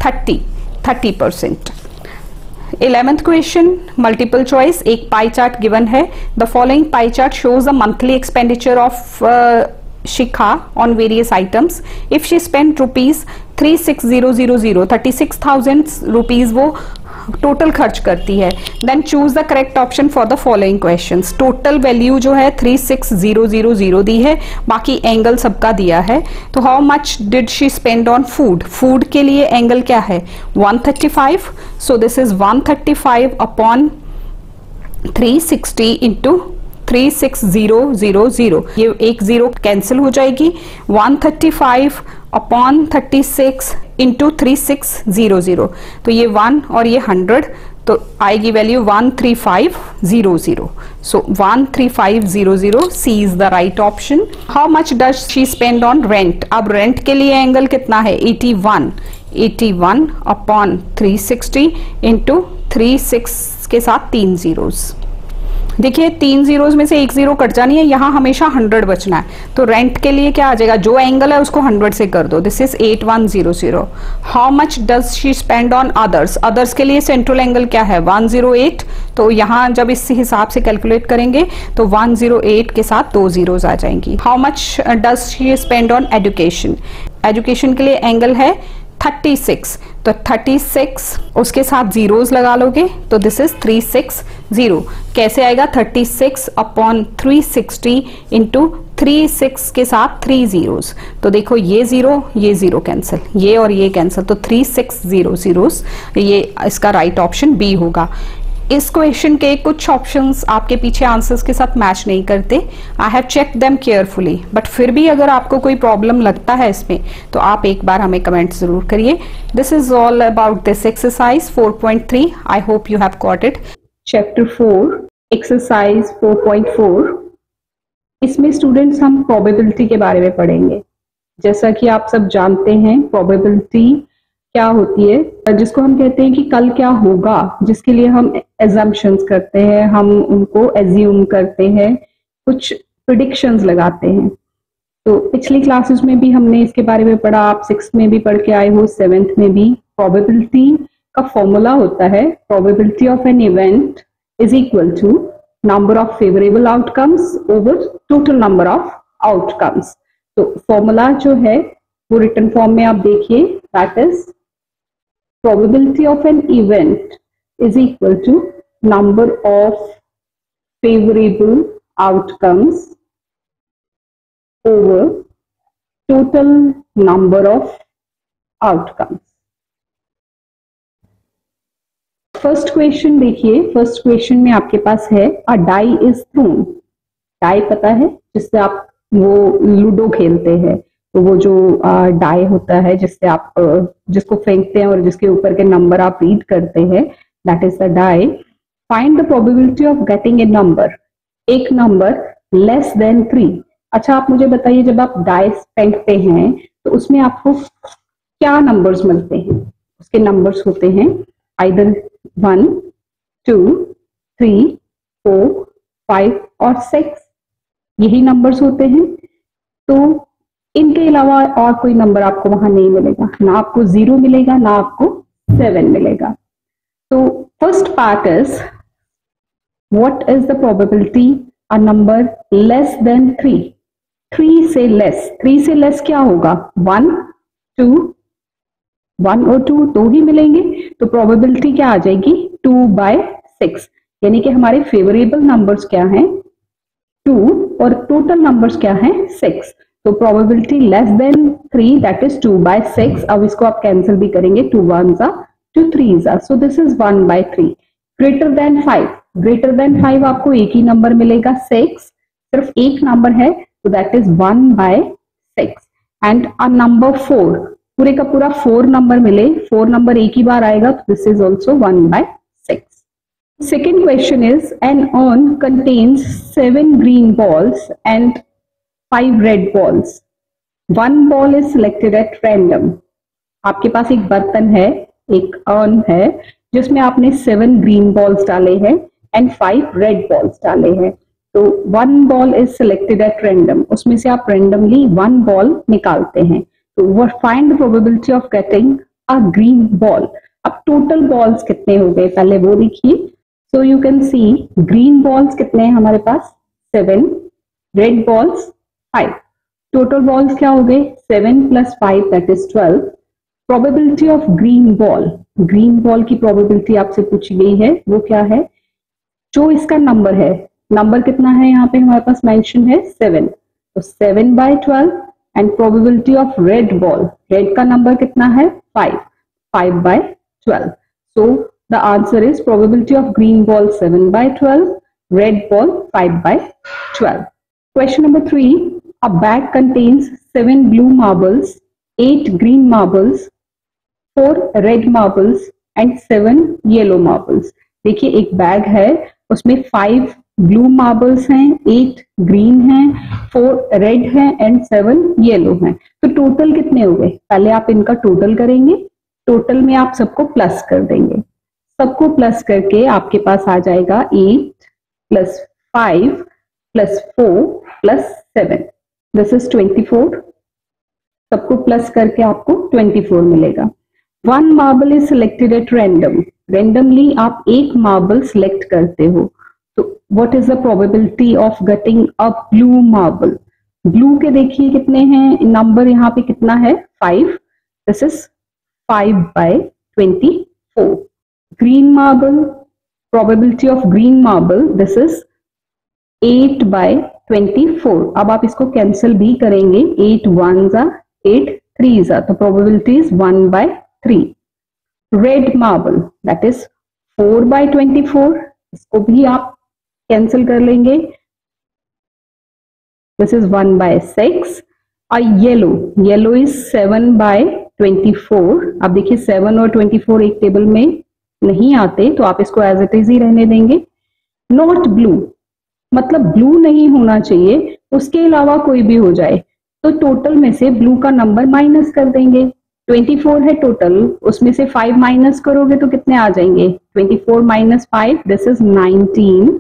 30%। 11th question multiple choice, एक पाई चार्ट गिवन है। The following pie chart shows the monthly expenditure of Shikha on various items. If she spend rupees 36000, 36,000 rupees वो टोटल खर्च करती है, then choose the correct option for the following questions. Total value जो है 36000 दी है, बाकी angle सबका दिया है। तो how much did she spend on food? Food के लिए एंगल क्या है? 135, so this is 135 upon 360 into 36000, ये एक जीरो कैंसिल हो जाएगी। 135 अपॉन 36 इंटू 3600, तो ये 1 और ये 100, तो आएगी value 13500। So 13500, C is the right option. How much does she spend on rent? अब रेंट के लिए एंगल कितना है? 81 अपॉन 360 इंटू 36 के साथ 3 जीरोस। देखिए 3 जीरोस में से एक जीरो कट जानी है, यहाँ हमेशा 100 बचना है, तो रेंट के लिए क्या आ जाएगा? जो एंगल है उसको 100 से कर दो, this is 8100। How much does she spend on others? Others के लिए सेंट्रल एंगल क्या है? 108, तो यहाँ जब इस हिसाब से कैलकुलेट करेंगे तो 108 के साथ 2 जीरोस आ जाएंगी। How much does she spend on education? Education के लिए एंगल है 36, तो 36 उसके साथ जीरोस लगा लोगे तो दिस इज 360। कैसे आएगा? 36 अपॉन 360 इंटू 36 के साथ 3 जीरोस, तो देखो ये जीरो कैंसिल, ये और ये कैंसिल, तो 3600, ये इसका राइट ऑप्शन बी होगा। इस क्वेश्चन के कुछ ऑप्शंस आपके पीछे आंसर्स के साथ मैच नहीं करते, I have check them carefully, but फिर भी अगर आपको कोई प्रॉब्लम लगता है इसमें तो आप एक बार हमें कमेंट जरूर करिए। This is all about this exercise 4.3, I hope you have got it. Chapter 4 exercise 4.4, इसमें स्टूडेंट्स हम प्रोबेबिलिटी के बारे में पढ़ेंगे। जैसा कि आप सब जानते हैं प्रोबेबिलिटी क्या होती है, जिसको हम कहते हैं कि कल क्या होगा, जिसके लिए हम एजम्पशंस करते हैं, हम उनको एज्यूम करते हैं, कुछ प्रिडिक्शंस लगाते हैं। तो पिछली क्लासेस में भी हमने इसके बारे में पढ़ा, आप 6th में भी पढ़ के आए हो, 7th में भी। प्रोबेबिलिटी
का फॉर्मूला होता है probability of an event is equal to number of favourable outcomes over total number of outcomes. तो फॉर्मूला जो है वो रिटन फॉर्म में आप देखिए, that is probability of an event is equal to number of favourable outcomes over total number of outcomes। First question देखिए, first question में आपके पास है a die is thrown. Die पता है जिससे आप वो लूडो खेलते हैं, तो वो जो डाई होता है जिससे आप जिसको फेंकते हैं और जिसके ऊपर के नंबर आप रीड करते हैं, that is the die. Find the probability of getting a number, एक नंबर लेस देन 3। अच्छा आप मुझे बताइए, जब आप डाइस फेंकते हैं तो उसमें आपको क्या नंबर्स मिलते हैं? उसके नंबर्स होते हैं आइदर 1, 2, 3, 4, 5 और 6, यही नंबर्स होते हैं। तो इनके अलावा और कोई नंबर आपको वहां नहीं मिलेगा, ना आपको 0 मिलेगा ना आपको 7 मिलेगा। तो first part is what is the probability a number less than 3। 3 से लेस क्या होगा? 1, 2, 1 और 2 दो ही मिलेंगे, तो प्रोबेबिलिटी क्या आ जाएगी? 2/6। यानी कि हमारे फेवरेबल नंबर्स क्या हैं? 2 और टोटल नंबर्स क्या हैं? 6। तो probability less than 3 that is 2/6। अब इसको आप कैंसिल भी करेंगे, 2 1s are 2 3s are, so this is 1/3। Greater than 5, greater than 5 आपको एक ही नंबर मिलेगा 6, सिर्फ एक नंबर है, तो that is 1/6। And a number 4, पूरे का पूरा 4 नंबर मिले, 4 नंबर एक ही बार आएगा, तो this is also 1/6। Second question is an urn contains 7 green balls and 5 red balls. 1 ball is selected at random. आपके पास एक बर्तन है, एक urn है, जिसमें आपने 7 ग्रीन बॉल्स डाले हैं एंड 5 रेड बॉल्स डाले हैं। तो 1 ball is selected at random, उसमें से आप रैंडमली 1 बॉल निकालते हैं। तो वो find the probability of getting a green ball. अब टोटल बॉल्स कितने हो गए पहले वो देखिए। So you can see green balls कितने हैं हमारे पास? 7, रेड बॉल्स 5, टोटल बॉल्स क्या हो गए? 7 + 5 that is 12। Probability of green ball, green ball की प्रोबेबिलिटी आपसे पूछी गई है, वो क्या है? जो इसका नंबर है, नंबर कितना है यहाँ पे हमारे पास मेंशन है 7, तो 7/12। And probability of red ball, red का नंबर कितना है? 5, 5/12। So the answer is probability of green ball 7/12, red ball 5/12। Question number 3, a bag contains 7 blue marbles, 8 green marbles, 4 red marbles and 7 yellow marbles. देखिए एक बैग है, उसमें 5 blue marbles हैं, 8 green हैं, 4 रेड हैं एंड 7 येलो हैं। तो टोटल कितने हो गए? पहले आप इनका टोटल करेंगे, टोटल में आप सबको प्लस कर देंगे, सबको प्लस करके आपके पास आ जाएगा 8 + 5 + 4 + 7, दिस इज 24। सबको प्लस करके आपको 24 मिलेगा। 1 marble is selected at random, randomly आप एक मार्बल सिलेक्ट करते हो, तो what is the probability of getting a blue marble? Blue के देखिए कितने हैं, नंबर यहाँ पे कितना है? 5, this is 5/24। Green marble, probability of green marble, this is 8/24। अब आप इसको कैंसिल भी करेंगे, 8 1s are 8 3s are, तो probability is 1/3। Red marble that is 4/24, इसको भी आप कैंसिल कर लेंगे, this is 1/6। Yellow, yellow is 7/24। अब देखिए 7 और 24 एक टेबल में नहीं आते, तो आप इसको एज इट इज ही रहने देंगे। नॉट ब्लू, मतलब ब्लू नहीं होना चाहिए, उसके अलावा कोई भी हो जाए, तो टोटल में से ब्लू का नंबर माइनस कर देंगे। 24 है टोटल, उसमें से 5 माइनस करोगे तो कितने आ जाएंगे? 24 - 5, this is 19,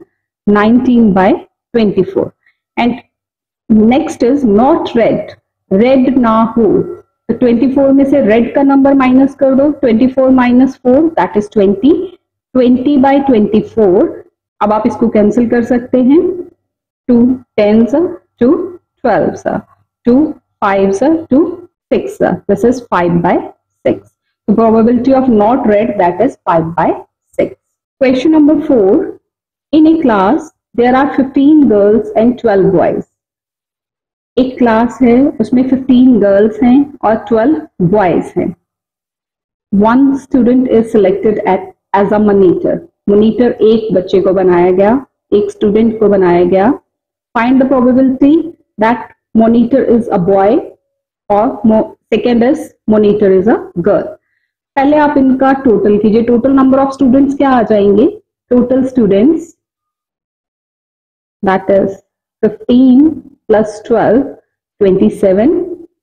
19/24। And next is not red, red ना हो, तो 24 में से रेड का नंबर माइनस कर दो, 24 माइनस 4 दैट इज 20, 20 बाई 24। अब आप इसको कैंसिल कर सकते हैं, 2 10s 2 12s 2 5s 2 6, this is 5 by 6. The probability of not red, that is 5 by 6. Question number 4. In a class there are 15 girls and 12 boys. एक class है उसमें 15 गर्ल्स हैं और 12 बॉयज हैं. One student is selected as a monitor. Monitor एक बच्चे को बनाया गया, एक स्टूडेंट को बनाया गया. Find the probability that monitor is a boy और second is monitor is a girl. पहले आप इनका टोटल कीजिए. टोटल नंबर ऑफ स्टूडेंट्स क्या आ जाएंगे? Total students that is 15 plus 12 27.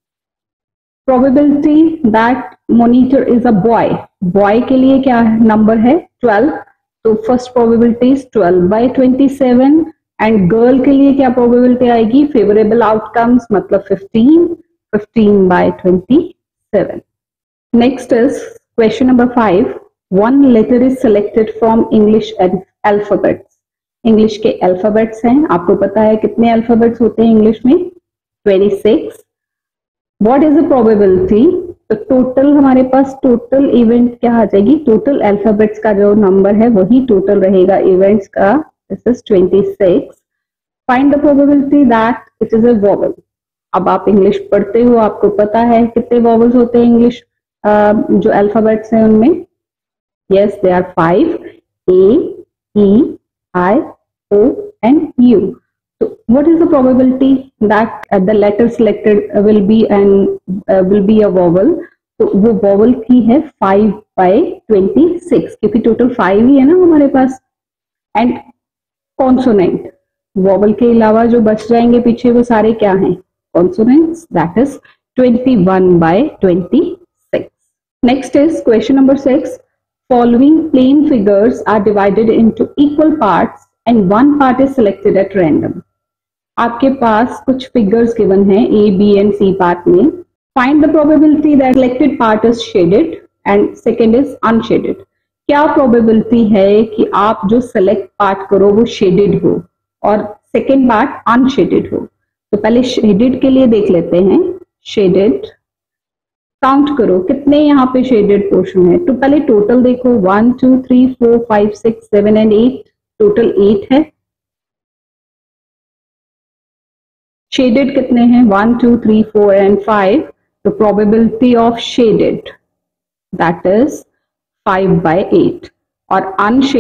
Probability that monitor is a boy. Boy के लिए क्या नंबर है? 12. तो first probability is 12 by 27. And girl के लिए क्या प्रोबेबिलिटी आएगी? फेवरेबल आउटकम्स मतलब 15 by 27. Next is question number 5. One letter is selected from English alphabets. English के alphabets हैं. आपको पता है कितने alphabets होते हैं English में? 26. What is the probability? तो total हमारे पास total event क्या आ जाएगी? Total alphabets का जो number है वही total रहेगा events का. This is 26. Find the probability that it is a vowel. अब आप इंग्लिश पढ़ते हो, आपको पता है कितने वॉवल्स होते हैं इंग्लिश जो अल्फाबेट्स हैं उनमें? Yes, they are 5. A, E, I, O and U. तो what is the probability that the letter selected will be a vowel? तो वो वॉवल की है 5 बाई 26, क्योंकि टोटल 5 ही है ना हमारे पास. एंड कॉन्सोनेंट, वॉवल के अलावा जो बच जाएंगे पीछे वो सारे क्या हैं? Consonants, that is 21 by 26. Next is question number 6. Following plain figures are divided into equal parts and one part is selected at random. आपके पास कुछ figures given हैं A, B and C part में. Find the probability that selected part is shaded and second is unshaded. क्या probability है कि आप जो select part करो वो shaded हो और second part unshaded हो? तो पहले शेडेड के लिए देख लेते हैं. शेडेड काउंट करो कितने यहाँ पे शेडेड पोर्शन है. तो पहले टोटल देखो, 1 2 3 4 5 6 7 एंड 8. टोटल 8 है. शेडेड कितने हैं? 1 2 3 4 एंड 5. तो probability of shaded that is 5 by 8. और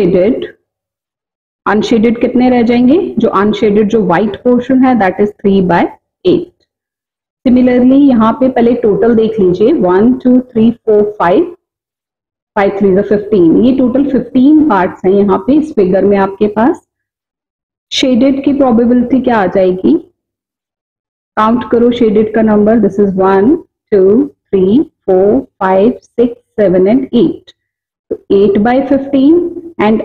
अनशेडेड कितने रह जाएंगे? जो अनशेडेड जो व्हाइट पोर्शन है दैट इज 3 बाय 8. सिमिलरली यहाँ पे पहले टोटल देख लीजिए, 1 2 3 4 5 5 3 15. ये टोटल 15 पार्ट्स हैं यहाँ पे इस फिगर में आपके पास. शेडेड की प्रोबेबिलिटी क्या आ जाएगी? काउंट करो शेडेड का नंबर. This is 1 2 3 4 5 6 7 and 8. तो 8 बाई 15 एंड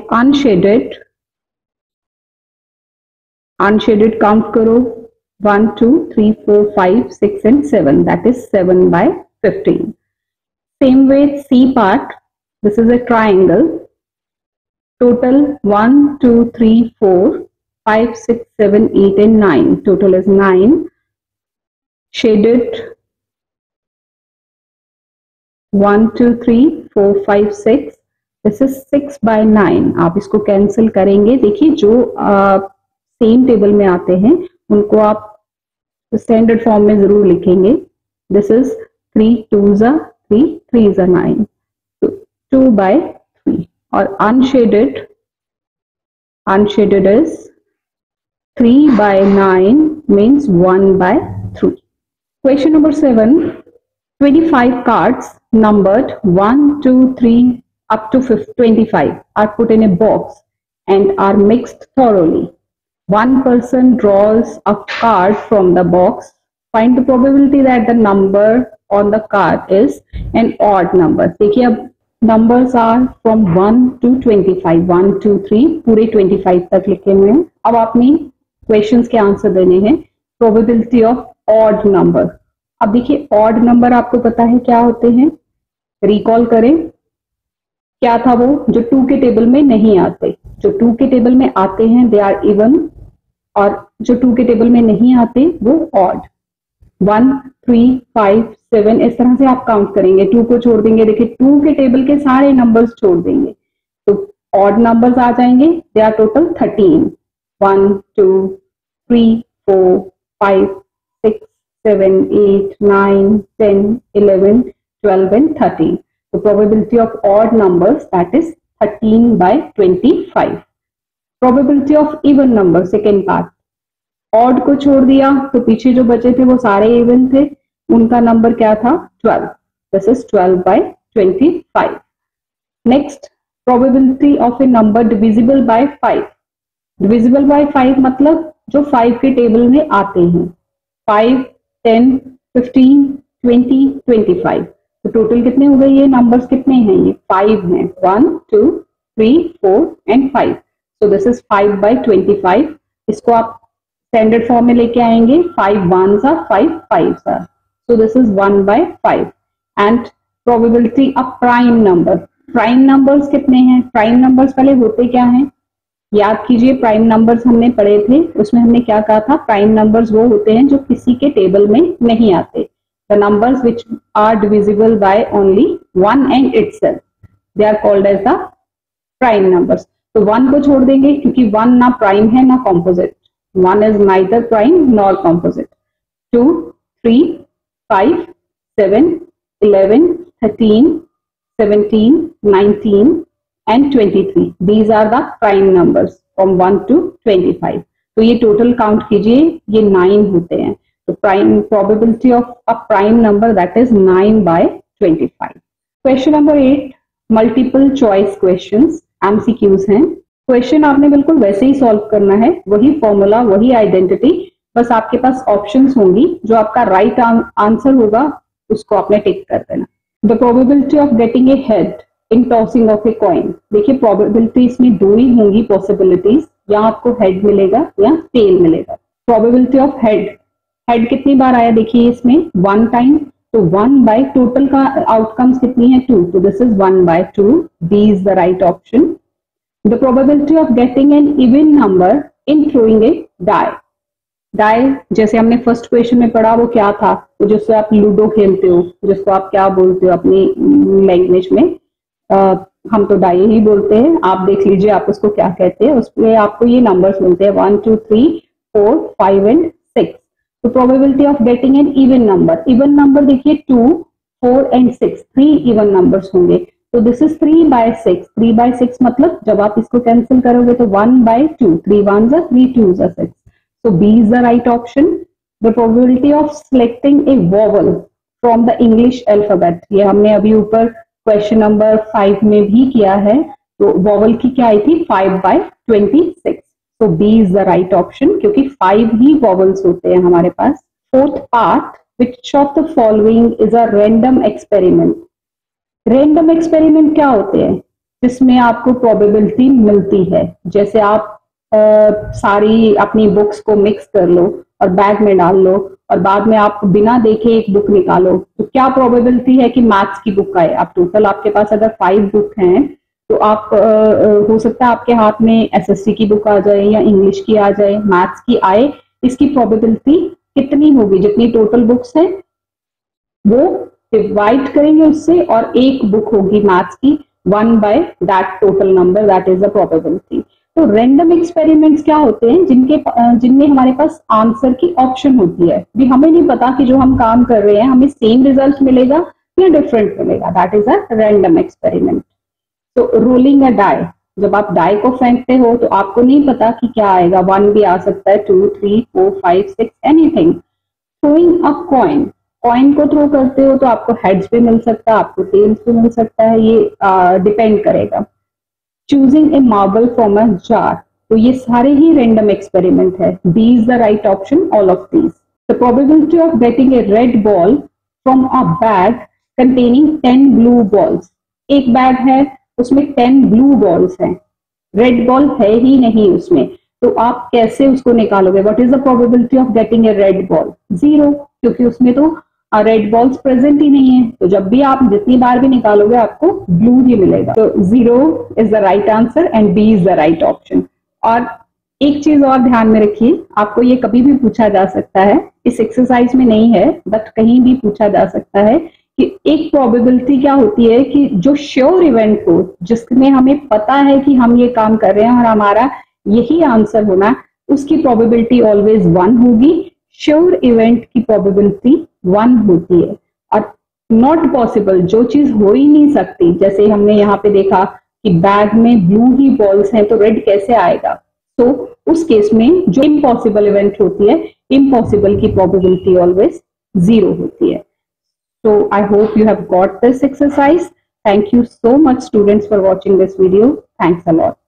अनशेडेड काउंट करो, 1 2 3 4 5 6 and 7, that is 7 by 15. Same way C part, this is a triangle. Total 1 2 3 4 5 6 7 8 and 9. Total is 9. Shaded 1 2 3 4 5 6. This is 6 by 9. आप इसको cancel करेंगे. देखिए जो same table में आते हैं उनको आप स्टैंडर्ड फॉर्म में जरूर लिखेंगे. This is 3 2s 3 3s 9. तो 2 by 3. और unshaded is 3 by 9 means 1 by 3. Question number 7. 25 cards numbered 1 2 3 up to 25 are put in a box and are mixed thoroughly. One person draws a card from the box. Find the probability that the number on the card is an odd number. देखिए अब numbers are from 1 to 25. 1 2 3 पूरे 25 तक लिखे हुए हैं. अब आपने questions के आंसर देने हैं. Probability of odd number. अब देखिए ऑड नंबर आपको पता है क्या होते हैं, रिकॉल करें क्या था वो, जो 2 के टेबल में नहीं आते। जो 2 के टेबल में आते हैं दे आर इवन, और जो 2 के टेबल में नहीं आते वो ऑड। 1, 3, 5, 7 इस तरह से आप काउंट करेंगे, 2 को छोड़ देंगे। देखिए 2 के टेबल के सारे नंबर्स छोड़ देंगे तो ऑड नंबर्स आ जाएंगे। They are total 13, 1, 2, 3, 4, 5, 6, 7, 8, 9, 10, 11, 12 and 13. The probability of odd numbers, that is 13 by 25. Probability of even number, second part. Odd को छोड़ दिया तो पीछे जो बचे थे वो सारे even थे, उनका नंबर क्या था 12. This is 12 by 25. Next, probability of a number divisible by 5. Divisible by 5 मतलब जो 5 के टेबल में आते हैं, 5, 10, 15, 20, 25. तो टोटल कितने हो गए, ये नंबर्स कितने हैं, ये 5 हैं, 1, 2, 3, 4 and 5. So this is 5 by 25. इसको आप स्टैंडर्ड फॉर्म में लेके आएंगे, 5 1s are 5 5s are. So this is 1 by 5. And probability of prime number. Prime numbers कितने हैं, प्राइम नंबर्स पहले होते क्या हैं, याद कीजिए प्राइम नंबर्स हमने पढ़े थे, उसमें हमने क्या कहा था, प्राइम नंबर्स वो होते हैं जो किसी के टेबल में नहीं आते। The numbers which are divisible by only 1 and itself, they are called as the prime numbers. तो 1 को छोड़ देंगे क्योंकि 1 ना प्राइम है ना composite, 1 is neither prime nor composite. 2, 3, 5, 7, 11, 13, 17, 19 and 23. These are the prime numbers from 1 to 25. तो ये टोटल काउंट कीजिए, ये 9 होते हैं। तो prime probability of a prime number, that is 9 by 25. Question number 8, multiple choice questions, MCQs हैं। Question आपने बिल्कुल वैसे ही सॉल्व करना है, वही फॉर्मूला, वही आइडेंटिटी, बस आपके पास ऑप्शंस होंगी, जो आपका राइट आंसर होगा उसको आपने टिक कर देना। The probability of getting a head in tossing of a coin. देखिए प्रोबेबिलिटी इसमें दो ही होंगी पॉसिबिलिटीज, या आपको हेड मिलेगा या टेल मिलेगा। प्रोबेबिलिटी ऑफ हेड, हेड कितनी बार आया देखिए इसमें 1 टाइम, तो 1 बाय टोटल का आउटकम्स कितनी है 2, तो this is 1 by 2, B is the right option. The probability of getting an even number in throwing a die. Die जैसे हमने फर्स्ट क्वेश्चन में पढ़ा, वो क्या था, वो जिससे आप लूडो खेलते हो, जिसको आप क्या बोलते हो अपनी लैंग्वेज में, हम तो डाई ही बोलते हैं, आप देख लीजिए आप उसको क्या कहते हैं। उसमें आपको ये नंबर्स मिलते हैं 1, 2, 3, 4, 5 and 6। तो probability of getting an even number, even number देखिए 2, 4 and 6, 3 इवन नंबर्स होंगे, तो दिस इज 3 by 6। 3 by 6 मतलब जब आप इसको कैंसिल करोगे तो 1 by 2, 3 1s are 3 2s are 6, so B is the right option। The probability of selecting a vowel from the English alphabet, ये हमने अभी ऊपर क्वेश्चन नंबर 5 में भी किया है, तो वॉवल की क्या आई थी 5 by 26, so B is the right option, क्योंकि 5 ही वॉवल्स होते हैं हमारे पास। Fourth part, which of the following is a random experiment। Random experiment क्या होते हैं, जिसमें आपको प्रोबेबिलिटी मिलती है, जैसे आप सारी अपनी बुक्स को मिक्स कर लो और बैग में डाल लो और बाद में आप बिना देखे एक बुक निकालो, तो क्या प्रोबेबिलिटी है कि मैथ्स की बुक आए। आप टोटल आपके पास अगर 5 बुक हैं तो आप हो सकता है आपके हाथ में एसएससी की बुक आ जाए या इंग्लिश की आ जाए, मैथ्स की आए, इसकी प्रोबेबिलिटी कितनी होगी, जितनी टोटल बुक्स हैं वो डिवाइड करेंगे उससे, और एक बुक होगी मैथ्स की, 1 by that total number, that is the probability। तो रैंडम एक्सपेरिमेंट्स क्या होते हैं, जिनमें हमारे पास आंसर की ऑप्शन होती है, भी हमें नहीं पता कि जो हम काम कर रहे हैं हमें सेम रिजल्ट मिलेगा या डिफरेंट मिलेगा, that is a random experiment. तो रोलिंग अ डाई, जब आप डाई को फेंकते हो तो आपको नहीं पता कि क्या आएगा, 1 भी आ सकता है, 2, 3, 4, 5, 6 anything. Throwing a coin, coin को थ्रो करते हो तो आपको हेड्स भी मिल सकता है, आपको टेल्स भी मिल सकता है, ये डिपेंड करेगा। Choosing a marble from a jar, तो ये सारे ही रैंडम एक्सपेरिमेंट है, B is the right option, all of these. The probability of getting a red ball from a bag containing 10 blue balls, एक बैग है उसमें 10 ब्लू बॉल्स हैं, रेड बॉल है ही नहीं उसमें, तो आप कैसे उसको निकालोगे, what is the probability of getting a red ball, 0, क्योंकि उसमें तो रेड बॉल्स प्रेजेंट ही नहीं है, तो जब भी आप जितनी बार भी निकालोगे आपको ब्लू ही मिलेगा। तो 0 is the right answer and B is the right option. और एक चीज और ध्यान में रखिए, आपको ये कभी भी पूछा जा सकता है, इस एक्सरसाइज में नहीं है बट कहीं भी पूछा जा सकता है कि एक प्रोबेबिलिटी क्या होती है कि जो श्योर इवेंट हो, जिसमें हमें पता है कि हम ये काम कर रहे हैं और हमारा यही आंसर होना, उसकी प्रोबेबिलिटी ऑलवेज 1 होगी। श्योर इवेंट की प्रोबेबिलिटी 1 होती है। और नॉट पॉसिबल, जो चीज हो ही नहीं सकती, जैसे हमने यहाँ पे देखा कि बैग में ब्लू ही बॉल्स हैं तो रेड कैसे आएगा, तो उस केस में जो इम्पॉसिबल इवेंट होती है, इम्पॉसिबल की प्रोबेबिलिटी ऑलवेज 0 होती है। So I hope you have got this exercise. Thank you so much students for watching this video. Thanks a lot.